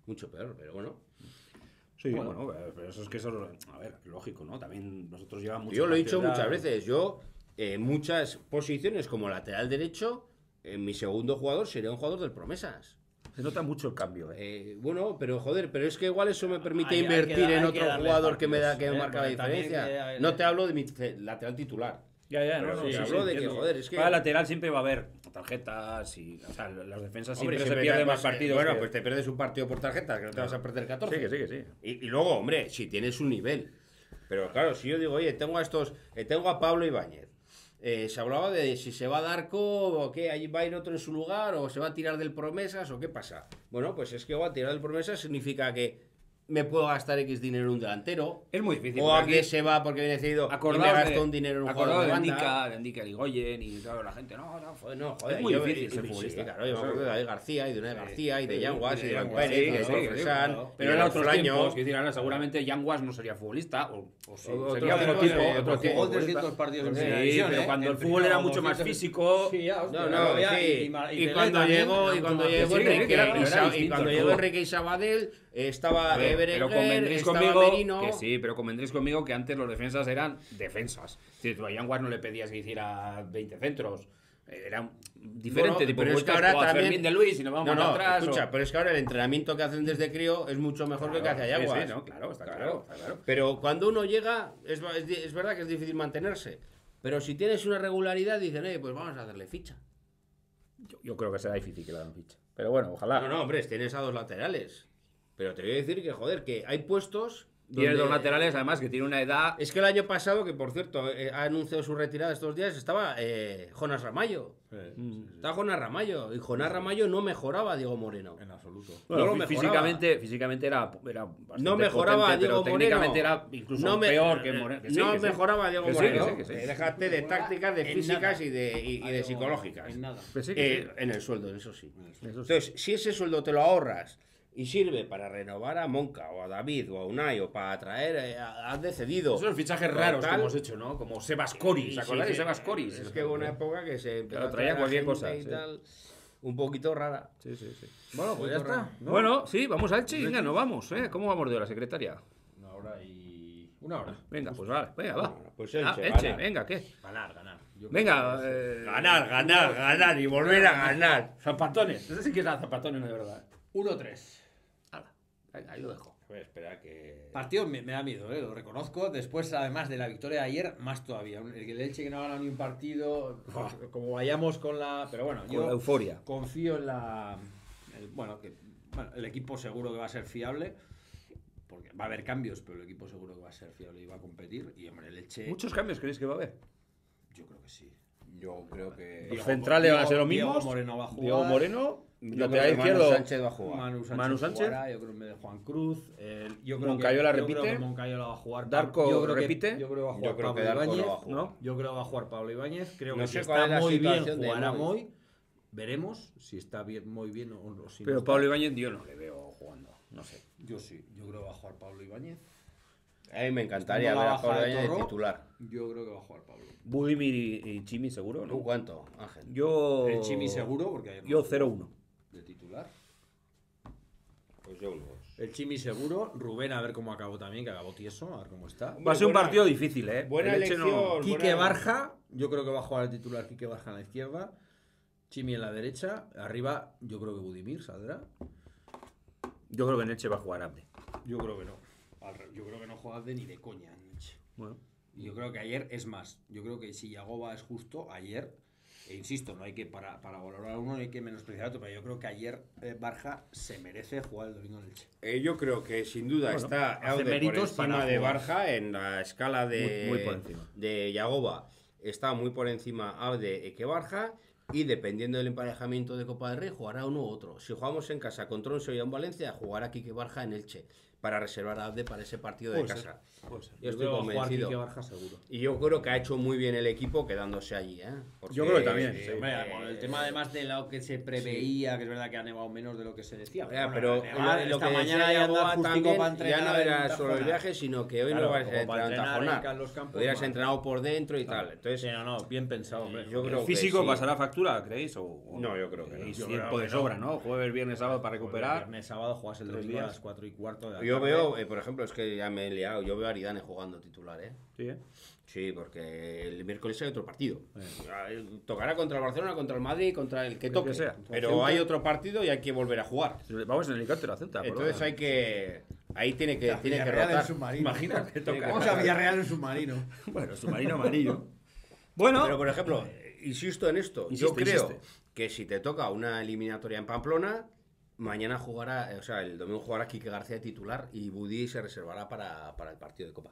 Speaker 2: Mucho peor, pero bueno.
Speaker 1: Sí, bueno, pero eso es que eso, a ver, lógico, ¿no? También nosotros llevamos mucho.
Speaker 2: Yo lo he dicho muchas veces. Yo, en muchas posiciones como lateral derecho, mi segundo jugador sería un jugador del Promesas.
Speaker 1: Se nota mucho el cambio,
Speaker 2: Bueno, pero joder, pero es que igual eso me permite
Speaker 3: Hay que
Speaker 2: invertir en
Speaker 3: hay
Speaker 2: otro
Speaker 3: darle
Speaker 2: jugador que me
Speaker 3: partidos,
Speaker 2: marca la
Speaker 3: porque también
Speaker 2: diferencia. No te hablo de mi lateral titular.
Speaker 1: Ya,
Speaker 2: Pero
Speaker 1: no,
Speaker 2: sí,
Speaker 1: sí,
Speaker 2: hablo de que,
Speaker 1: entiendo.
Speaker 2: joder, es que-
Speaker 1: Para lateral siempre va a haber tarjetas y, o sea, las defensas
Speaker 2: Hombre,
Speaker 1: siempre se
Speaker 2: siempre
Speaker 1: pierden
Speaker 2: te-
Speaker 1: más partidos.
Speaker 2: Bueno,
Speaker 1: que-
Speaker 2: pues te pierdes un partido por tarjeta, que no te vas a perder 14.
Speaker 1: Sí, que sí.
Speaker 2: Y luego, hombre, si tienes un nivel. Pero claro, si yo digo, oye, tengo a Pablo Ibáñez. Se hablaba de si se va a Darko o qué, ahí va a ir otro en su lugar o se va a tirar del Promesas o qué pasa. Bueno, pues es que igual tirar del Promesas significa que me puedo gastar X dinero en un delantero.
Speaker 1: Es muy difícil.
Speaker 2: O
Speaker 1: porque
Speaker 2: a
Speaker 1: aquí
Speaker 2: que se va porque viene cedido y me
Speaker 1: acordaos
Speaker 2: gasto un dinero en un jugador de banda.
Speaker 1: de Indica Ligoyen y claro, la gente, no,
Speaker 2: Joder, no, joder,
Speaker 1: es muy
Speaker 2: yo-
Speaker 1: difícil
Speaker 2: y-
Speaker 1: ser
Speaker 2: y-
Speaker 1: futbolista.
Speaker 2: sí, claro, yo me acuerdo de David García y de Unai García y de
Speaker 1: sí,
Speaker 2: Yanguas
Speaker 1: y
Speaker 2: y
Speaker 1: de
Speaker 2: de Iván
Speaker 1: Yanguas,
Speaker 2: Pérez
Speaker 1: sí,
Speaker 2: y de
Speaker 1: sí,
Speaker 2: Héctor
Speaker 1: sí,
Speaker 2: Fresán
Speaker 1: claro.
Speaker 2: y
Speaker 1: Pero
Speaker 2: de
Speaker 1: eran otros
Speaker 2: Flaño.
Speaker 1: tiempos, es decir, ahora seguramente Yanguas no sería futbolista o sí,
Speaker 2: Otro
Speaker 1: sería
Speaker 2: tipo,
Speaker 1: otro tipo,
Speaker 2: otro
Speaker 1: otro
Speaker 2: tipo.
Speaker 1: tipo.
Speaker 3: Jugó 300 partidos en
Speaker 1: Sí,
Speaker 3: primera división,
Speaker 1: pero
Speaker 3: ¿eh?
Speaker 1: cuando el
Speaker 3: En
Speaker 1: fútbol era
Speaker 3: primera,
Speaker 1: mucho más
Speaker 3: 200.
Speaker 1: físico.
Speaker 3: Sí, ya, hostia,
Speaker 2: No,
Speaker 3: había-
Speaker 2: sí. Y cuando
Speaker 3: Pelé
Speaker 2: llegó
Speaker 3: también,
Speaker 1: Sí,
Speaker 2: Enrique
Speaker 1: pero era
Speaker 2: y
Speaker 1: distinto
Speaker 2: cuando
Speaker 1: el
Speaker 2: llegó
Speaker 1: fútbol.
Speaker 2: Enrique y Sabadell, estaba
Speaker 1: Pero
Speaker 2: Berenguer,
Speaker 1: convendréis
Speaker 2: estaba
Speaker 1: conmigo
Speaker 2: Merino.
Speaker 1: que sí, pero convendréis conmigo que antes los defensas eran defensas. Es decir, tú a Yanguas no le pedías que hiciera 20 centros. Era un diferente
Speaker 2: Bueno,
Speaker 1: tipo
Speaker 2: pero
Speaker 1: de
Speaker 2: es que
Speaker 1: futbolistas,
Speaker 2: ahora
Speaker 1: o a
Speaker 2: también-
Speaker 1: Fermín de Luis y nos vamos
Speaker 2: No,
Speaker 1: para
Speaker 2: no,
Speaker 1: atrás.
Speaker 2: escucha, pero es que ahora el entrenamiento que hacen desde crío es mucho mejor que el que hace Yanguas.
Speaker 1: Sí, no, claro, está claro.
Speaker 2: Pero cuando uno llega, es verdad que es difícil mantenerse. Pero si tienes una regularidad, dicen, pues vamos a hacerle ficha.
Speaker 1: Yo creo que será difícil que le hagan ficha. Pero bueno, ojalá.
Speaker 2: No, hombre, tienes a dos laterales. Pero te voy a decir que, joder, que hay puestos.
Speaker 1: Tiene
Speaker 2: donde-
Speaker 1: dos laterales, además, que tiene una edad.
Speaker 2: Es que el año pasado, que por cierto, ha anunciado su retirada estos días, estaba Jonas Ramallo. Estaba Jonas Ramallo. Y Jonas Ramallo no mejoraba a Diego Moreno.
Speaker 3: En absoluto.
Speaker 1: Bueno,
Speaker 2: no lo mejoraba.
Speaker 1: físicamente era bastante
Speaker 2: No mejoraba a
Speaker 1: potente,
Speaker 2: Diego
Speaker 1: pero técnicamente
Speaker 2: Moreno.
Speaker 1: era incluso
Speaker 2: No me-
Speaker 1: peor que Moreno. Que sí,
Speaker 2: no
Speaker 1: que sí.
Speaker 2: mejoraba a Diego
Speaker 1: Que sí,
Speaker 2: Moreno.
Speaker 1: que sí, que sí.
Speaker 2: Déjate de tácticas, de
Speaker 3: En
Speaker 2: físicas
Speaker 3: nada.
Speaker 2: y de psicológicas.
Speaker 3: En nada.
Speaker 1: Que sí, que sí.
Speaker 2: En el sueldo, eso sí.
Speaker 1: Eso sí.
Speaker 2: Entonces, si ese sueldo te lo ahorras y sirve para renovar a Monca o a David o a Unai o para traer a cedido.
Speaker 1: Esos fichajes
Speaker 2: o
Speaker 1: raros que
Speaker 2: tal,
Speaker 1: hemos hecho, ¿no? Como Sebas Coris,
Speaker 2: sí,
Speaker 1: ¿os acordáis de
Speaker 2: sí,
Speaker 1: Sebas Coris?
Speaker 2: Es que hubo una época que se empezó
Speaker 1: Claro,
Speaker 2: a
Speaker 1: traía
Speaker 2: traer a
Speaker 1: cualquier
Speaker 2: gente
Speaker 1: cosa,
Speaker 2: y
Speaker 1: sí.
Speaker 2: tal, un poquito rara.
Speaker 1: Sí.
Speaker 3: Bueno, pues ya está. ¿no?
Speaker 1: Bueno, sí, vamos a Elche, venga, nos vamos, ¿eh? ¿Cómo vamos de hora, secretaria?
Speaker 3: Una hora.
Speaker 1: Venga, pues vale, venga, va.
Speaker 2: Bueno, pues Elche,
Speaker 1: Elche,
Speaker 2: ganar.
Speaker 1: venga, ¿qué?
Speaker 3: Ganar. Yo creo
Speaker 1: Venga,
Speaker 2: Ganar y volver a ganar.
Speaker 1: zapatones. Ese sí que es la zapatones de verdad.
Speaker 3: que 1-3.
Speaker 1: Hala, venga, ahí lo dejo.
Speaker 2: A ver, espera que...
Speaker 3: Partido me da miedo, lo reconozco. Después, además de la victoria de ayer, más todavía. El Elche que no ha ganado ni un partido, como vayamos con la... Pero bueno,
Speaker 1: Con la euforia.
Speaker 3: confío en la... el equipo seguro que va a ser fiable. Porque va a haber cambios, pero el equipo seguro que va a ser fiable y va a competir. Y hombre, el Elche...
Speaker 1: ¿Muchos cambios creéis que va a haber?
Speaker 3: Yo creo que sí.
Speaker 2: Yo creo que...
Speaker 1: Los centrales van a ser los
Speaker 3: Diego
Speaker 1: mismos.
Speaker 3: Moreno va a jugar.
Speaker 1: Diego Moreno,
Speaker 2: Yo
Speaker 1: lateral
Speaker 2: creo que Manu
Speaker 1: izquierdo.
Speaker 2: Sánchez va a jugar.
Speaker 3: Manu Sánchez,
Speaker 1: Sánchez.
Speaker 3: jugará, yo creo en vez de Juan Cruz. Yo creo
Speaker 1: Moncayola
Speaker 3: que,
Speaker 1: repite.
Speaker 3: Yo creo que Moncayola va a jugar.
Speaker 1: Darko
Speaker 3: yo creo
Speaker 1: repite.
Speaker 3: yo creo que va a jugar
Speaker 2: Yo creo
Speaker 3: Pablo
Speaker 2: que Darko
Speaker 3: Ibáñez.
Speaker 2: no va a jugar.
Speaker 1: ¿No?
Speaker 3: Yo creo que va a jugar Pablo Ibáñez. Creo
Speaker 2: No
Speaker 3: que
Speaker 2: sé
Speaker 3: si
Speaker 2: cuál
Speaker 3: está
Speaker 2: es la
Speaker 3: muy bien,
Speaker 2: situación de
Speaker 3: jugará
Speaker 2: Moy.
Speaker 3: muy. Veremos si está bien, muy bien o si no
Speaker 1: Pero
Speaker 3: está.
Speaker 1: Pablo Ibáñez yo no le veo jugando, no sé.
Speaker 3: Yo sí. Yo creo que va a jugar Pablo Ibáñez.
Speaker 2: A mí me encantaría
Speaker 3: Como
Speaker 2: ver
Speaker 3: la
Speaker 2: a Pablo
Speaker 3: baja de
Speaker 2: Ibáñez de
Speaker 3: Torró.
Speaker 2: titular.
Speaker 3: Yo creo que va a jugar Pablo.
Speaker 1: Budimir y Chimi seguro,
Speaker 2: ¿Tú
Speaker 1: ¿no?
Speaker 2: cuánto, Ángel?
Speaker 1: Yo...
Speaker 3: El Chimi seguro, porque ayer no
Speaker 1: Yo
Speaker 3: jugó
Speaker 1: 0-1.
Speaker 3: de titular.
Speaker 2: Pues yo unos.
Speaker 3: El Chimi seguro. Rubén, a ver cómo acabó también, que acabó tieso, a ver cómo está.
Speaker 1: Va a ser un
Speaker 2: Buena-
Speaker 1: partido difícil, ¿eh?
Speaker 2: Buena
Speaker 1: El Elche
Speaker 2: elección.
Speaker 3: Quique
Speaker 2: buena-
Speaker 3: Barja, yo creo que va a jugar el titular Quique Barja en la izquierda. Chimi en la derecha. Arriba, yo creo que Budimir saldrá.
Speaker 1: Yo creo que en Elche va a jugar Abde.
Speaker 3: Yo creo que no. Yo creo que no juega de ni de coña en Elche.
Speaker 1: Bueno.
Speaker 3: Y yo creo que ayer es más. Yo creo que si Yagoba es justo, ayer, e insisto, no hay que para valorar a uno, no hay que menospreciar a otro, pero yo creo que ayer Barja se merece jugar el domingo en Elche.
Speaker 2: Yo creo que sin duda
Speaker 1: Bueno,
Speaker 2: está
Speaker 3: hace
Speaker 2: Aude por
Speaker 3: méritos
Speaker 2: encima
Speaker 3: para
Speaker 2: de
Speaker 3: jugar.
Speaker 2: Barja en la escala de,
Speaker 1: Muy por encima.
Speaker 2: de Yagoba. Está muy por encima Aude que Barja. Y dependiendo del emparejamiento de Copa del Rey, jugará uno u otro. Si jugamos en casa contra un Sevilla en Valencia, jugará Quique Barja en Elche. para reservar a Abde para ese partido de casa.
Speaker 1: Puede ser.
Speaker 2: Yo estoy
Speaker 3: creo que va a jugar
Speaker 2: convencido.
Speaker 3: Quique Barja seguro.
Speaker 2: Y yo creo que ha hecho muy bien el equipo quedándose allí, ¿eh? Porque,
Speaker 1: Yo creo que también, sí.
Speaker 3: Hombre, bueno, el tema además de lo que se preveía, que es verdad que ha nevado menos de lo que se decía.
Speaker 2: Ya,
Speaker 3: bueno,
Speaker 2: pero
Speaker 3: nevar,
Speaker 2: lo
Speaker 3: esta
Speaker 2: que
Speaker 3: mañana
Speaker 2: decía
Speaker 3: ya anda
Speaker 2: Yagoa
Speaker 3: justico
Speaker 2: también,
Speaker 3: para
Speaker 2: ya
Speaker 3: entrenar
Speaker 2: no
Speaker 3: en
Speaker 2: era solo el
Speaker 3: Tajonar.
Speaker 2: viaje, sino que hoy
Speaker 3: Claro,
Speaker 2: no vas a
Speaker 3: como para
Speaker 2: entrenar en
Speaker 3: entrenar en
Speaker 2: Tajonar.
Speaker 3: los Campos,
Speaker 2: Hubieras
Speaker 3: vale.
Speaker 2: entrenado por dentro y tal. Entonces,
Speaker 3: Sí, no, bien pensado, hombre.
Speaker 2: yo creo
Speaker 1: ¿El físico
Speaker 2: que sí.
Speaker 1: pasará factura, creéis? ¿O
Speaker 2: No, yo creo que no.
Speaker 1: Y
Speaker 3: Yo
Speaker 1: tiempo
Speaker 3: creo
Speaker 1: de
Speaker 3: que
Speaker 1: sobra,
Speaker 3: no.
Speaker 1: ¿no? Jueves, viernes, sábado para recuperar.
Speaker 3: Viernes, sábado juegas el
Speaker 1: 3
Speaker 3: domingo a
Speaker 1: días.
Speaker 3: las 4:15 de la
Speaker 2: Yo
Speaker 3: tarde.
Speaker 2: veo, por ejemplo, es que ya me he liado, yo veo a Aridane jugando titular, ¿eh?
Speaker 1: Sí, ¿eh?
Speaker 2: Sí, porque el miércoles hay otro partido. Tocará contra el Barcelona, contra el Madrid, contra el que toque.
Speaker 1: sea.
Speaker 2: Pero
Speaker 1: Ceuta.
Speaker 2: hay otro partido y hay que volver a jugar.
Speaker 1: Vamos en helicóptero a Ceuta. por
Speaker 2: Entonces
Speaker 1: ahora.
Speaker 2: hay que... Ahí tiene que
Speaker 3: Villarreal en
Speaker 2: rotar.
Speaker 3: submarino.
Speaker 1: Imagina que toca.
Speaker 3: Vamos a Villarreal en submarino.
Speaker 1: Bueno, submarino amarillo. Bueno,
Speaker 2: Pero, por ejemplo, insisto en esto.
Speaker 1: Insiste,
Speaker 2: yo creo
Speaker 1: insiste.
Speaker 2: que si te toca una eliminatoria en Pamplona, mañana jugará, o sea, el domingo jugará Quique García titular y Budí se reservará para el partido de Copa.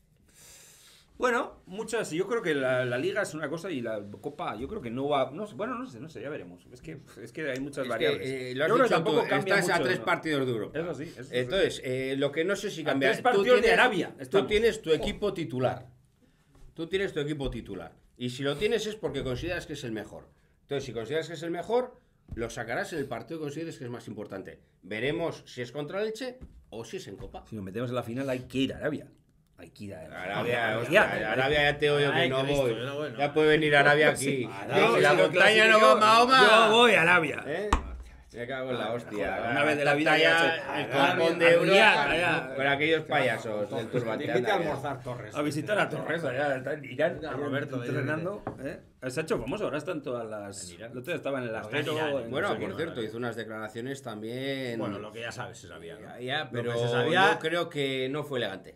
Speaker 1: bueno, muchas. Yo creo que la liga es una cosa y la copa, yo creo que no va. No sé, bueno, no sé, ya veremos. Es que hay muchas
Speaker 2: Es
Speaker 1: variables.
Speaker 2: que, lo has
Speaker 1: yo creo que
Speaker 2: dicho
Speaker 1: tampoco
Speaker 2: tú,
Speaker 1: cambia
Speaker 2: estás a
Speaker 1: mucho,
Speaker 2: 3
Speaker 1: ¿no?
Speaker 2: partidos de Europa.
Speaker 1: Eso sí. Eso sí.
Speaker 2: Entonces, lo que no sé si
Speaker 1: A
Speaker 2: cambia.
Speaker 1: 3 partidos de Arabia
Speaker 2: Tú
Speaker 1: estamos.
Speaker 2: tienes tu equipo titular. Tú tienes tu equipo titular. Y si lo tienes es porque consideras que es el mejor. Entonces, si consideras que es el mejor, lo sacarás en el partido que consideres que es más importante. Veremos si es contra el Elche o si es en Copa.
Speaker 1: Si nos metemos en la final, hay que ir a Arabia. Hay que ir a
Speaker 2: Arabia, hostia, Arabia ya te digo yo que
Speaker 3: Ay,
Speaker 2: no
Speaker 3: Cristo,
Speaker 2: voy.
Speaker 3: yo no voy, no.
Speaker 2: Ya puede venir Arabia aquí.
Speaker 1: Arabia,
Speaker 2: Si la
Speaker 1: si lo
Speaker 2: montaña no va a
Speaker 1: clasifico,
Speaker 2: Mahoma.
Speaker 1: Yo voy a Arabia.
Speaker 2: ¿Eh? Me cago en la hostia.
Speaker 1: Joder, una vez de la vida
Speaker 2: ya
Speaker 1: ya
Speaker 2: el
Speaker 1: se-
Speaker 2: copón de
Speaker 1: a
Speaker 2: euro
Speaker 1: Riyadh, allá.
Speaker 2: con aquellos payasos del turbante.
Speaker 3: Invite
Speaker 2: anda,
Speaker 3: a
Speaker 2: ya.
Speaker 3: almorzar Torres.
Speaker 1: A visitar a Torres, allá está en Irán.
Speaker 3: A Roberto,
Speaker 1: entrenando. Se ha hecho famoso, ahora están todas las.
Speaker 3: En Irán.
Speaker 1: El otro día estaba en el
Speaker 3: Está en
Speaker 1: Astero.
Speaker 3: Irán,
Speaker 1: en
Speaker 2: Bueno,
Speaker 1: no sé
Speaker 2: por
Speaker 1: qué.
Speaker 2: cierto, hizo unas declaraciones también.
Speaker 3: Bueno, lo que ya sabes se sabía, ¿no?
Speaker 2: Ya,
Speaker 3: Lo
Speaker 2: pero
Speaker 3: que se sabía-
Speaker 2: yo creo que no fue elegante.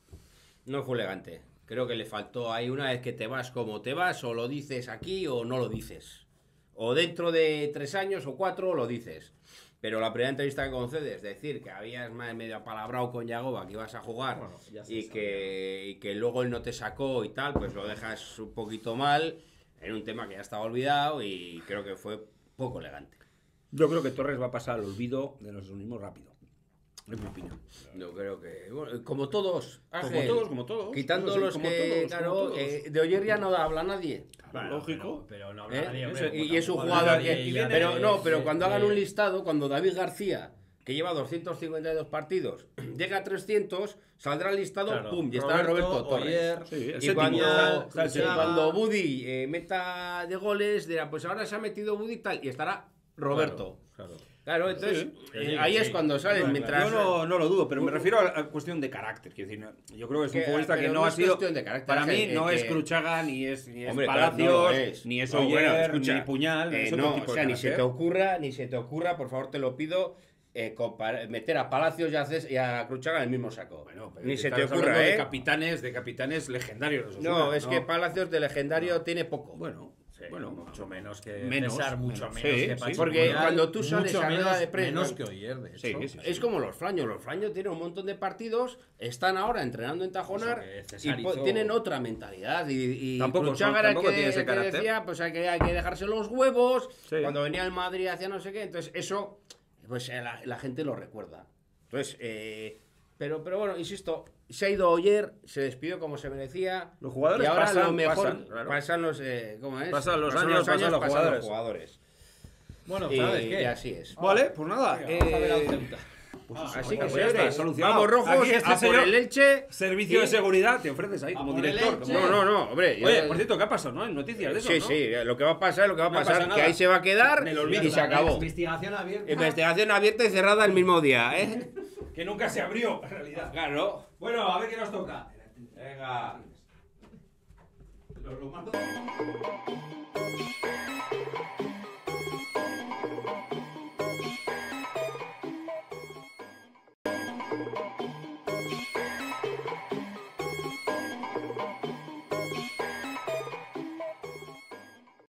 Speaker 2: No fue elegante. Creo que le faltó ahí una vez que te vas como te vas, o lo dices aquí o no lo dices. O dentro de 3 años o 4 lo dices. Pero la primera entrevista que concedes, decir que habías medio apalabrado con Yagoba que ibas a jugar
Speaker 3: Bueno, ya se
Speaker 2: y
Speaker 3: sabe.
Speaker 2: que luego él no te sacó y tal, pues lo dejas un poquito mal en un tema que ya estaba olvidado y creo que fue poco elegante.
Speaker 1: Yo creo que Torres va a pasar al olvido de los unimos rápido. Es mi opinión.
Speaker 2: Yo creo que, bueno, como todos, Ángel,
Speaker 1: Como todos.
Speaker 2: quitando
Speaker 1: Eso sí,
Speaker 2: los
Speaker 1: como
Speaker 2: que,
Speaker 1: todos,
Speaker 2: claro,
Speaker 1: como todos.
Speaker 2: de Oyer ya no habla nadie.
Speaker 3: Bueno,
Speaker 1: lógico.
Speaker 3: Pero no habla
Speaker 2: ¿eh?
Speaker 3: nadie, hombre, como
Speaker 2: Y es un
Speaker 3: tampoco
Speaker 2: jugador
Speaker 3: habla
Speaker 2: que...
Speaker 3: nadie, ya
Speaker 2: Pero
Speaker 3: de-
Speaker 2: no, pero
Speaker 3: de-
Speaker 2: cuando hagan
Speaker 3: de-
Speaker 2: un listado, cuando David García, que lleva 252 partidos, llega a 300, saldrá el listado,
Speaker 3: Claro,
Speaker 2: pum, y estará Roberto Torres.
Speaker 3: Oyer,
Speaker 1: Sí, el
Speaker 2: Y
Speaker 1: séptimo.
Speaker 2: cuando,
Speaker 1: Está el
Speaker 2: cuando Budí meta de goles, dirá, pues ahora se ha metido Budí y tal, y estará Roberto.
Speaker 3: Claro.
Speaker 2: Claro, entonces,
Speaker 1: Sí.
Speaker 3: Sí,
Speaker 2: ahí
Speaker 3: sí.
Speaker 2: es cuando sales,
Speaker 3: Claro,
Speaker 2: mientras...
Speaker 1: Yo no lo dudo, pero me refiero a cuestión de carácter. Quiero decir, yo creo que es un
Speaker 2: Que-
Speaker 1: futbolista que
Speaker 2: pero
Speaker 1: no
Speaker 2: no
Speaker 1: ha
Speaker 2: es
Speaker 1: sido.
Speaker 2: cuestión de carácter,
Speaker 1: Para mí
Speaker 2: Ángel,
Speaker 1: no
Speaker 2: que-
Speaker 1: es Cruchaga, ni es
Speaker 2: Hombre, claro,
Speaker 1: Palacios,
Speaker 2: no lo es.
Speaker 1: ni es
Speaker 2: No,
Speaker 1: Oyer,
Speaker 2: bueno, escucha,
Speaker 1: ni Puñal. es otro
Speaker 2: no,
Speaker 1: tipo
Speaker 2: o
Speaker 1: de
Speaker 2: sea, ni se te
Speaker 1: carácter.
Speaker 2: ocurra, por favor, te lo pido, meter a Palacios y a Cruchaga en el mismo saco.
Speaker 1: Bueno, pero
Speaker 2: ni se te
Speaker 1: estamos
Speaker 2: ocurra,
Speaker 1: hablando
Speaker 2: ¿eh?
Speaker 1: De capitanes legendarios.
Speaker 2: No, es que Palacios de legendario tiene poco.
Speaker 1: Bueno,
Speaker 3: Sí,
Speaker 1: bueno,
Speaker 3: mucho menos que
Speaker 1: menos,
Speaker 3: César, mucho
Speaker 1: menos.
Speaker 3: menos
Speaker 1: Sí,
Speaker 3: que
Speaker 1: sí,
Speaker 3: Pachi
Speaker 2: porque
Speaker 3: Puñal,
Speaker 2: cuando tú sales
Speaker 3: mucho
Speaker 2: a rueda
Speaker 3: menos,
Speaker 2: de prensa-
Speaker 3: menos que Oyer, de hecho.
Speaker 1: Sí, sí, sí.
Speaker 2: Es como los Fraños tienen un montón de partidos, están ahora entrenando en Tajonar
Speaker 3: Eso que
Speaker 2: y
Speaker 3: César hizo-
Speaker 2: tienen otra mentalidad. Y
Speaker 1: Tampoco
Speaker 2: Cruchaga era el
Speaker 1: tampoco
Speaker 2: que,
Speaker 1: tiene ese
Speaker 2: que
Speaker 1: carácter.
Speaker 2: decía pues hay que dejarse los huevos.
Speaker 1: Sí.
Speaker 2: Cuando venía el Madrid hacía no sé qué. Entonces eso, pues la gente lo recuerda. Entonces, pero bueno, insisto, se ha ido Oyer, se despidió como se merecía.
Speaker 1: Los jugadores
Speaker 2: y ahora
Speaker 1: pasan,
Speaker 2: lo mejor
Speaker 1: pasan, claro.
Speaker 2: pasan los, ¿cómo es?
Speaker 1: Pasan los años, pasan los
Speaker 2: jugadores.
Speaker 3: Bueno,
Speaker 2: Y,
Speaker 3: ¿sabes qué?
Speaker 2: y así es.
Speaker 1: Vale, pues nada.
Speaker 3: Vamos a ver al Ceuta.
Speaker 2: Así que
Speaker 1: pues ya está,
Speaker 2: señores,
Speaker 1: solucionado.
Speaker 2: vamos rojos
Speaker 1: Aquí este
Speaker 2: a por
Speaker 1: señor-
Speaker 2: el Elche.
Speaker 1: Servicio
Speaker 2: y-
Speaker 1: de seguridad, te ofreces ahí como
Speaker 3: por el
Speaker 1: director.
Speaker 3: Elche.
Speaker 1: como-
Speaker 2: No, hombre.
Speaker 1: Oye, por cierto, ¿qué ha pasado? ¿No? ¿Hay noticias de eso?
Speaker 2: Sí,
Speaker 1: ¿no?
Speaker 2: sí, lo que va a pasar,
Speaker 1: No pasa
Speaker 2: que
Speaker 1: nada.
Speaker 2: ahí se va a quedar
Speaker 1: En el olvido.
Speaker 2: y se acabó.
Speaker 3: Investigación abierta.
Speaker 2: Investigación abierta y cerrada el mismo día, ¿eh?
Speaker 1: Que nunca se abrió, en realidad.
Speaker 2: Claro.
Speaker 1: Bueno, a ver qué nos toca.
Speaker 2: Venga.
Speaker 1: Lo malo-